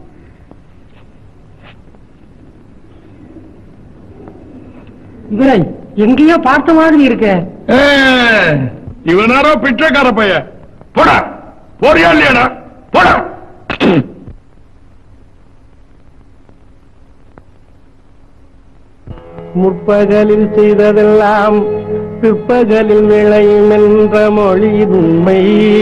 [SPEAKER 5] இவரை எங்கேயோ பார்த்த மாதிரி இருக்க.
[SPEAKER 9] இவனாரோ பிச்சைக்கார பையன். போடா, போறியா இல்லையாடா? போடா.
[SPEAKER 8] முற்பகலில் செய்ததெல்லாம் பிற்பகலில் விளையும் என்ற மொழி உண்மை.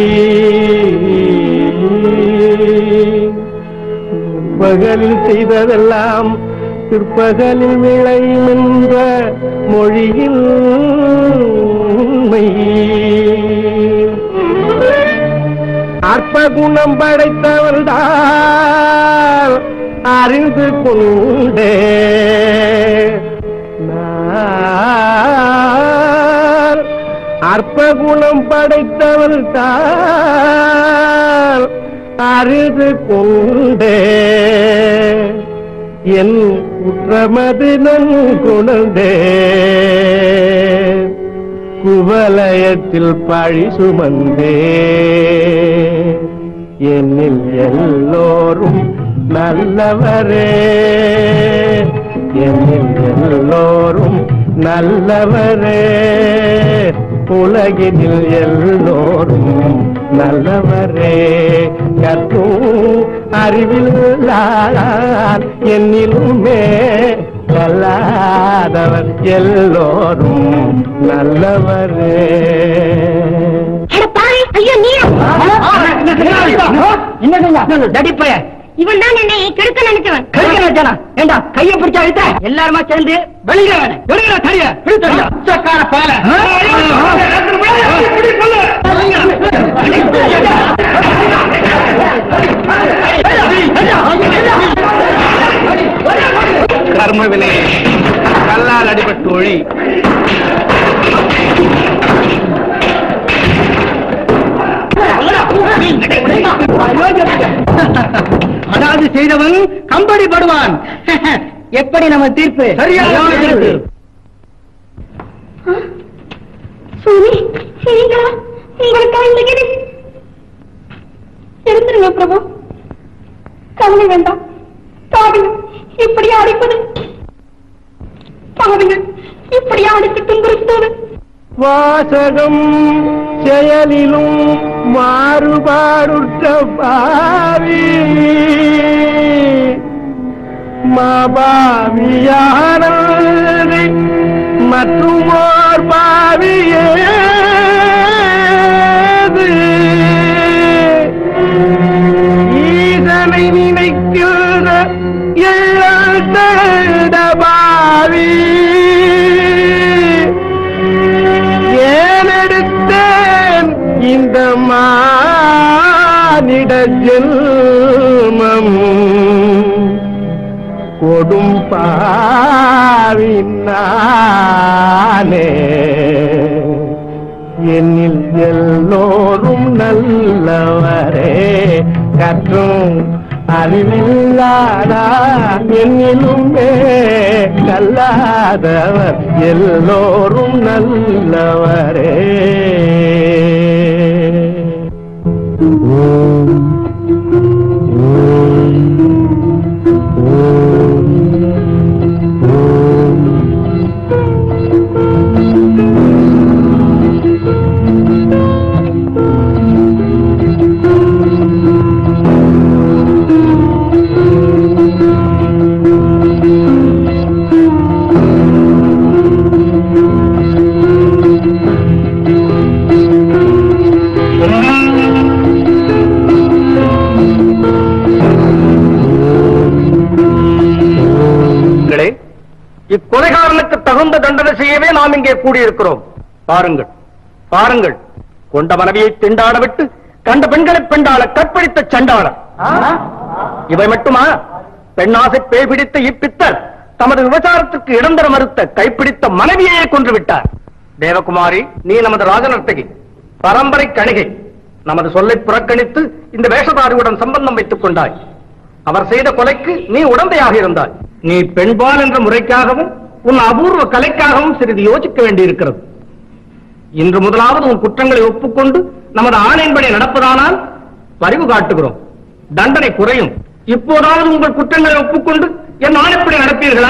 [SPEAKER 8] முற்பகலில் செய்ததெல்லாம் பிற்பகலில் விளையும் என்ற மொழியில் உண்மை. அற்ப குணம் படைத்தவள்தான் அறிந்து கொண்டே அற்ப குணம் படைத்தவள் தான் அறிந்து கொண்டே என் குற்றமது நன்குணர்ந்தே குவலயத்தில் பழி சுமந்தே என்னில் எல்லோரும் நல்லவரே, என்னில் எல்லோரும் நல்லவரே, உலகினில் எல்லோரும் நல்லவரே, கற்றும் அறிவில்லார் என்னிலுமே கல்லாதவர் எல்லோரும் நல்லவரே.
[SPEAKER 7] இவன் தான் என்னை கெடுக்க நினைச்சவன்.
[SPEAKER 5] ஏண்டா கையை பிடிச்சா அழுத்த எல்லாருமா சேர்ந்து வெளியில வெளியில தெரிய பால
[SPEAKER 8] கர்மவினை கல்லால் அடிபட்டு ஒழி.
[SPEAKER 5] அதாவது செய்தவன் கம்படி படுவான். எப்படி நம்ம தீர்ப்பு? சரியான தீர்ப்பு.
[SPEAKER 4] சுவாமி, நீங்களா? உங்களுக்கா இந்த கிரி? எழுந்துருங்க பிரபு. கவலை வேண்டாம். பாவிங்க இப்படி அடிப்பது. பாவிங்க இப்படி அவனுக்கு துன்புறுத்தோடு
[SPEAKER 8] வாசகம் செயலிலும் மாறுபாடுற்ற பாவி மாபாவியானது மற்றும் ஓர் பாவியேது ஈசனை நினைக்கிற எழந்த பாவி ஏனெடுத்தேன் இந்த மானிட ஜென்மம் கொடும் பாவினானே என்னில் எல்லோரும் நல்லவரே கற்றும் அறிவில்லாதா என்னிலுமே கல்லாதவர் எல்லோரும் நல்லவரே
[SPEAKER 1] இக்கொலைகாரனுக்கு தகுந்த தண்டனை செய்யவே நாம் இங்கே கூடியிருக்கிறோம். பாருங்கள் பாருங்கள், கொண்ட மனைவியை திண்டாட விட்டு கண்ட பெண்களை பெண்டாள கற்பழித்த சண்டாளர் இவை மட்டுமா? பெண்ணாசை பேய் பிடித்த இப்பித்தர் தமது விபச்சாரத்திற்கு இடம் தர மறுத்த கைப்பிடித்த மனைவியையே கொன்று விட்டார். தேவகுமாரி, நீ நமது ராஜநர்த்தகி, பரம்பரை கணிகை. நமது சொல்லை புறக்கணித்து இந்த வேஷதாரியுடன் சம்பந்தம் வைத்துக் கொண்டாய். அவர் செய்த கொலைக்கு நீ உடந்தையாக இருந்தாய். நீ பெண்பால் என்ற முறைக்காகவும் உன் அபூர்வ கலைக்காகவும் சிறிது யோசிக்க வேண்டியிருக்கிறது. இன்று முதலாவது உன் குற்றங்களை ஒப்புக்கொண்டு நமது ஆணையின்படி நடப்பதானால் பரிவு காட்டுகிறோம், தண்டனை குறையும். இப்போதாவது உங்கள் குற்றங்களை ஒப்புக்கொண்டு என் ஆணைப்படி நடப்பீர்களா?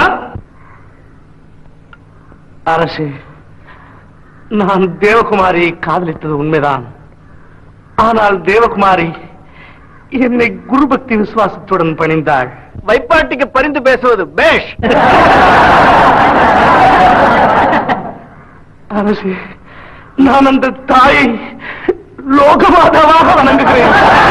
[SPEAKER 1] அரசே, நான் தேவகுமாரியை காதலித்தது உண்மைதான். ஆனால் தேவகுமாரி என்னை குருபக்தி விசுவாசத்துடன் பணிந்தாள். வைப்பாட்டிக்கு பரிந்து பேசுவது பேஷ். அரசே, நான் அந்த தாயை லோகமாதாவாக வணங்குகிறேன்.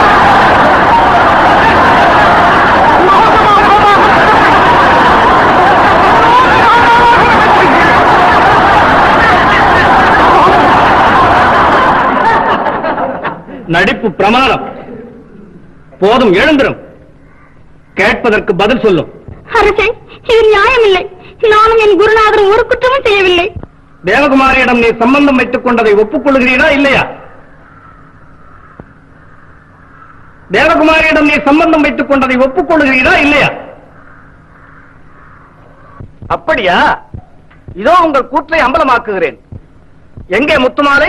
[SPEAKER 1] நடிப்பு பிரமாணம் போதும், எழுந்திரும். கேட்பதற்கு பதில் சொல்லும்.
[SPEAKER 4] அரசே, இது நியாயமில்லை. நானும் என் குருநாதரும் ஒரு குற்றமும் செய்யவில்லை.
[SPEAKER 1] தேவகுமாரியிடம் நீ சம்பந்தம் வைத்துக் கொண்டதை ஒப்புக்கொள்கிறீரா இல்லையா? தேவகுமாரியிடம் நீ சம்பந்தம் வைத்துக் கொண்டதை ஒப்புக்கொள்கிறீரா இல்லையா? அப்படியா? இதோ உங்கள் கூற்றை அம்பலமாக்குகிறேன். எங்கே முத்துமாலை?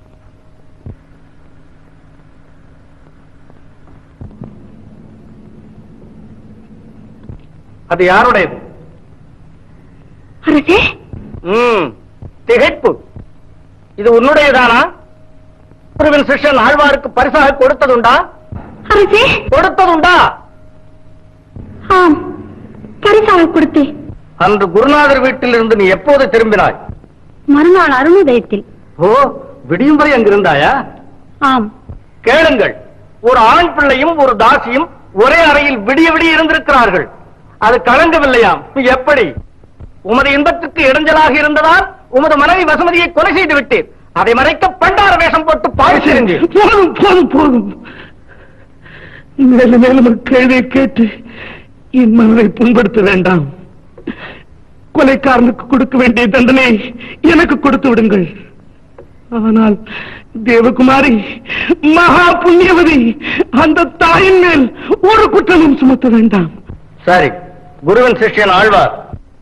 [SPEAKER 1] அது யாருடையது?
[SPEAKER 4] அரசே,
[SPEAKER 1] திகைப்பு. இது உன்னுடையதானா? குருவின் சிஷ்யன் ஆழ்வாருக்கு பரிசாக கொடுத்ததுண்டா?
[SPEAKER 4] அரசே,
[SPEAKER 1] கொடுத்ததுண்டா?
[SPEAKER 4] ஆம், பரிசாக கொடுத்தேன்.
[SPEAKER 1] அன்று குருநாதர் வீட்டில் இருந்து நீ எப்போது திரும்பினாய்?
[SPEAKER 4] மறுநாள் அருணோதயத்தில்.
[SPEAKER 1] ஓ, விடியும் வரை அங்கிருந்தாயா?
[SPEAKER 4] ஆம்.
[SPEAKER 1] கேளுங்கள், ஒரு ஆண் பிள்ளையும் ஒரு தாசியும் ஒரே அறையில் விடிய விடிய இருந்திருக்கிறார்கள். அது கலங்கவில்லையாம். எப்படி? உமது இன்பத்துக்கு இடைஞ்சலாக இருந்ததால் உமது மனைவி வசுமதியை கொலை செய்து விட்டேன். அதை மறைக்க பண்டார வேஷம் போட்டு பாய்ச்சிருந்தேன்.
[SPEAKER 8] போதும் போதும் போதும். மேலும் மேலும் கேள்வியை கேட்டு என் மனதை புண்படுத்த வேண்டாம். கொலைக்காரனுக்கு கொடுக்க வேண்டிய தண்டனை எனக்கு கொடுத்து விடுங்கள். ஆனால் தேவகுமாரி மகா புண்ணியவதி, அந்த தாயின் மேல் ஒரு குற்றமும் சுமத்த வேண்டாம்.
[SPEAKER 1] சரி, குருவின் சிஷ்யன் ஆழ்வார்.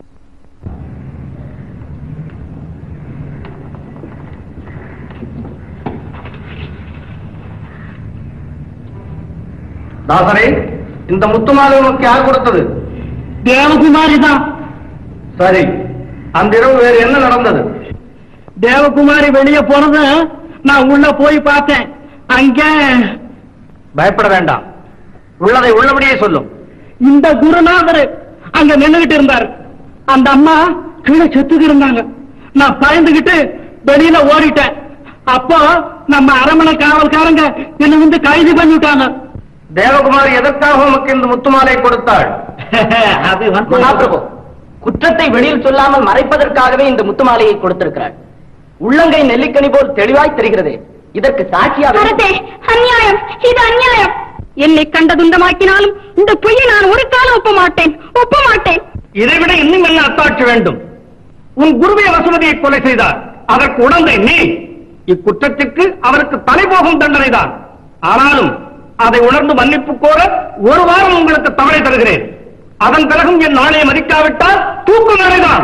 [SPEAKER 1] தாசரே, இந்த முத்துமாலை உனக்கு யார் கொடுத்தது?
[SPEAKER 2] தேவகுமாரி தான்.
[SPEAKER 1] சரி, அந்த இரவு வேறு என்ன நடந்தது?
[SPEAKER 6] தேவகுமாரி வெளியே போனது நான் உள்ள போய் பார்த்தேன். அங்க
[SPEAKER 1] பயப்பட வேண்டாம், உள்ளதை உள்ளபடியே சொல்லும்.
[SPEAKER 6] இந்த குருநாதர் அங்க நின்னுகிட்டு இருந்தார். அந்த அம்மா கீழே செத்துக்கு இருந்தாங்க. நான் பயந்துகிட்டு வெளியில ஓடிட்டேன். அப்போ நம்ம அரமனை காவல்காரங்க என்ன வந்து கைது பண்ணிட்டாங்க.
[SPEAKER 1] தேவகுமாரி எதற்காக உமக்கு இந்த முத்துமாலை கொடுத்தாள்?
[SPEAKER 5] அது மகாபிரபு குற்றத்தை வெளியில் சொல்லாமல் மறைப்பதற்காகவே இந்த முத்துமாலையை கொடுத்திருக்கிறாள். உள்ளங்கை நெல்லிக்கனி போல் தெளிவாய் தெரிகிறது. இதற்கு சாட்சியாக
[SPEAKER 4] அநியாயம், இது அநியாயம். என்னை கண்ட துண்டமாக்கினாலும் இந்த பொய்யை நான் ஒரு காலம் ஒப்ப மாட்டேன்.
[SPEAKER 1] இதைவிட இன்னும் என்ன அத்தாட்சி வேண்டும்? உன் குருவே வசுமதியை கொலை செய்தார். அதற்கு உடந்தை நீ. இக்குற்றத்திற்கு அவருக்கு தலைபோகும் தண்டனை தான். ஆனாலும் அதை உணர்ந்து மன்னிப்பு கோர ஒரு வாரம் உங்களுக்கு தவணை தருகிறேன். அதன் பிறகும் என் நாளை மதிக்காவிட்டால் தூக்கு நடைதான்.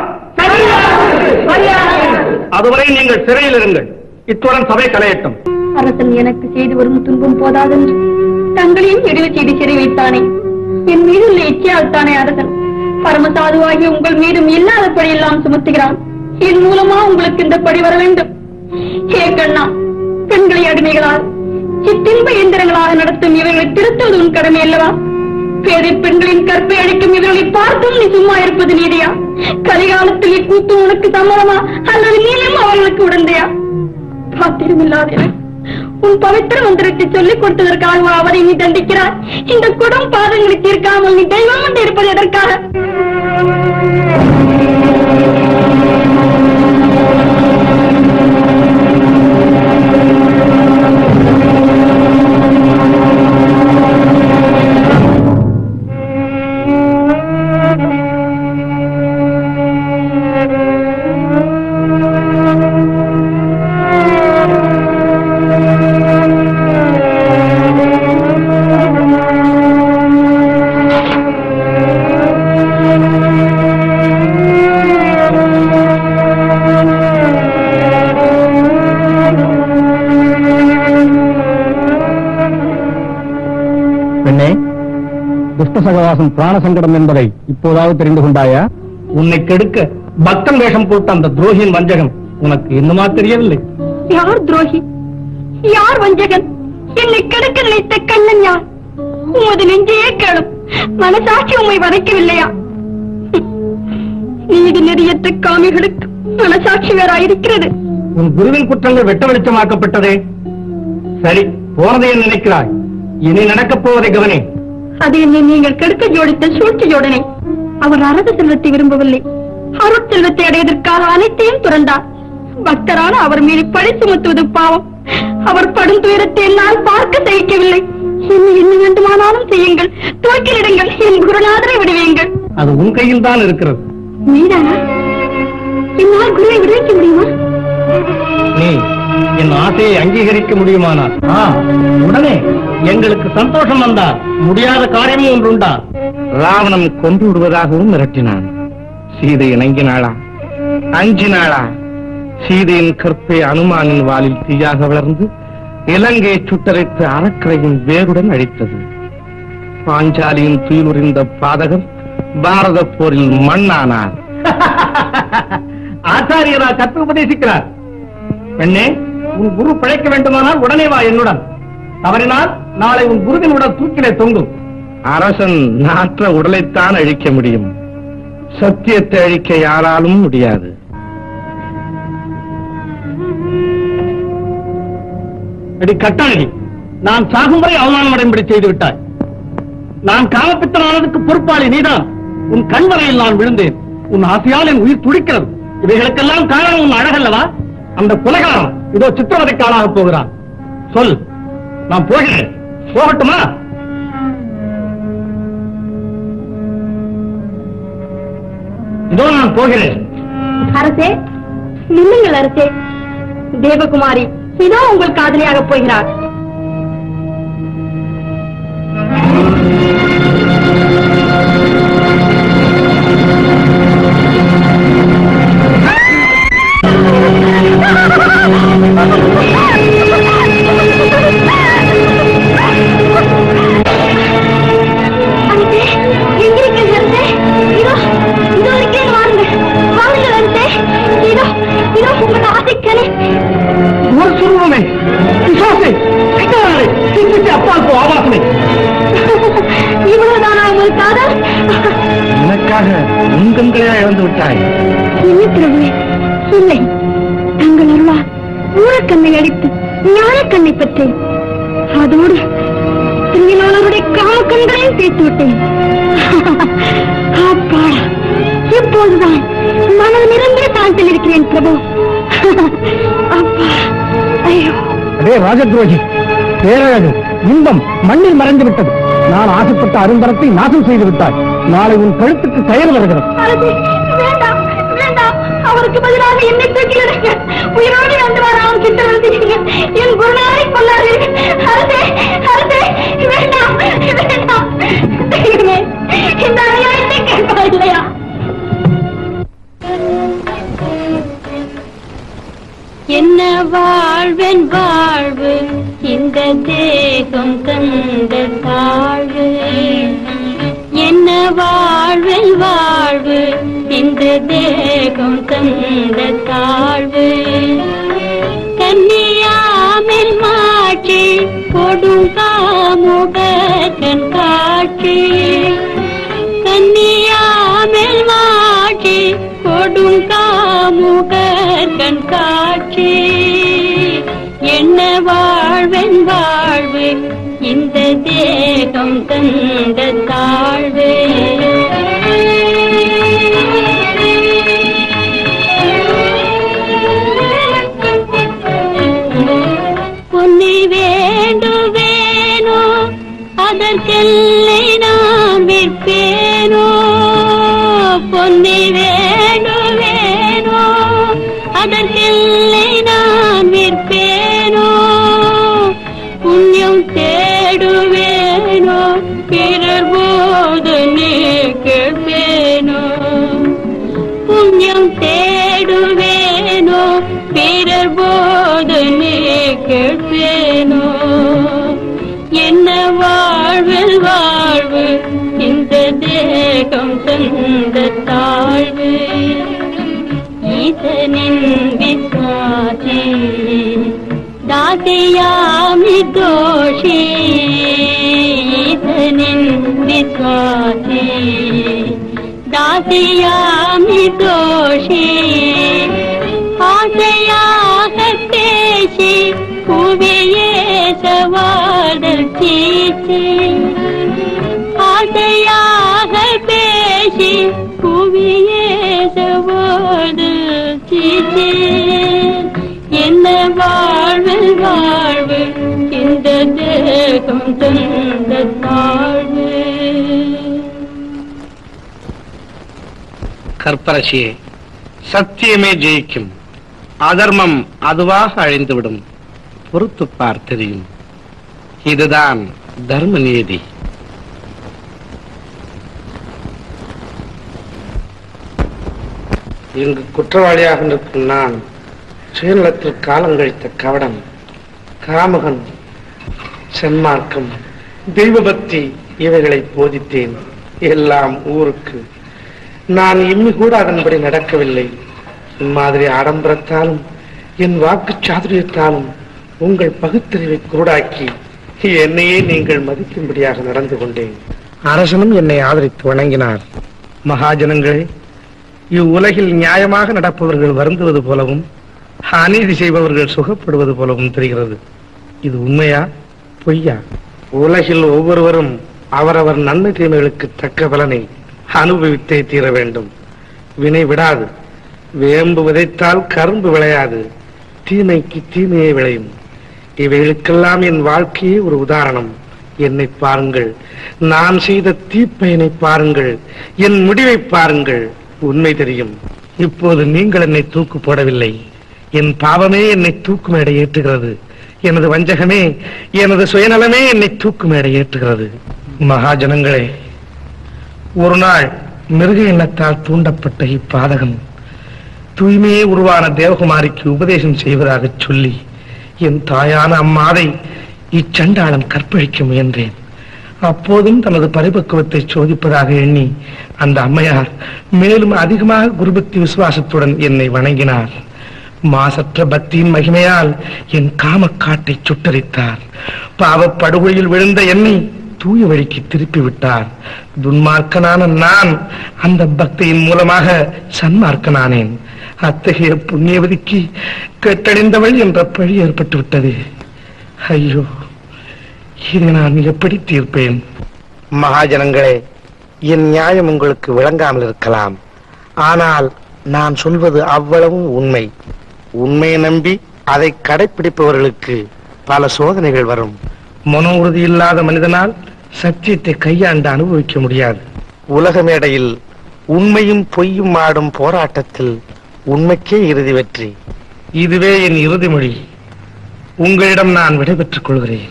[SPEAKER 1] அதுவரை நீங்கள் சிறையில் இருங்கள். இத்துடன் சபை கலையட்டும்.
[SPEAKER 4] அரசன் எனக்கு செய்து வரும் துன்பம் போதாதென்று தங்களையும் இடைவு செய்து சிறை வைத்தானே. என் மீது உள்ள இச்சையால் தானே அரசன் பரமசாதுவாகி உங்கள் மீதும் இல்லாத படியெல்லாம் சுமத்துகிறான். என் மூலமா உங்களுக்கு இந்த படி வர வேண்டும். ஹே கண்ணா, பெண்களை அடிமைகளால் சிற்றின்ப இயந்திரங்களாக நடத்தும் இவர்களை திருத்துவது உன் கடமை அல்லவா? பேதை பெண்களின் கற்பை அழிக்கும் இவர்களை பார்த்தும் நீ சும்மா இருப்பது நீதியா? கலிகாலத்தில் இக்கூத்து உனக்கு சம்மதமா அல்லது நீயும் அவர்களுக்கு உடந்தையா? பாத்திரமில்லாத உன் பவித்திர மந்திரத்தை சொல்லிக் கொடுத்ததற்காக அவரை நீ தண்டிக்கிறாய். இந்த குடம் பாதங்களை தீர்க்காமல் நீ தெய்வம் என்று இருப்பது எதற்காக?
[SPEAKER 6] சகவாசம் பிராண சங்கடம் என்பதை இப்போதாவது தெரிந்து கொண்டாயா? உன்னை கெடுக்க பக்தன் வேஷம் போட்ட அந்த துரோகியின் வஞ்சகம் உனக்கு இன்னுமா தெரியவில்லை?
[SPEAKER 4] யார் துரோகி, யார் வஞ்சகன்? என்னை கெடுக்க நினைத்த கண்ணன் யார்? உமது நெஞ்சையே கேளும். மனசாட்சி உம்மை வதைக்கவில்லையா? நீதி நெறியற்ற காமிகளுக்கு மனசாட்சி வேறாயிருக்கிறது.
[SPEAKER 6] உன் குருவின் குற்றங்கள் வெட்ட வெளிச்சமாக்கப்பட்டதே. சரி, போனதை நினைக்கிறாய். இனி நடக்கப் போவதை கவனி.
[SPEAKER 4] அது என்னை நீங்கள் கெடுக்க ஜோடித்த சூழ்ச்சி ஜோடனை. அவர் அரச செல்வத்தை விரும்பவில்லை. அருட்செல்வத்தை அடைவதற்காக அனைத்தையும் துறந்தார். பக்தரான அவர் மீது பழி சுமத்துவது பாவம். அவர் படும் துயரத்தை என்னால் பார்க்க சகிக்கவில்லை. என்ன வேண்டுமானாலும் செய்யுங்கள், தூக்கிலிடுங்கள், என் குருநாதரை விடுவீங்கள்.
[SPEAKER 6] அது உன் கையில் தான் இருக்கிறது.
[SPEAKER 4] நீதானா? என்னால் குருவை விடுவிக்க முடியுமா?
[SPEAKER 6] நீ என் ஆசையை அங்கீகரிக்க முடியுமானால் உடனே எங்களுக்கு சந்தோஷம் வந்தால் முடியாத காரியமும் ஒன்றுண்டா? ராவணன் கொன்று விடுவதாகவும் மிரட்டினான். சீதை இணங்கினாளா? அஞ்சினாளா? சீதையின் கற்பை அனுமானின் வாலில் தீயாக வளர்ந்து இலங்கையை சுட்டரைத்து அறக்கரையின் வேருடன் அழித்தது. பாஞ்சாலியின் துயிலுறிந்த பாதகர் பாரத போரில் மண்ணானார். ஆச்சாரியரா கற்பு உபதேசிக்கிறார். பெண்ணே, உன் குரு பிழைக்க வேண்டுமானால் உடனே வா என்னுடன். தவறினால் நாளை உன் குருவின் உடல் தூக்கிலே தொங்கும். அரசன் நாற்ற உடலைத்தான் அழிக்க முடியும், சத்தியத்தை அழிக்க யாராலும் முடியாது. கட்டாளி, நான் சாகும் வரை அவமானம் அடைம்படி செய்து விட்டாய். நான் காமப்பித்தனானதுக்கு பொறுப்பாளி நீதான். உன் கண்வரையில் நான் விழுந்தேன். உன் ஆசையால் என் உயிர் துடிக்கிறது. இவைகளுக்கெல்லாம் காரணம் உன் அழகல்லவா? அந்த குலகாரம் இதோ சித்திரவதைக்கு ஆளாக போகிறான். சொல், நான் போகிறேன். போகட்டுமா? இதோ நான் போகிறேன்.
[SPEAKER 4] அரசே, நில்லுங்கள் அரசே. தேவகுமாரி இதோ உங்கள் காதலியாக போகிறார். எங்கிருக்கிறது? இதோ இதோ இருக்கேன். வாருங்கள், வாருங்கள் அரசே.
[SPEAKER 6] ஆபாசமே.
[SPEAKER 4] இவ்வளவுதானா உங்கள் காதல்?
[SPEAKER 8] எனக்காக உங்களையா இழந்து விட்டாய்?
[SPEAKER 4] இல்லை பிரபுவே, இல்லை. தங்கள் அருளா ஊழக்கண்ணை அடித்து ஞானக்கண்ணை பெற்றேன். அதோடு திருவிழாளருடைய காமக்கண்களையும் தீர்த்து விட்டேன். அப்பாடா, இப்போதுதான் மனம் நிரம்பிய தாழ்த்தில் இருக்கிறேன் பிரபு. அப்பா, ஐயோ.
[SPEAKER 6] அதே ராஜத்ரோகி, பேரழகு, இன்பம் மண்ணில் மறைந்து விட்டது. நான் ஆசைப்பட்ட அரும்பரத்தை நாசம் செய்து விட்டாய். நாளை உன் கழுத்துக்கு கயல் வருகிறது.
[SPEAKER 4] வேண்டாம் வேண்டாம், அவருக்கு பதிலாக என்னை தூக்கிலிடுங்க. உயிரோடு வந்து வராமல் கிட்ட வந்தீங்க. என் குருநாரை கொள்ளாதீர்கள். அரசே, அரசே, வேண்டாம் வேண்டாம். தெய்வமே, இந்த அநியாயத்தை கேட்பா இல்லையா? என்ன வாழ்வென் வாழ்வு, இந்த தேகம் கண்ட தாழ்வு. என்ன வாழ்வென் வாழ்வு, இந்த தேகம் கண்ட தாழ்வு. கன்னியாமில் மாற்றி கொடுங்காமுக கண்காட்சி. கன்னியாமில் மாற்றி கொடுங்காமுக கண்காட்சி. என்ன வாழ்வென் வாழ்வு, இந்த தேகம் தந்த தாழ்வு. பொன்னி வேண்டுவேனோ, அதற்கெல்லை நான் விற்பேனோ. பொன்னி வேண்டுவேனோ, அதற்கெல்லை நான் விற்பேனோ. புண்ணியம் தேடுவேனோ, பிறர் போது நீ கேட்பேனோ. புண்ணியம் தேடுவேனோ, பிறர் போது நீ கேட்பேனோ. என்ன வாழ்வில் வாழ்வு, இந்த தேகம் தந்த தாழ்வு. ஈசனின் விஸ்வாசி, தாசியாமி தோஷி. ஈசனின் விஸ்வாசி, தாசியாமி தோஷி. ஆசையாக பேசி புவியே சவாடல் சீச்சி. ஆசையாக பேசி புவியே சவாடல் சீச்சி. என்ன வாழ்வில் வாழ்வு, இந்த தேகம் தந்த தாழ்வு.
[SPEAKER 1] கற்பரசியே, சத்தியமே ஜெயிக்கும். அதர்மம் அதுவாக அழிந்துவிடும். பொறுத்து பார், தெரியும். இதுதான் தர்ம நீதி. இங்கு குற்றவாளியாக நிற்கும் நான் சுயநலத்தில் காலம் கழித்த கவடம், காமகன், சன்மார்க்கம், தெய்வபக்தி இவைகளை போதித்தேன். எல்லாம் ஊருக்கு. நான் இம்மி கூட அதன்படி நடக்கவில்லை. இம்மாதிரி ஆடம்பரத்தாலும் என் வாக்கு சாதுரியத்தாலும் உங்கள் பகுத்தறிவை குருடாக்கி என்னையே நீங்கள் மதிக்கும்படியாக நடந்து கொண்டேன். அரசனும் என்னை ஆதரித்து வணங்கினார். மகாஜனங்களே, இவ்வுலகில் நியாயமாக நடப்பவர்கள் வருந்துவது போலவும் அநீதி செய்பவர்கள் சுகப்படுவது போலவும் தெரிகிறது. இது உண்மையா பொய்யா? உலகில் ஒவ்வொருவரும் அவரவர் நன்மை தீமைகளுக்கு தக்க பலனை அனுபவித்தே தீர வேண்டும். வினை விடாது. வேம்பு விதைத்தால் கரும்பு விளையாது. தீமைக்கு தீமையே விளையும். இவைகளுக்கெல்லாம் என் வாழ்க்கையே ஒரு உதாரணம். என்னை பாருங்கள். நான் செய்த தீப்பயனை பாருங்கள். என் முடிவை பாருங்கள். உண்மை தெரியும். இப்போது நீங்கள் என்னை தூக்கு போடவில்லை. என் பாவமே என்னை தூக்கு மேடை ஏற்றுகிறது. எனது வஞ்சகமே, எனது சுயநலமே என்னை தூக்கு மேடை ஏற்றுகிறது. மகாஜனங்களே, ஒரு நாள் மிருக எண்ணத்தால் தூண்டப்பட்ட இப்பாதகன் தூய்மையே உருவான தேவகுமாரிக்கு உபதேசம் செய்வதாக சொல்லி என் தாயான அம்மாதை இச்சண்டாளன் கற்பழிக்க முயன்றேன். அப்போதும் தனது பரிபக்குவத்தை சோதிப்பதாக எண்ணி அந்த அம்மையார் மேலும் அதிகமாக குருபக்தி விசுவாசத்துடன் என்னை வணங்கினார்.
[SPEAKER 8] மாசற்ற பக்தியின் மகிமையால் என் காமக்காட்டை சுட்டரித்தார். பாவப் படுகொலியில் விழுந்த என்னை தூய வழிக்கு திருப்பி விட்டார். துன்மார்க்கனான நான் அந்த பக்தியின் மூலமாக சன்மார்க்கனானேன். அத்தகைய புண்ணியவதிக்கு கெட்டடைந்தவள் என்ற பழி ஏற்பட்டு விட்டது. ஐயோ, இதை நான் எப்படி தீர்ப்பேன்? மகாஜனங்களே, என் நியாயம் உங்களுக்கு விளங்காமல் இருக்கலாம். ஆனால் நான் சொல்வது அவ்வளவும் உண்மை. உண்மையை நம்பி அதை கடைபிடிப்பவர்களுக்கு பல சோதனைகள் வரும். மன உறுதி இல்லாத மனிதனால் சத்தியத்தை கையாண்டு அனுபவிக்க முடியாது. உலக மேடையில் உண்மையும் பொய்யும் ஆடும் போராட்டத்தில் உண்மைக்கே இறுதி வெற்றி. இதுவே என் இறுதி மொழி. உங்களிடம் நான் விடைபெற்றுக் கொள்கிறேன்.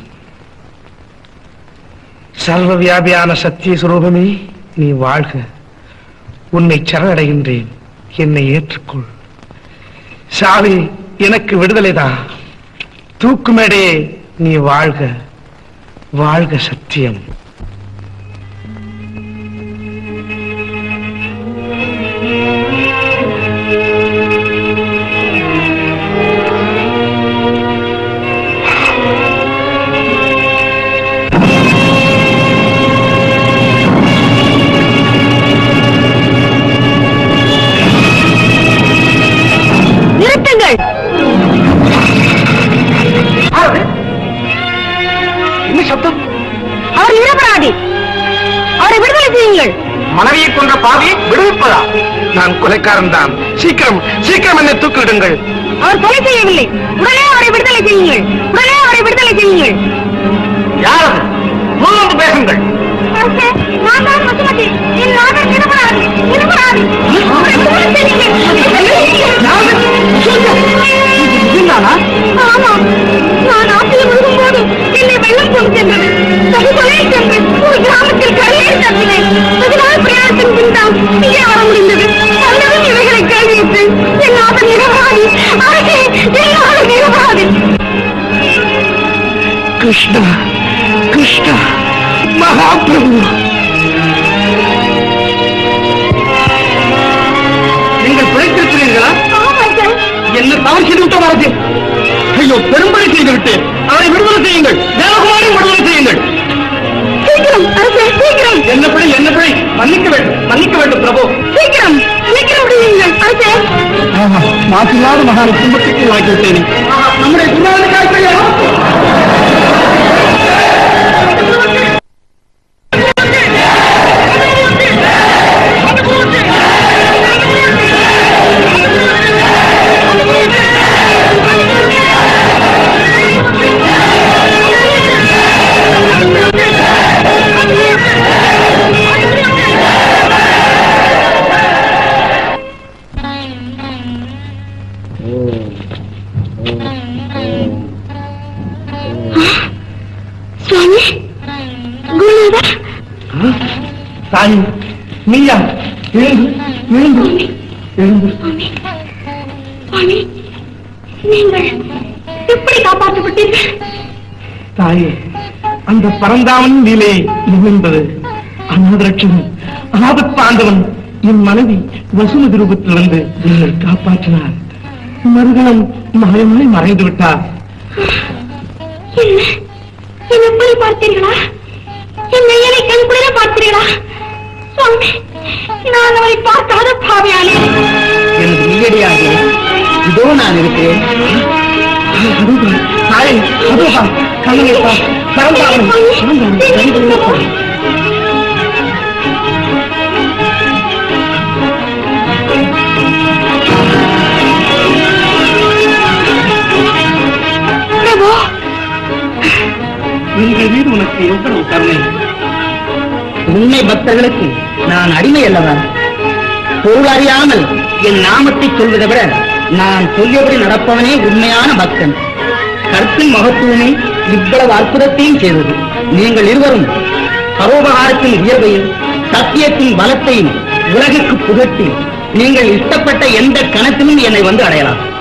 [SPEAKER 8] சர்வ வியாபியான சத்திய சுரூபமே, நீ வாழ்க. உன்னை சரணடைகின்றேன், என்னை ஏற்றுக்கொள். சாவி எனக்கு விடுதலைதான். தூக்குமேடே நீ வாழ்க. வாழ்க சத்தியம்.
[SPEAKER 4] நிறுத்துங்கள்.
[SPEAKER 8] என்ன சப்தம்?
[SPEAKER 4] அவர் நிரபராதி. அவரை விடுதலை செய்யுங்கள்.
[SPEAKER 8] மனைவியை கொன்ற பாவியை விடுவிப்பதா? நான் கொலைக்காரன் தான். சீக்கிரம் சீக்கிரம் என்னை தூக்கிவிடுங்கள்.
[SPEAKER 4] அவர் கொலை செய்யவில்லை. உடனே அவரை விடுதலை செய்யுங்கள். உடனே அவரை விடுதலை செய்யுங்கள்.
[SPEAKER 8] யார் அது? முன்வந்து பேசுங்கள்.
[SPEAKER 4] நான் தான் மசுமதி. என் நாதர் நிரபராதி. நிரபராதி. அவரை விடுதலை செய்யுங்கள். ஆமாம், நான் ஆற்றில் விழுகும்போது என்னை வெள்ளம் கொண்டு சென்றது. தகுதொலையில் சென்று ஒரு கிராமத்தில் கரையேறி தப்பினேன். அதனால் பிரயாணத்தின் பின் தான் இங்கே வர முடிந்தது. அல்லதும் இவைகளை கேள்வியிட்டு என் நாதர் நிரபராதி. அரசே, என் நாதர் நிரபராதி.
[SPEAKER 8] கிருஷ்ணா, கிருஷ்ணா, மகாபிரபு, நீங்கள் பிழைத்திருக்கிறீர்களா? என்ன தவறு செய்து விட்ட வரது? ஐயோ, பெரும்படி செய்து விட்டு அவரை விடுதலை செய்யுங்கள். தேவகுமாரை விடுதலை செய்யுங்கள்.
[SPEAKER 4] சீக்கிரம் அரசே, சீக்கிரம்.
[SPEAKER 8] என்ன பிழை, என்ன பிழை? மன்னிக்க வேண்டும், மன்னிக்க வேண்டும் பிரபு.
[SPEAKER 4] சீக்கிரம் சீக்கிரம் விடுவீங்கள் அரசே.
[SPEAKER 8] மாற்றில்லாத மகான குடும்பத்துக்கு வாய்க்கிவிட்டேன். நம்முடைய குருநாதனுக்காக தாய், நீயா? எழுந்து எழுந்து எழுந்து.
[SPEAKER 4] நீங்கள் எப்படி காப்பாற்றப்பட்டீர்கள்?
[SPEAKER 8] தாயே, அந்த பரந்தாமன் லீலை நிகழ்ந்தது. அநாதரட்சன் ஆபத்தாண்டவன் என் மனைவி வசுமதி ரூபத்தில் வந்து என்னை காப்பாற்றினார். மறுகணம் மாயமாய் மறைந்து விட்டார்.
[SPEAKER 4] என்ன எப்படி பார்த்தீர்களா? என் நெய்யலை கண் குளிர பார்த்தீர்களா? சுவாமி, நான் அவரை பார்க்காத பாவியானே.
[SPEAKER 2] எனது நீயடியாக இதோ நான் இருக்கிறேன்.
[SPEAKER 8] தாயே, அதுவா கண்ணனை பரந்தாமன். உங்கள் மீது உனக்கு எவ்வளவு கருணை!
[SPEAKER 2] உண்மை பக்தர்களுக்கு நான் அடிமை அல்லவா? பொருள் அறியாமல் என் நாமத்தை சொல்வதை விட நான் சொல்லியபடி நடப்பவனே உண்மையான பக்தன். கற்பின் மகத்துவமே இவ்வளவு அற்புதத்தையும் செய்தது. நீங்கள் இருவரும் பரோபகாரத்தின் உயர்வையும் சத்தியத்தின் பலத்தையும் உலகிற்கு புகட்டி நீங்கள் இஷ்டப்பட்ட எந்த கணத்திலும் என்னை வந்து அடையலாம்.